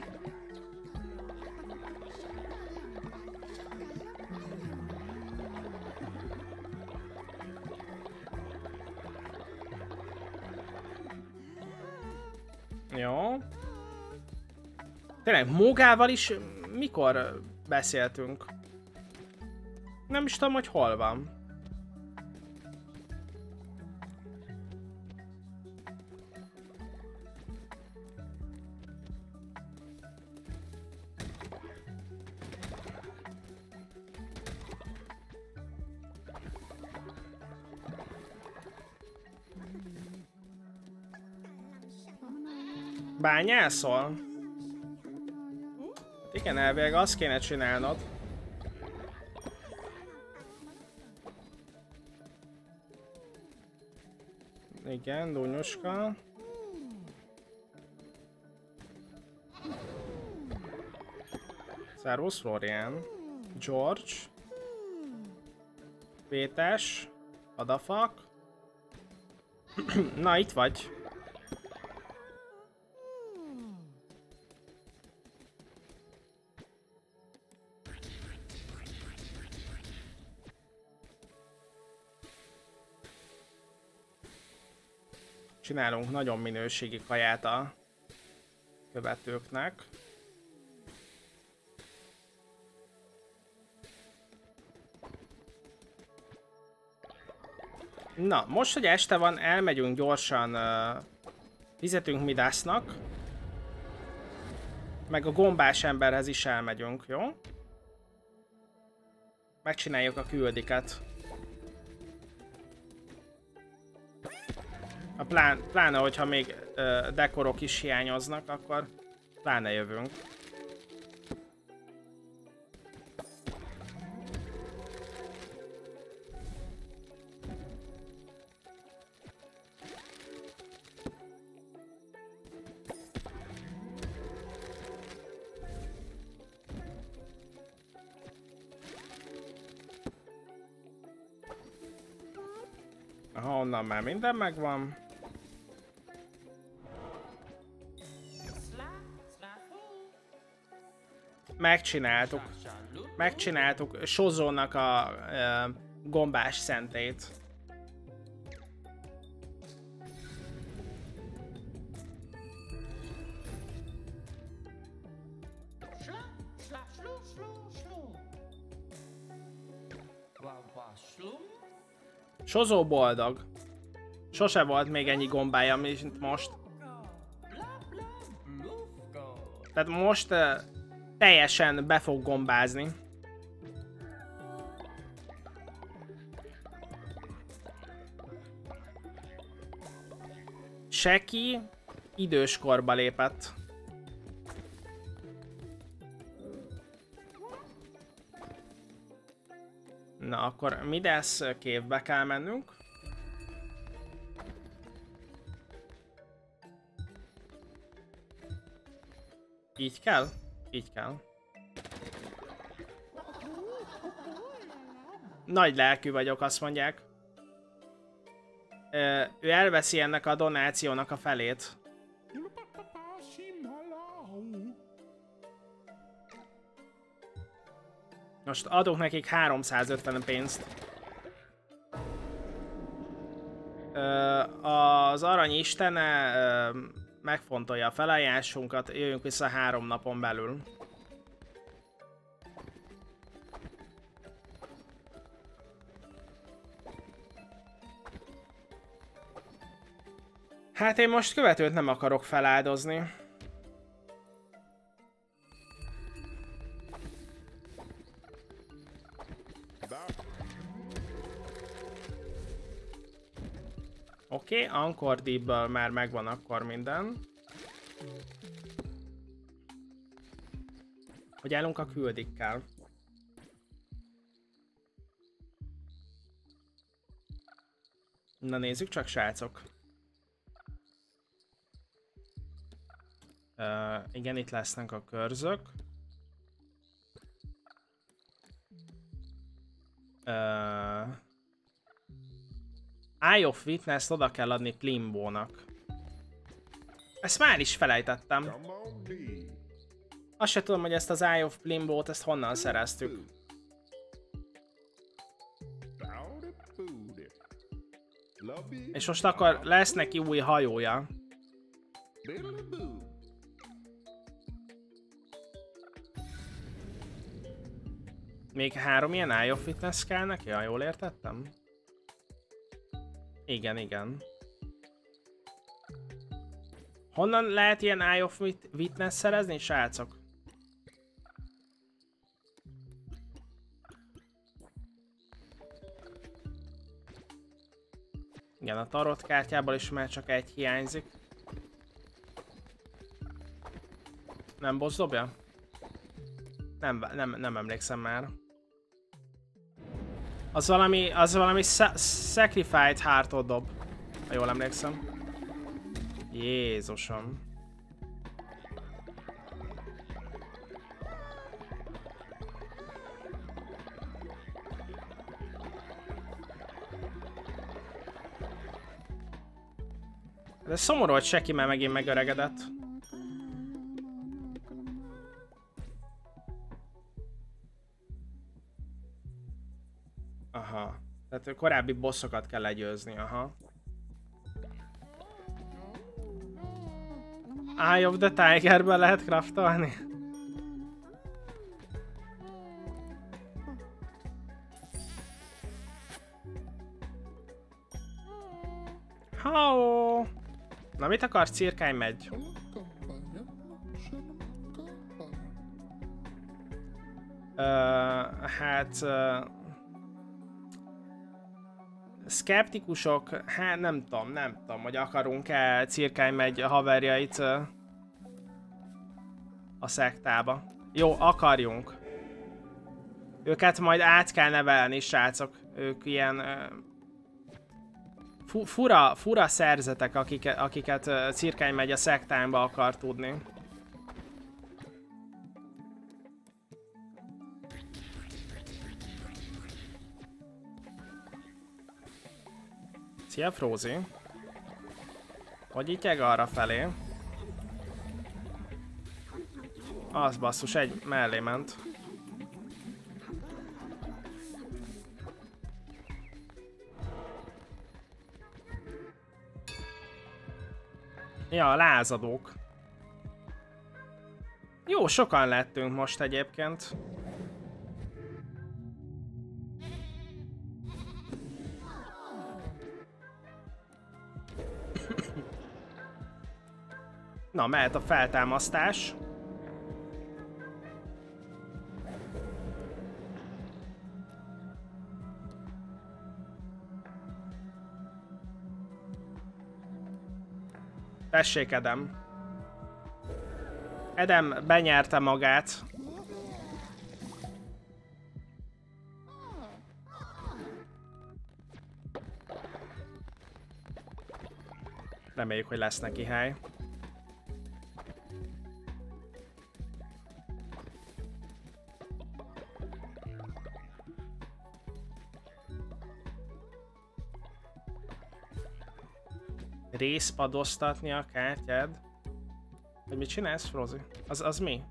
Jó. Tényleg, Mógával is mikor beszéltünk? Nem is tudom, hogy hol van. Bányászol? Igen, elvileg azt kéne csinálnod. Igen, Dunyuska. Szervusz, Florian. George. Pétes. Adafak. Na, itt vagy. Csinálunk nagyon minőségi kaját a követőknek. Na, most, hogy este van, elmegyünk gyorsan, uh, fizetünk Midasnak. Meg a gombás emberhez is elmegyünk, jó? Megcsináljuk a küldiket. A plán, pláne, hogyha még uh, dekorok is hiányoznak, akkor pláne jövünk. Aha, onnan már minden megvan. Megcsináltuk. Megcsináltuk Sozónak a e, gombás szentét. Sozó boldog. Sose volt még ennyi gombája, mint most. Tehát most uh, teljesen be fog gombázni. Seki időskorba lépett. Na, akkor Midas kévbe kell mennünk. Így kell? Így kell. Nagy lelkű vagyok, azt mondják. Ö, ő elveszi ennek a donációnak a felét. Most adok nekik háromszázötven pénzt. Az arany istene megfontolja a felajánlásunkat, jöjjünk vissza három napon belül. Hát én most követőt nem akarok feláldozni. Oké, okay, Anchor Deep-ből már megvan akkor minden. Hogy állunk a küldikkel? Na nézzük csak, srácok. Uh, igen, itt lesznek a körzök. Uh, Eye of Witness-t oda kell adni Plimbónak. Ezt már is felejtettem. Azt se tudom, hogy ezt az Eye of Plimbót, ezt honnan szereztük. És most akkor lesz neki új hajója. Még három ilyen Eye of Witness kell neki, ha jól értettem? Igen, igen. Honnan lehet ilyen Eye of Witness szerezni, srácok? Igen, a tarot kártyából is már csak egy hiányzik. Nem boss dobja? Nem, nem, nem emlékszem már. Az valami, az valami Sacrified Heartot dob, ha jól emlékszem. Jézusom. De szomorú, hogy Seki már megint megöregedett. Aha. Tehát korábbi bossokat kell legyőzni, aha. Eye of the Tigerben lehet craftolni? How? Na mit akar, cirkány megy? Uh, hát... Uh, szkeptikusok, hát nem tudom, nem tudom, hogy akarunk-e cirkány megy a haverjait uh, a szektába. Jó, akarjunk. Őket majd át kell nevelni, srácok. Ők ilyen... Uh, fu fura, fura szerzetek, akiket, akiket uh, cirkány megy a szektánba akar tudni. Szia, Frózi! Hogy ityeg arra felé? Az basszus, egy mellé ment. Ja, lázadók. Jó, sokan lettünk most egyébként. Na, mehet a feltámasztás. Tessék, Edem. Edem benyerte magát. Reméljük, hogy lesz neki hely. Részpadoztatni a kártyád? Hogy mit csinálsz, Frozi? Az, az mi?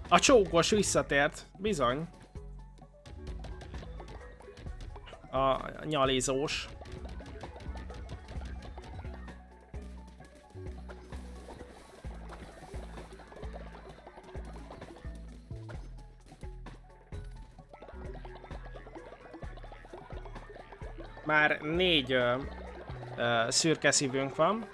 A csókos visszatért, bizony. A nyalizós. Már négy ö, ö, szürke szívünk van.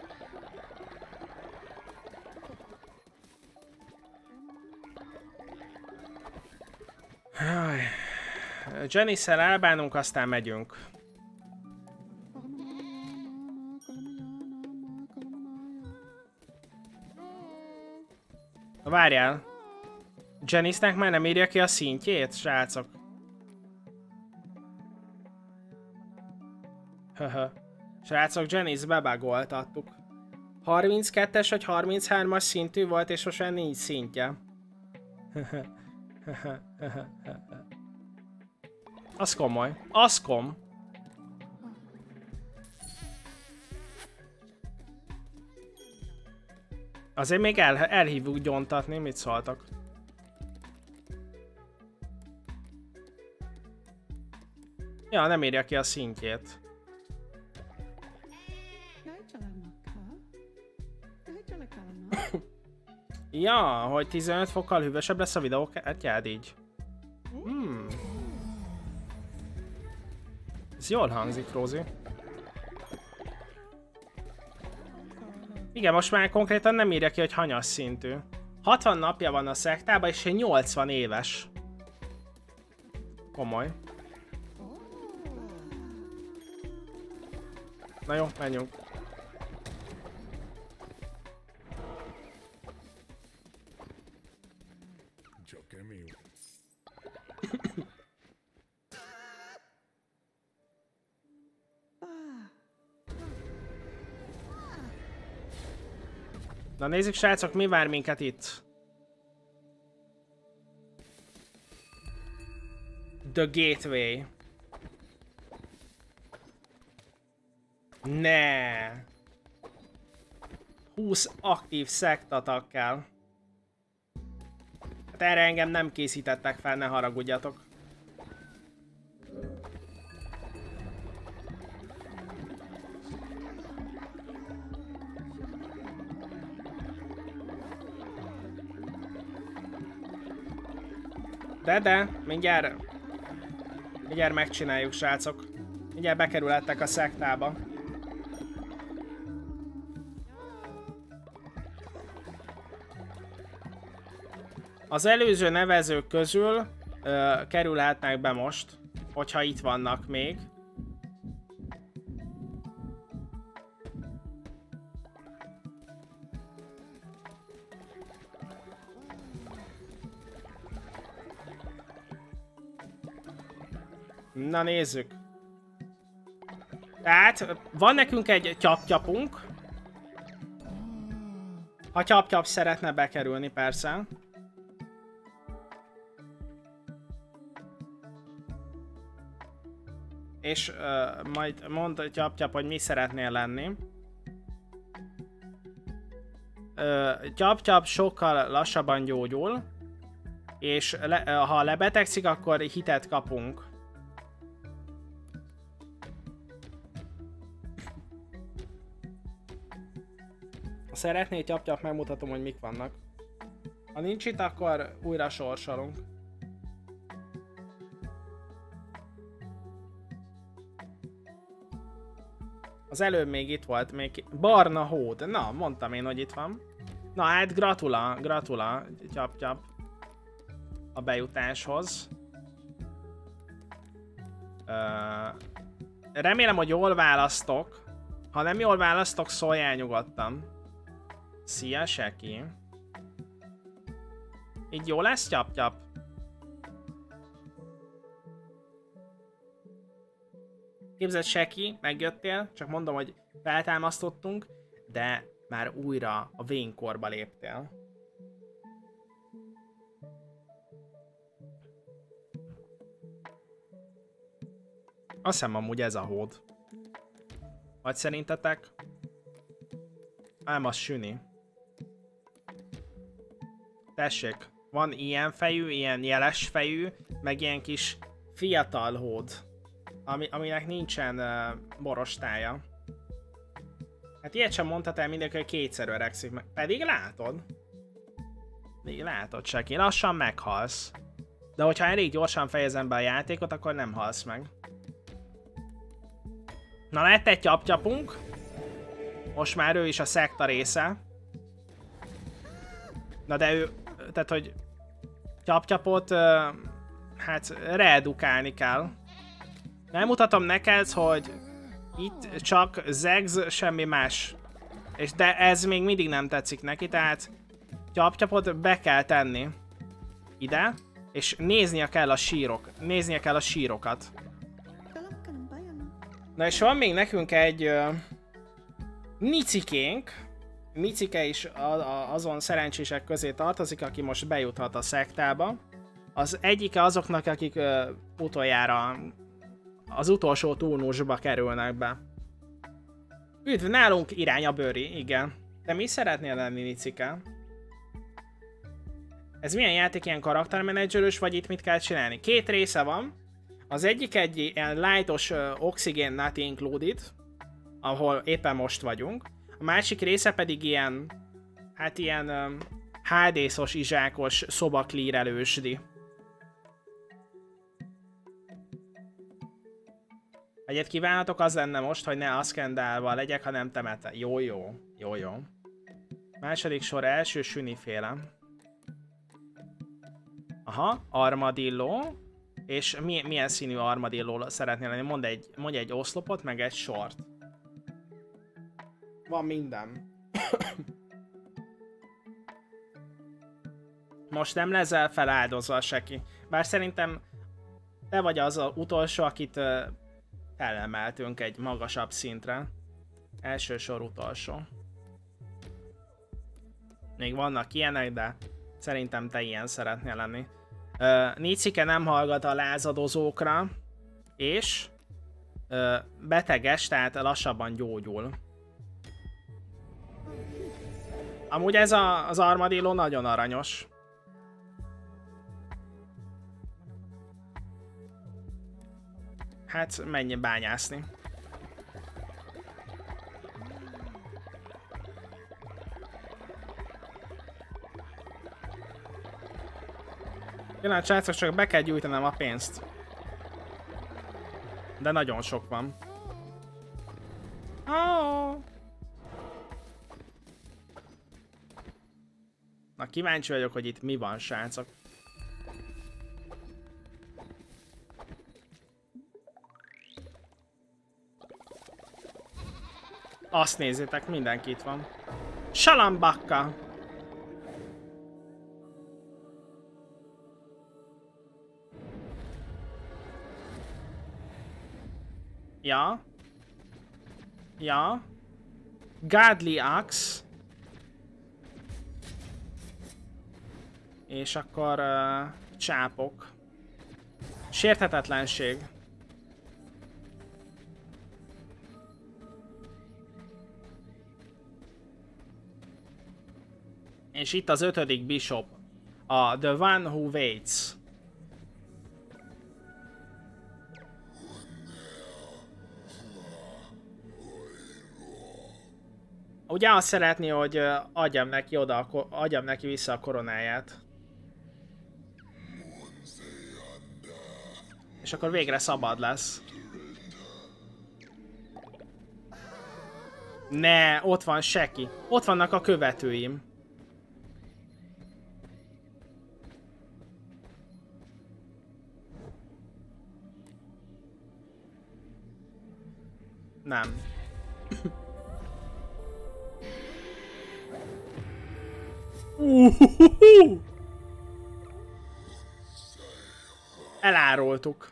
Janice-szel elbánunk, aztán megyünk. Várjál. Janice-nek már nem írja ki a szintjét, srácok? Höhö. Srácok, Janice bebugoltattuk. harminckettes vagy harminchármas szintű volt, és most már nincs szintje. Az komoly. Az kom. Azért még el, elhívjuk gyontatni, mit szóltak. Ja, nem írja ki a szintjét. Ja, hogy tizenöt fokkal hűvösebb lesz a videó, hát így. Hmm. Ez jól hangzik, Rózi. Igen, most már konkrétan nem írja ki, hogy hanyas szintű. hatvan napja van a szektában, és nyolcvan éves. Komoly. Na jó, menjünk. Na nézzük, srácok, mi vár minket itt. The Gateway. Ne. húsz aktív szektatag kell. Hát erre engem nem készítettek fel, ne haragudjatok. De, de, mindjárt, mindjárt megcsináljuk, srácok. Mindjárt bekerülhettek a szektába. Az előző nevezők közül ö, kerülhetnek be most, hogyha itt vannak még. Na nézzük. Tehát van nekünk egy tyap-tyapunk. Ha tyap-tyap szeretne bekerülni, persze. És uh, majd mondd tyap-tyap, hogy mi szeretnél lenni. Uh, tyap-tyap sokkal lassabban gyógyul. És le, uh, ha lebetegszik, akkor hitet kapunk. Ha szeretnél tyap-tyap, megmutatom, hogy mik vannak. Ha nincs itt, akkor újra sorsolunk. Az előbb még itt volt, még barna hód. Na, mondtam én, hogy itt van. Na hát gratula, gratula, tyap-tyap a bejutáshoz. Uh, remélem, hogy jól választok. Ha nem jól választok, szóljál nyugodtan. Szia, Seki. Így jó lesz, tyap-tyap? Képzeld, Seki, megjöttél, csak mondom, hogy feltámasztottunk, de már újra a vénkorba léptél. Azt hiszem amúgy ez a hód. Vagy szerintetek? Ám az süni. Tessék, Van ilyen fejű, ilyen jeles fejű, meg ilyen kis fiatal hód, ami, aminek nincsen uh, borostája. Hát ilyet sem mondhatál mindenki, hogy kétszer öregszik meg. Pedig látod. Pedig látod, Seki. Lassan meghalsz. De hogyha elég gyorsan fejezem be a játékot, akkor nem halsz meg. Na, lett egy tyaptyapunk. Most már ő is a szekta része. Na de ő, tehát hogy tyaptyapot, hát reedukálni kell. Megmutatom neked, hogy itt csak zegz, semmi más. És de ez még mindig nem tetszik neki, tehát tyaptyapot be kell tenni ide, és néznie kell a sírok, néznie kell a sírokat. Na és van még nekünk egy uh, Nicikénk. Nicike is a, a, azon szerencsések közé tartozik, aki most bejuthat a szektába. Az egyike azoknak, akik uh, utoljára az utolsó turnusba kerülnek be. Üdv, nálunk irány a bőri, igen. De mi szeretnél lenni, Nicike? Ez milyen játék, ilyen karaktermenedzserős, vagy itt mit kell csinálni? Két része van. Az egyik egy ilyen lightos uh, Oxygen Not Included, ahol éppen most vagyunk. A másik része pedig ilyen, hát ilyen um, há dé-szos, izsákos, szobaklírelősdi. Egyet kívánhatok, az lenne most, hogy ne Askendálval legyek, hanem temete. Jó, jó, jó, jó. Második sor, első süniféle. Aha, armadillo. És mi, milyen színű armadillo szeretnél lenni? Mondj egy, mondj egy oszlopot, meg egy sort. Van minden. Most nem leszel feláldozva, Seki. Bár szerintem te vagy az az utolsó, akit uh, felemeltünk egy magasabb szintre. Első sor utolsó. Még vannak ilyenek, de szerintem te ilyen szeretnél lenni. Uh, Nicike nem hallgat a lázadozókra, és uh, beteges, tehát lassabban gyógyul. Amúgy ez a, az armadillo nagyon aranyos. Hát menj bányászni. Pillanat, srácok, csak be kell gyűjtenem a pénzt. De nagyon sok van. Oh. Na, kíváncsi vagyok, hogy itt mi van, srácok. Azt nézzétek, mindenki itt van. Salambakka! Ja. Ja. Godly Axe. És akkor uh, csápok. Sérthetetlenség. És itt az ötödik bishop. A The One Who Waits. Ugye azt szeretné, hogy adjam neki oda, adjam neki vissza a koronáját. És akkor végre szabad lesz. Ne, ott van Seki. Ott vannak a követőim. Nem. Uh-huh-huh. Elárultuk.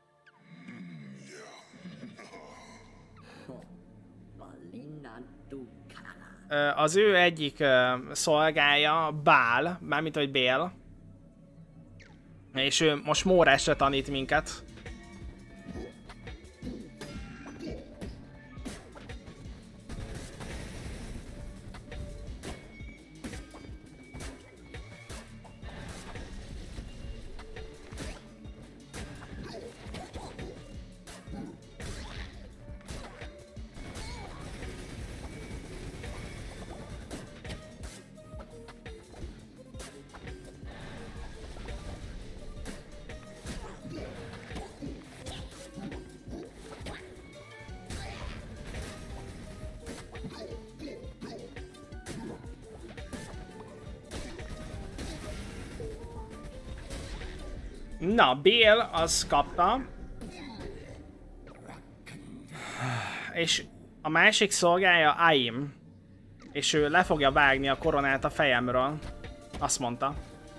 Az ő egyik szolgája Bál, mármint hogy Bél. És ő most Mórásra tanít minket. Na, Bél az kapta. És a másik szolgája Aim. És ő le fogja vágni a koronát a fejemről. Azt mondta.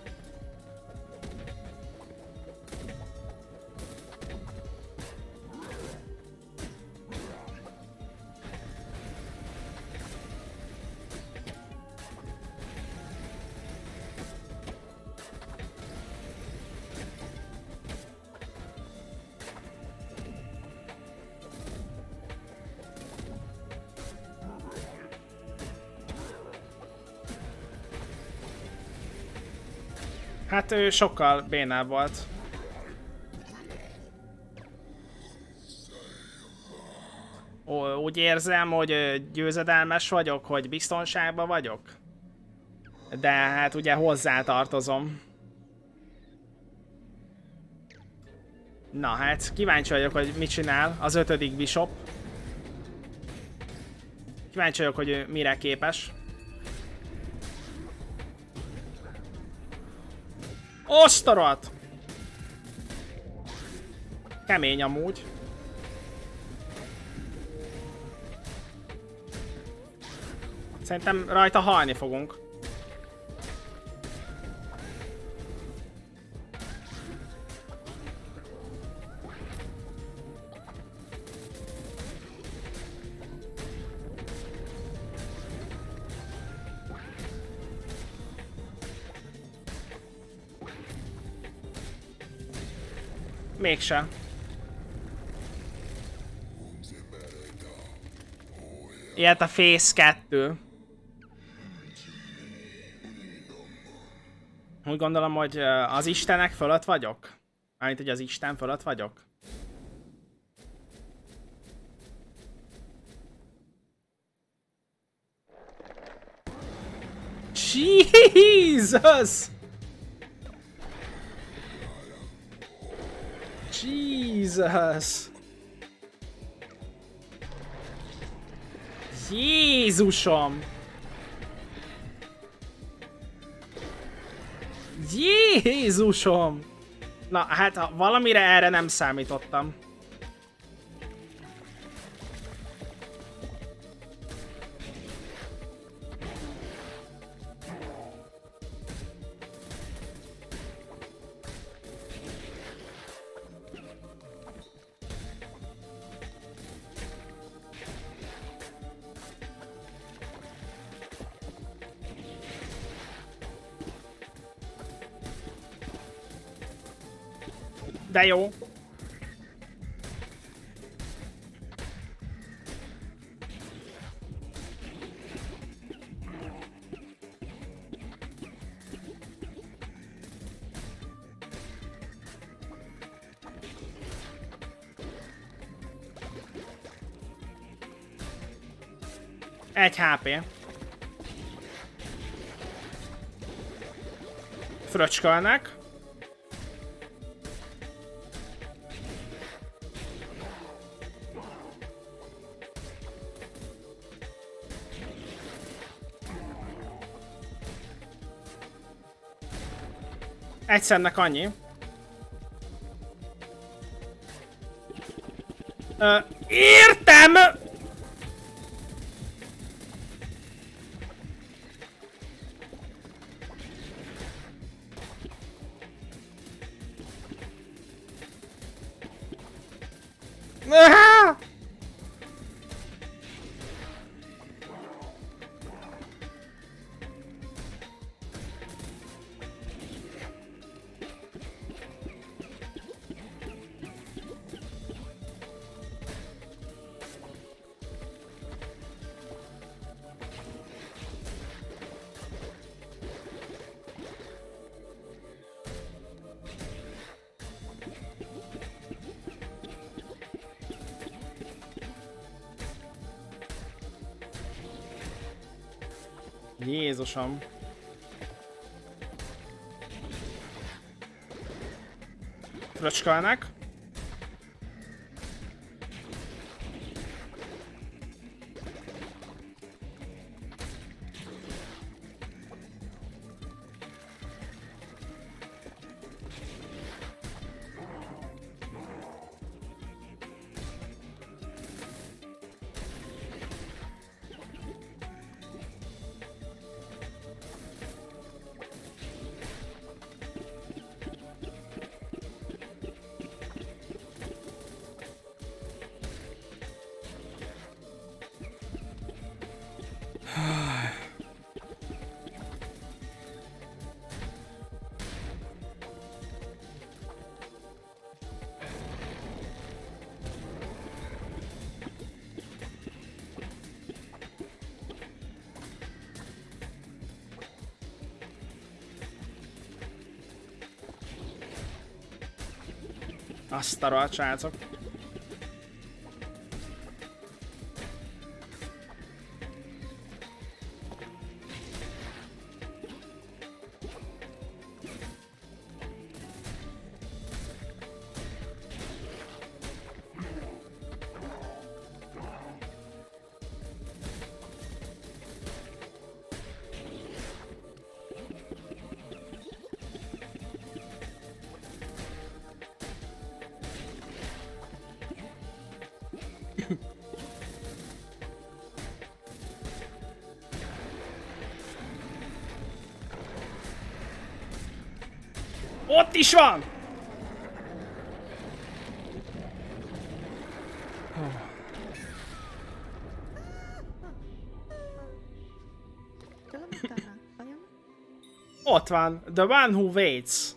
Hát ő sokkal bénább volt. Ó, úgy érzem, hogy győzedelmes vagyok, hogy biztonságban vagyok. De hát ugye hozzá tartozom. Na hát, kíváncsi vagyok, hogy mit csinál az ötödik bishop. Kíváncsi vagyok, hogy ő mire képes. Osztorat! Kemény amúgy. Szerintem rajta halni fogunk. Mégsem. Ilyet a Phase kettő. Úgy gondolom, hogy az istenek fölött vagyok. Mármint, hogy az Isten fölött vagyok. Jesus! Jesus! Jézusom! Jézusom! Na, hát valamire erre nem számítottam. De jó. Egy há pé. Fröcskölnek. Egyszernek annyi. Ö, értem! Aha! Jézusom. Fröcskölnek. Azt a rohadt srácok. Ott is van! Ott van, the one who waits.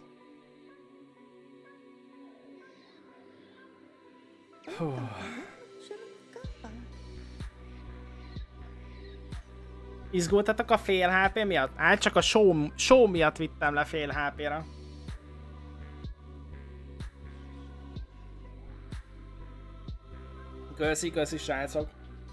Izgultatok a fél há pé miatt? Hát csak a show, show miatt vittem le fél há pé-re. Köszi, köszi srácok.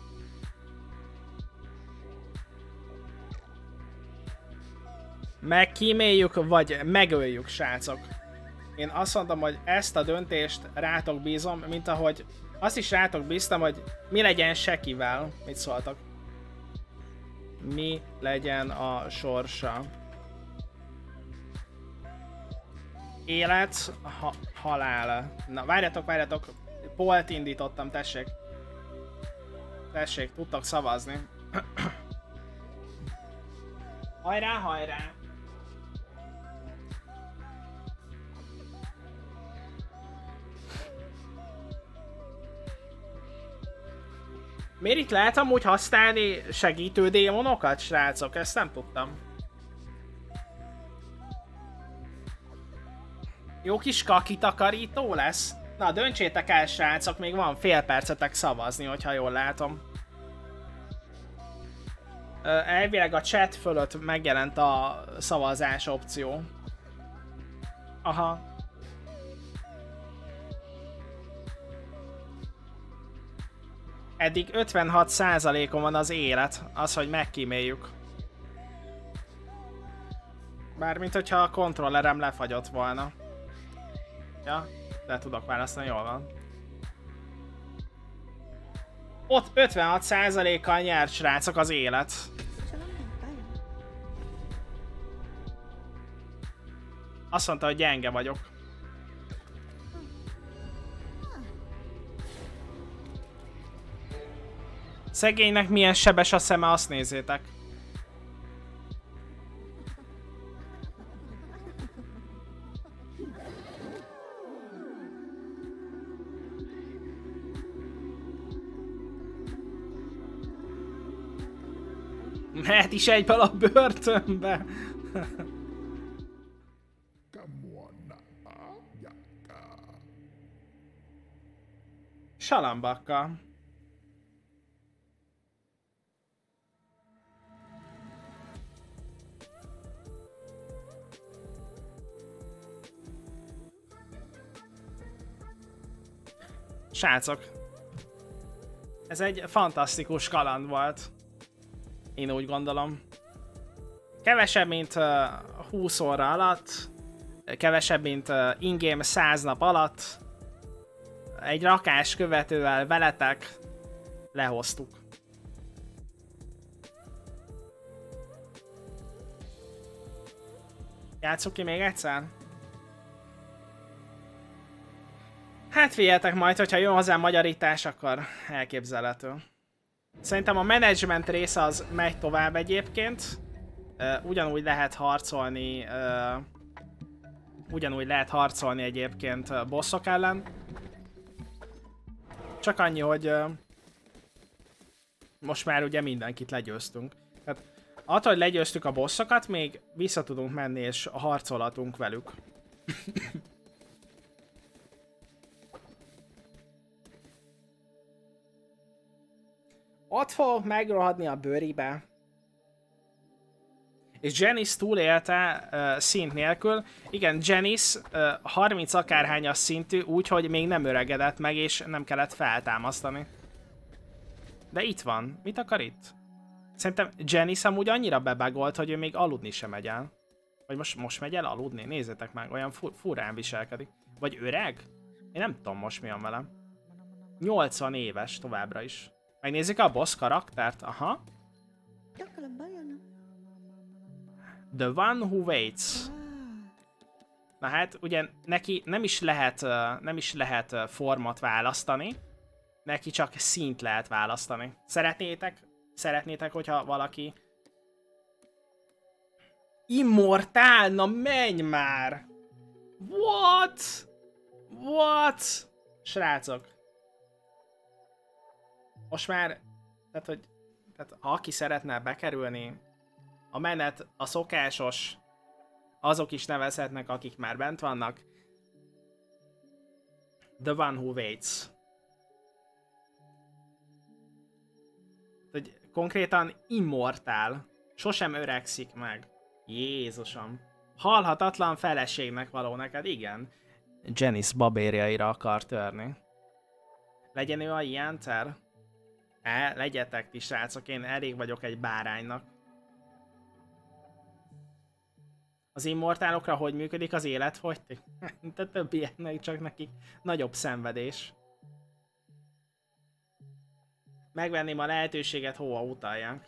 Megkíméljük, vagy megöljük srácok. Én azt mondom, hogy ezt a döntést rátok bízom, mint ahogy azt is rátok bíztam, hogy mi legyen Sekivel. Mit szóltak? Mi legyen a sorsa? Élet, ha halál. Na, várjatok, várjatok. Polt indítottam, tessék. Tessék, tudtak szavazni. Hajrá, hajrá! Miért itt lehet amúgy használni segítő démonokat, srácok? Ezt nem tudtam. Jó kis kakitakarító lesz? Na, döntsétek el, srácok, még van fél percetek szavazni, hogyha jól látom. Ö, elvileg a chat fölött megjelent a szavazás opció. Aha. Eddig ötvenhat százalékon van az élet, az, hogy megkíméljük. Bármint, hogyha a kontrollerem lefagyott volna. Ja, de tudok választani, jól van. Ott ötvenhat százalékkal nyert, srácok, az élet. Azt mondta, hogy gyenge vagyok. Szegénynek milyen sebes a szeme, azt nézzétek. Mehet is egyből a börtönbe. Salambakka. Srácok, ez egy fantasztikus kaland volt. Én úgy gondolom. Kevesebb, mint uh, húsz óra alatt, kevesebb, mint uh, in-game száz nap alatt, egy rakás követővel veletek lehoztuk. Játsszuk ki még egyszer? Hát figyeljetek majd, hogyha jön hozzá magyarítás, akkor elképzelhető. Szerintem a menedzsment része az megy tovább egyébként. Uh, ugyanúgy lehet harcolni, uh, ugyanúgy lehet harcolni egyébként uh, bosszok ellen. Csak annyi, hogy uh, most már ugye mindenkit legyőztünk. Tehát attól, hogy legyőztük a bosszokat, még vissza tudunk menni és harcolhatunk velük. Ott fogok megrohadni a bőribe. És Janice túlélte uh, szint nélkül. Igen, Janice uh, harminc akárhányas szintű, úgyhogy még nem öregedett meg, és nem kellett feltámasztani. De itt van. Mit akar itt? Szerintem Janice amúgy annyira bebagolt, hogy ő még aludni sem megy el. Vagy most, most megy el aludni? Nézzétek meg, olyan fu furán viselkedik. Vagy öreg? Én nem tudom most mi van velem. nyolcvan éves továbbra is. Megnézzük a boss karaktert? Aha. The one who waits. Na hát, ugye neki nem is lehet, nem is lehet format választani. Neki csak szint lehet választani. Szeretnétek? Szeretnétek, hogyha valaki... Immortál? Na menj már! What? What? Srácok. Most már... Tehát, hogy... Tehát, ha aki szeretne bekerülni, a menet, a szokásos, azok is nevezhetnek, akik már bent vannak. The one who waits. Hogy konkrétan immortál. Sosem öregszik meg. Jézusom. Halhatatlan feleségnek való neked, igen. Janice babérjaira akar törni. Legyen ő a jenter? E, legyetek ti, srácok, én elég vagyok egy báránynak. Az immortálokra hogy működik az életfogytig? De többieknek csak nekik nagyobb szenvedés. Megvenném a lehetőséget, hova utaljak.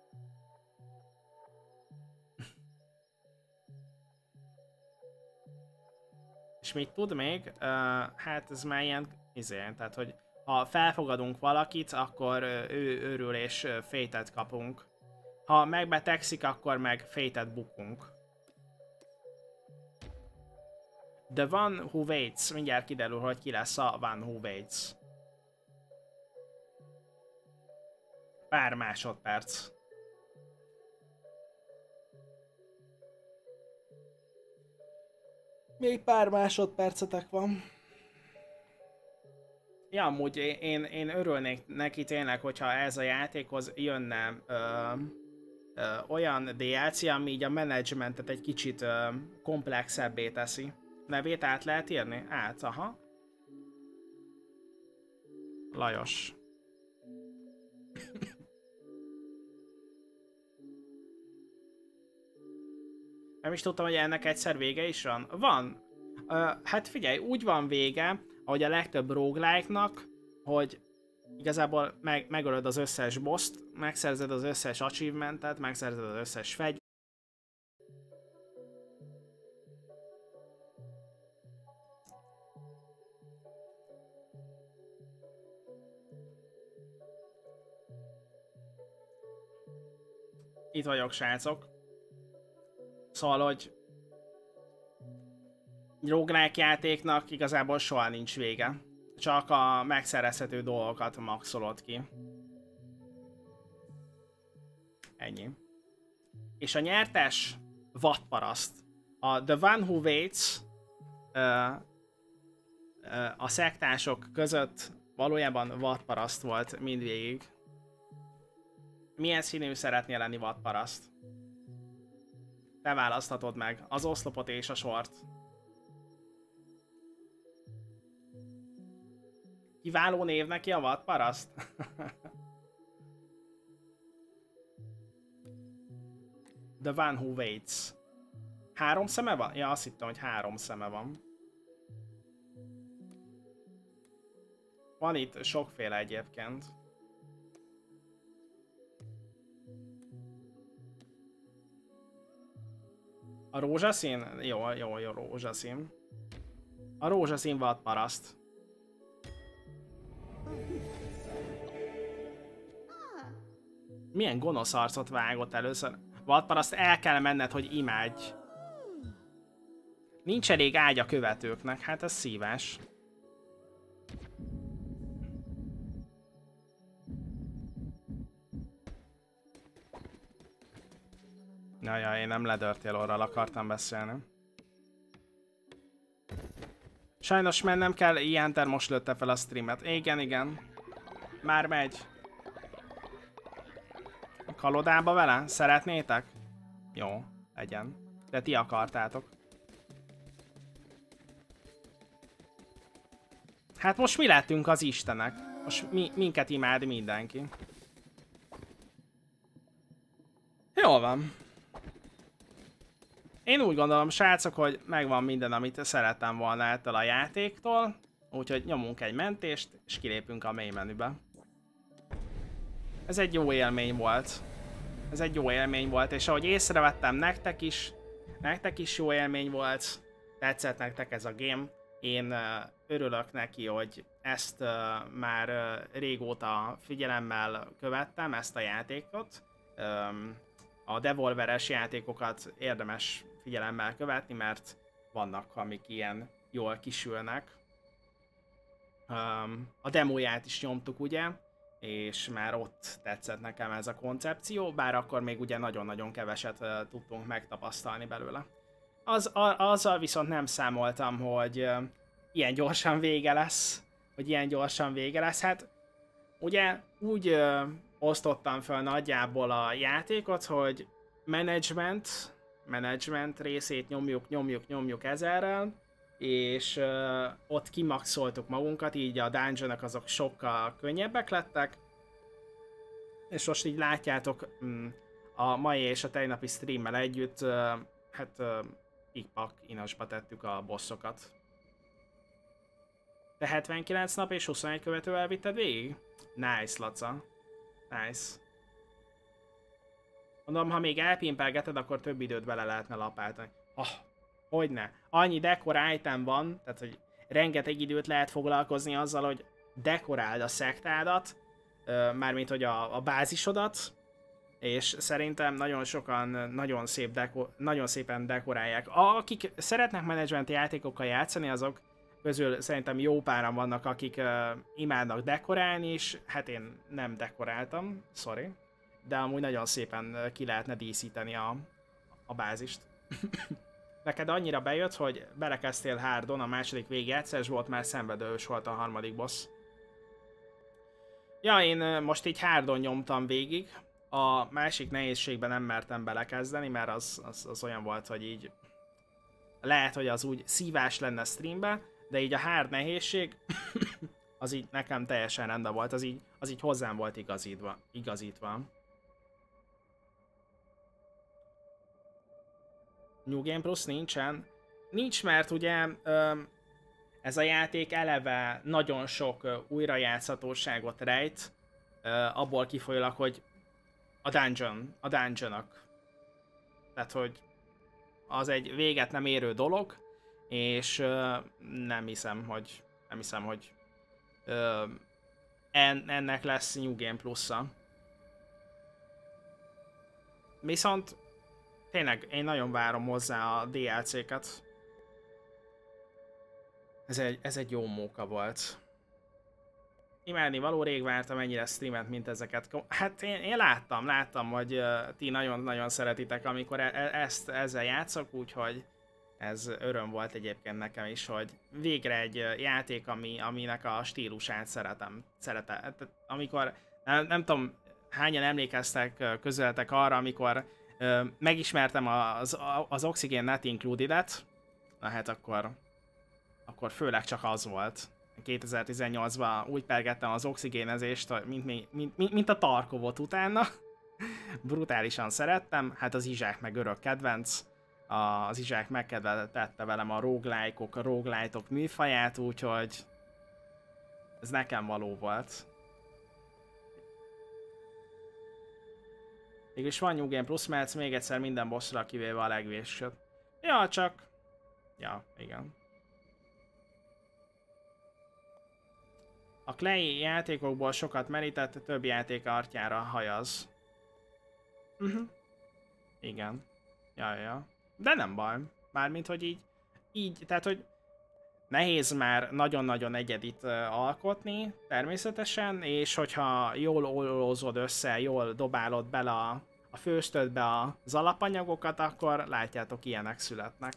És mit tud még? Uh, hát ez már ilyen, izé, tehát hogy ha felfogadunk valakit, akkor ő őrül és fétet kapunk. Ha megbetegszik, akkor meg fétet bukunk. The one who waits. Mindjárt kiderül, hogy ki lesz a one who waits. Pár másodperc. Még pár másodpercetek van. Ja, amúgy én, én örülnék neki tényleg, hogyha ez a játékhoz jönne ö, ö, olyan dé el cé, ami így a menedzsmentet egy kicsit ö, komplexebbé teszi. Nevét át lehet írni? Át, aha. Lajos. Nem is tudtam, hogy ennek egyszer vége is van. Van. Uh, hát figyelj, úgy van vége, ahogy a legtöbb roguelike-nak, hogy igazából meg, megölöd az összes boss-t, megszerzed az összes achievementet, megszerzed az összes fegy. Itt vagyok, srácok. Szóval, hogy roguelike játéknak igazából soha nincs vége. Csak a megszerezhető dolgokat maxolod ki. Ennyi. És a nyertes vadparaszt. A The One Who Waits uh, uh, a szektások között valójában vadparaszt volt mindvégig. Milyen színű szeretnél lenni vadparaszt? Te választhatod meg az oszlopot és a sort. Kiváló név neki a vadparaszt? The one who waits. Három szeme van? Ja, azt hittem, hogy három szeme van. Van itt sokféle egyébként. A rózsaszín? Jó, jó, jó, rózsaszín. A rózsaszín vadparaszt. Milyen gonosz arcot vágott először. Vadparaszt, el kell menned, hogy imádj. Nincs elég ágy a követőknek, hát ez szívás. Jajjaj, én nem ledörtél orral akartam beszélni. Sajnos mennem kell, Ienter most lőtte fel a streamet. Igen, igen. Már megy. Kalodába vele? Szeretnétek? Jó, legyen. De ti akartátok. Hát most mi lettünk az istenek. Most mi, minket imád mindenki. Jól van. Én úgy gondolom, srácok, hogy megvan minden, amit szerettem volna ettől a játéktól. Úgyhogy nyomunk egy mentést, és kilépünk a main menübe. Ez egy jó élmény volt. Ez egy jó élmény volt, és ahogy észrevettem, nektek is, nektek is jó élmény volt. Tetszett nektek ez a game. Én uh, örülök neki, hogy ezt uh, már uh, régóta figyelemmel követtem, ezt a játékot. Um, a Devolveres játékokat érdemes figyelemmel követni, mert vannak, amik ilyen jól kisülnek. Um, a demóját is nyomtuk, ugye, és már ott tetszett nekem ez a koncepció, bár akkor még ugye nagyon-nagyon keveset uh, tudtunk megtapasztalni belőle. Az, a, azzal viszont nem számoltam, hogy uh, ilyen gyorsan vége lesz, hogy ilyen gyorsan vége lesz. Hát ugye úgy uh, osztottam fel nagyjából a játékot, hogy management, management részét nyomjuk, nyomjuk, nyomjuk ezerrel, és uh, ott kimaxoltuk magunkat, így a dungeonok azok sokkal könnyebbek lettek. És most így látjátok, mm, a mai és a tegnapi streammel együtt, uh, hát uh, pikpak inasba tettük a bossokat. Te hetvenkilenc nap és huszonegy követővel vitted végig? Nice, Laca. Nice. Mondom, ha még elpimpelgeted, akkor több időt bele lehetne lapáltani. Oh, hogyne. Annyi dekor item van, tehát hogy rengeteg időt lehet foglalkozni azzal, hogy dekoráld a szektádat, mármint hogy a, a bázisodat, és szerintem nagyon sokan nagyon, szép deko, nagyon szépen dekorálják. Akik szeretnek menedzsment játékokkal játszani, azok közül szerintem jó páran vannak, akik uh, imádnak dekorálni is. Hát én nem dekoráltam, sorry. De amúgy nagyon szépen ki lehetne díszíteni a, a bázist. Neked annyira bejött, hogy belekezdtél hardon, a második végigjátszás volt, már szenvedős volt a harmadik boss. Ja, én most így hardon nyomtam végig. A másik nehézségben nem mertem belekezdeni, mert az, az, az olyan volt, hogy így lehet, hogy az úgy szívás lenne streambe, de így a hard nehézség az így nekem teljesen rendben volt, az így, az így hozzám volt igazítva. igazítva. New Game Plus nincsen. Nincs, mert ugye ez a játék eleve nagyon sok újrajátszhatóságot rejt, abból kifolyólag, hogy a dungeon, a dungeonok. Tehát, hogy az egy véget nem érő dolog, és nem hiszem, hogy nem hiszem, hogy ennek lesz New Game Plus-a. Viszont tényleg én nagyon várom hozzá a dé el cé-ket. Ez egy, ez egy jó móka volt. Imádni való, rég vártam ennyire streamet, mint ezeket. Hát én, én láttam, láttam, hogy uh, ti nagyon-nagyon szeretitek, amikor e e ezt, ezzel játszok, úgyhogy ez öröm volt egyébként nekem is, hogy végre egy játék, ami, aminek a stílusát szeretem. Szeretem. Amikor, nem, nem tudom, hányan emlékeztek, közöltek arra, amikor uh, megismertem az, az Oxygen Not Included-et, na hát akkor, akkor főleg csak az volt. kétezer-tizennyolcban úgy pergettem az oxigénezést, mint, mint, mint, mint a Tarkovot utána. Brutálisan szerettem, hát az Izsák meg örök kedvenc. Az Izsák megkedveltette velem a roguelike-ok, a roguelite-ok műfaját, úgyhogy ez nekem való volt. Mégis van New Game Plus, mert még egyszer minden bossra kivéve a legvégsőt. Ja, csak... Ja, igen. A Clay játékokból sokat merített, több játék artjára hajaz. Uh-huh. Igen. Ja, ja. De nem baj. Mármint, hogy így, így, tehát, hogy nehéz már nagyon-nagyon egyedit uh, alkotni, természetesen, és hogyha jól ollózod össze, jól dobálod bele a, a főztödbe az alapanyagokat, akkor látjátok, ilyenek születnek.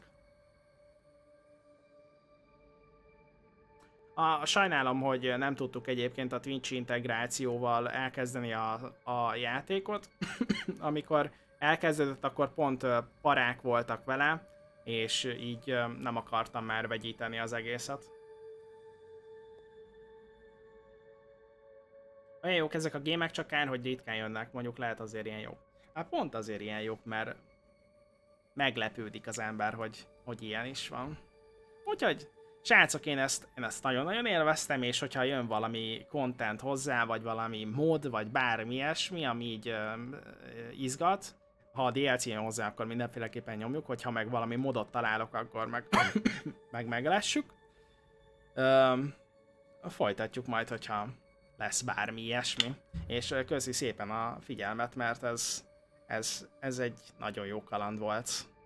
A, sajnálom, hogy nem tudtuk egyébként a Twitch integrációval elkezdeni a, a játékot, amikor elkezdődött, akkor pont parák voltak vele, és így nem akartam már vegyíteni az egészet. Olyan jók ezek a gémek, csak kár, hogy ritkán jönnek, mondjuk lehet azért ilyen jók. Hát pont azért ilyen jók, mert meglepődik az ember, hogy, hogy ilyen is van. Úgyhogy, srácok, én ezt, én ezt nagyon-nagyon élveztem, és hogyha jön valami content hozzá, vagy valami mod, vagy bármi ilyesmi, ami így ö, ö, izgat, ha a dé el cé jön hozzá, akkor mindenféleképpen nyomjuk, hogyha meg valami modot találok, akkor meg meg meglessük. Ö, folytatjuk majd, hogyha lesz bármi ilyesmi. És köszi szépen a figyelmet, mert ez, ez, ez egy nagyon jó kaland volt.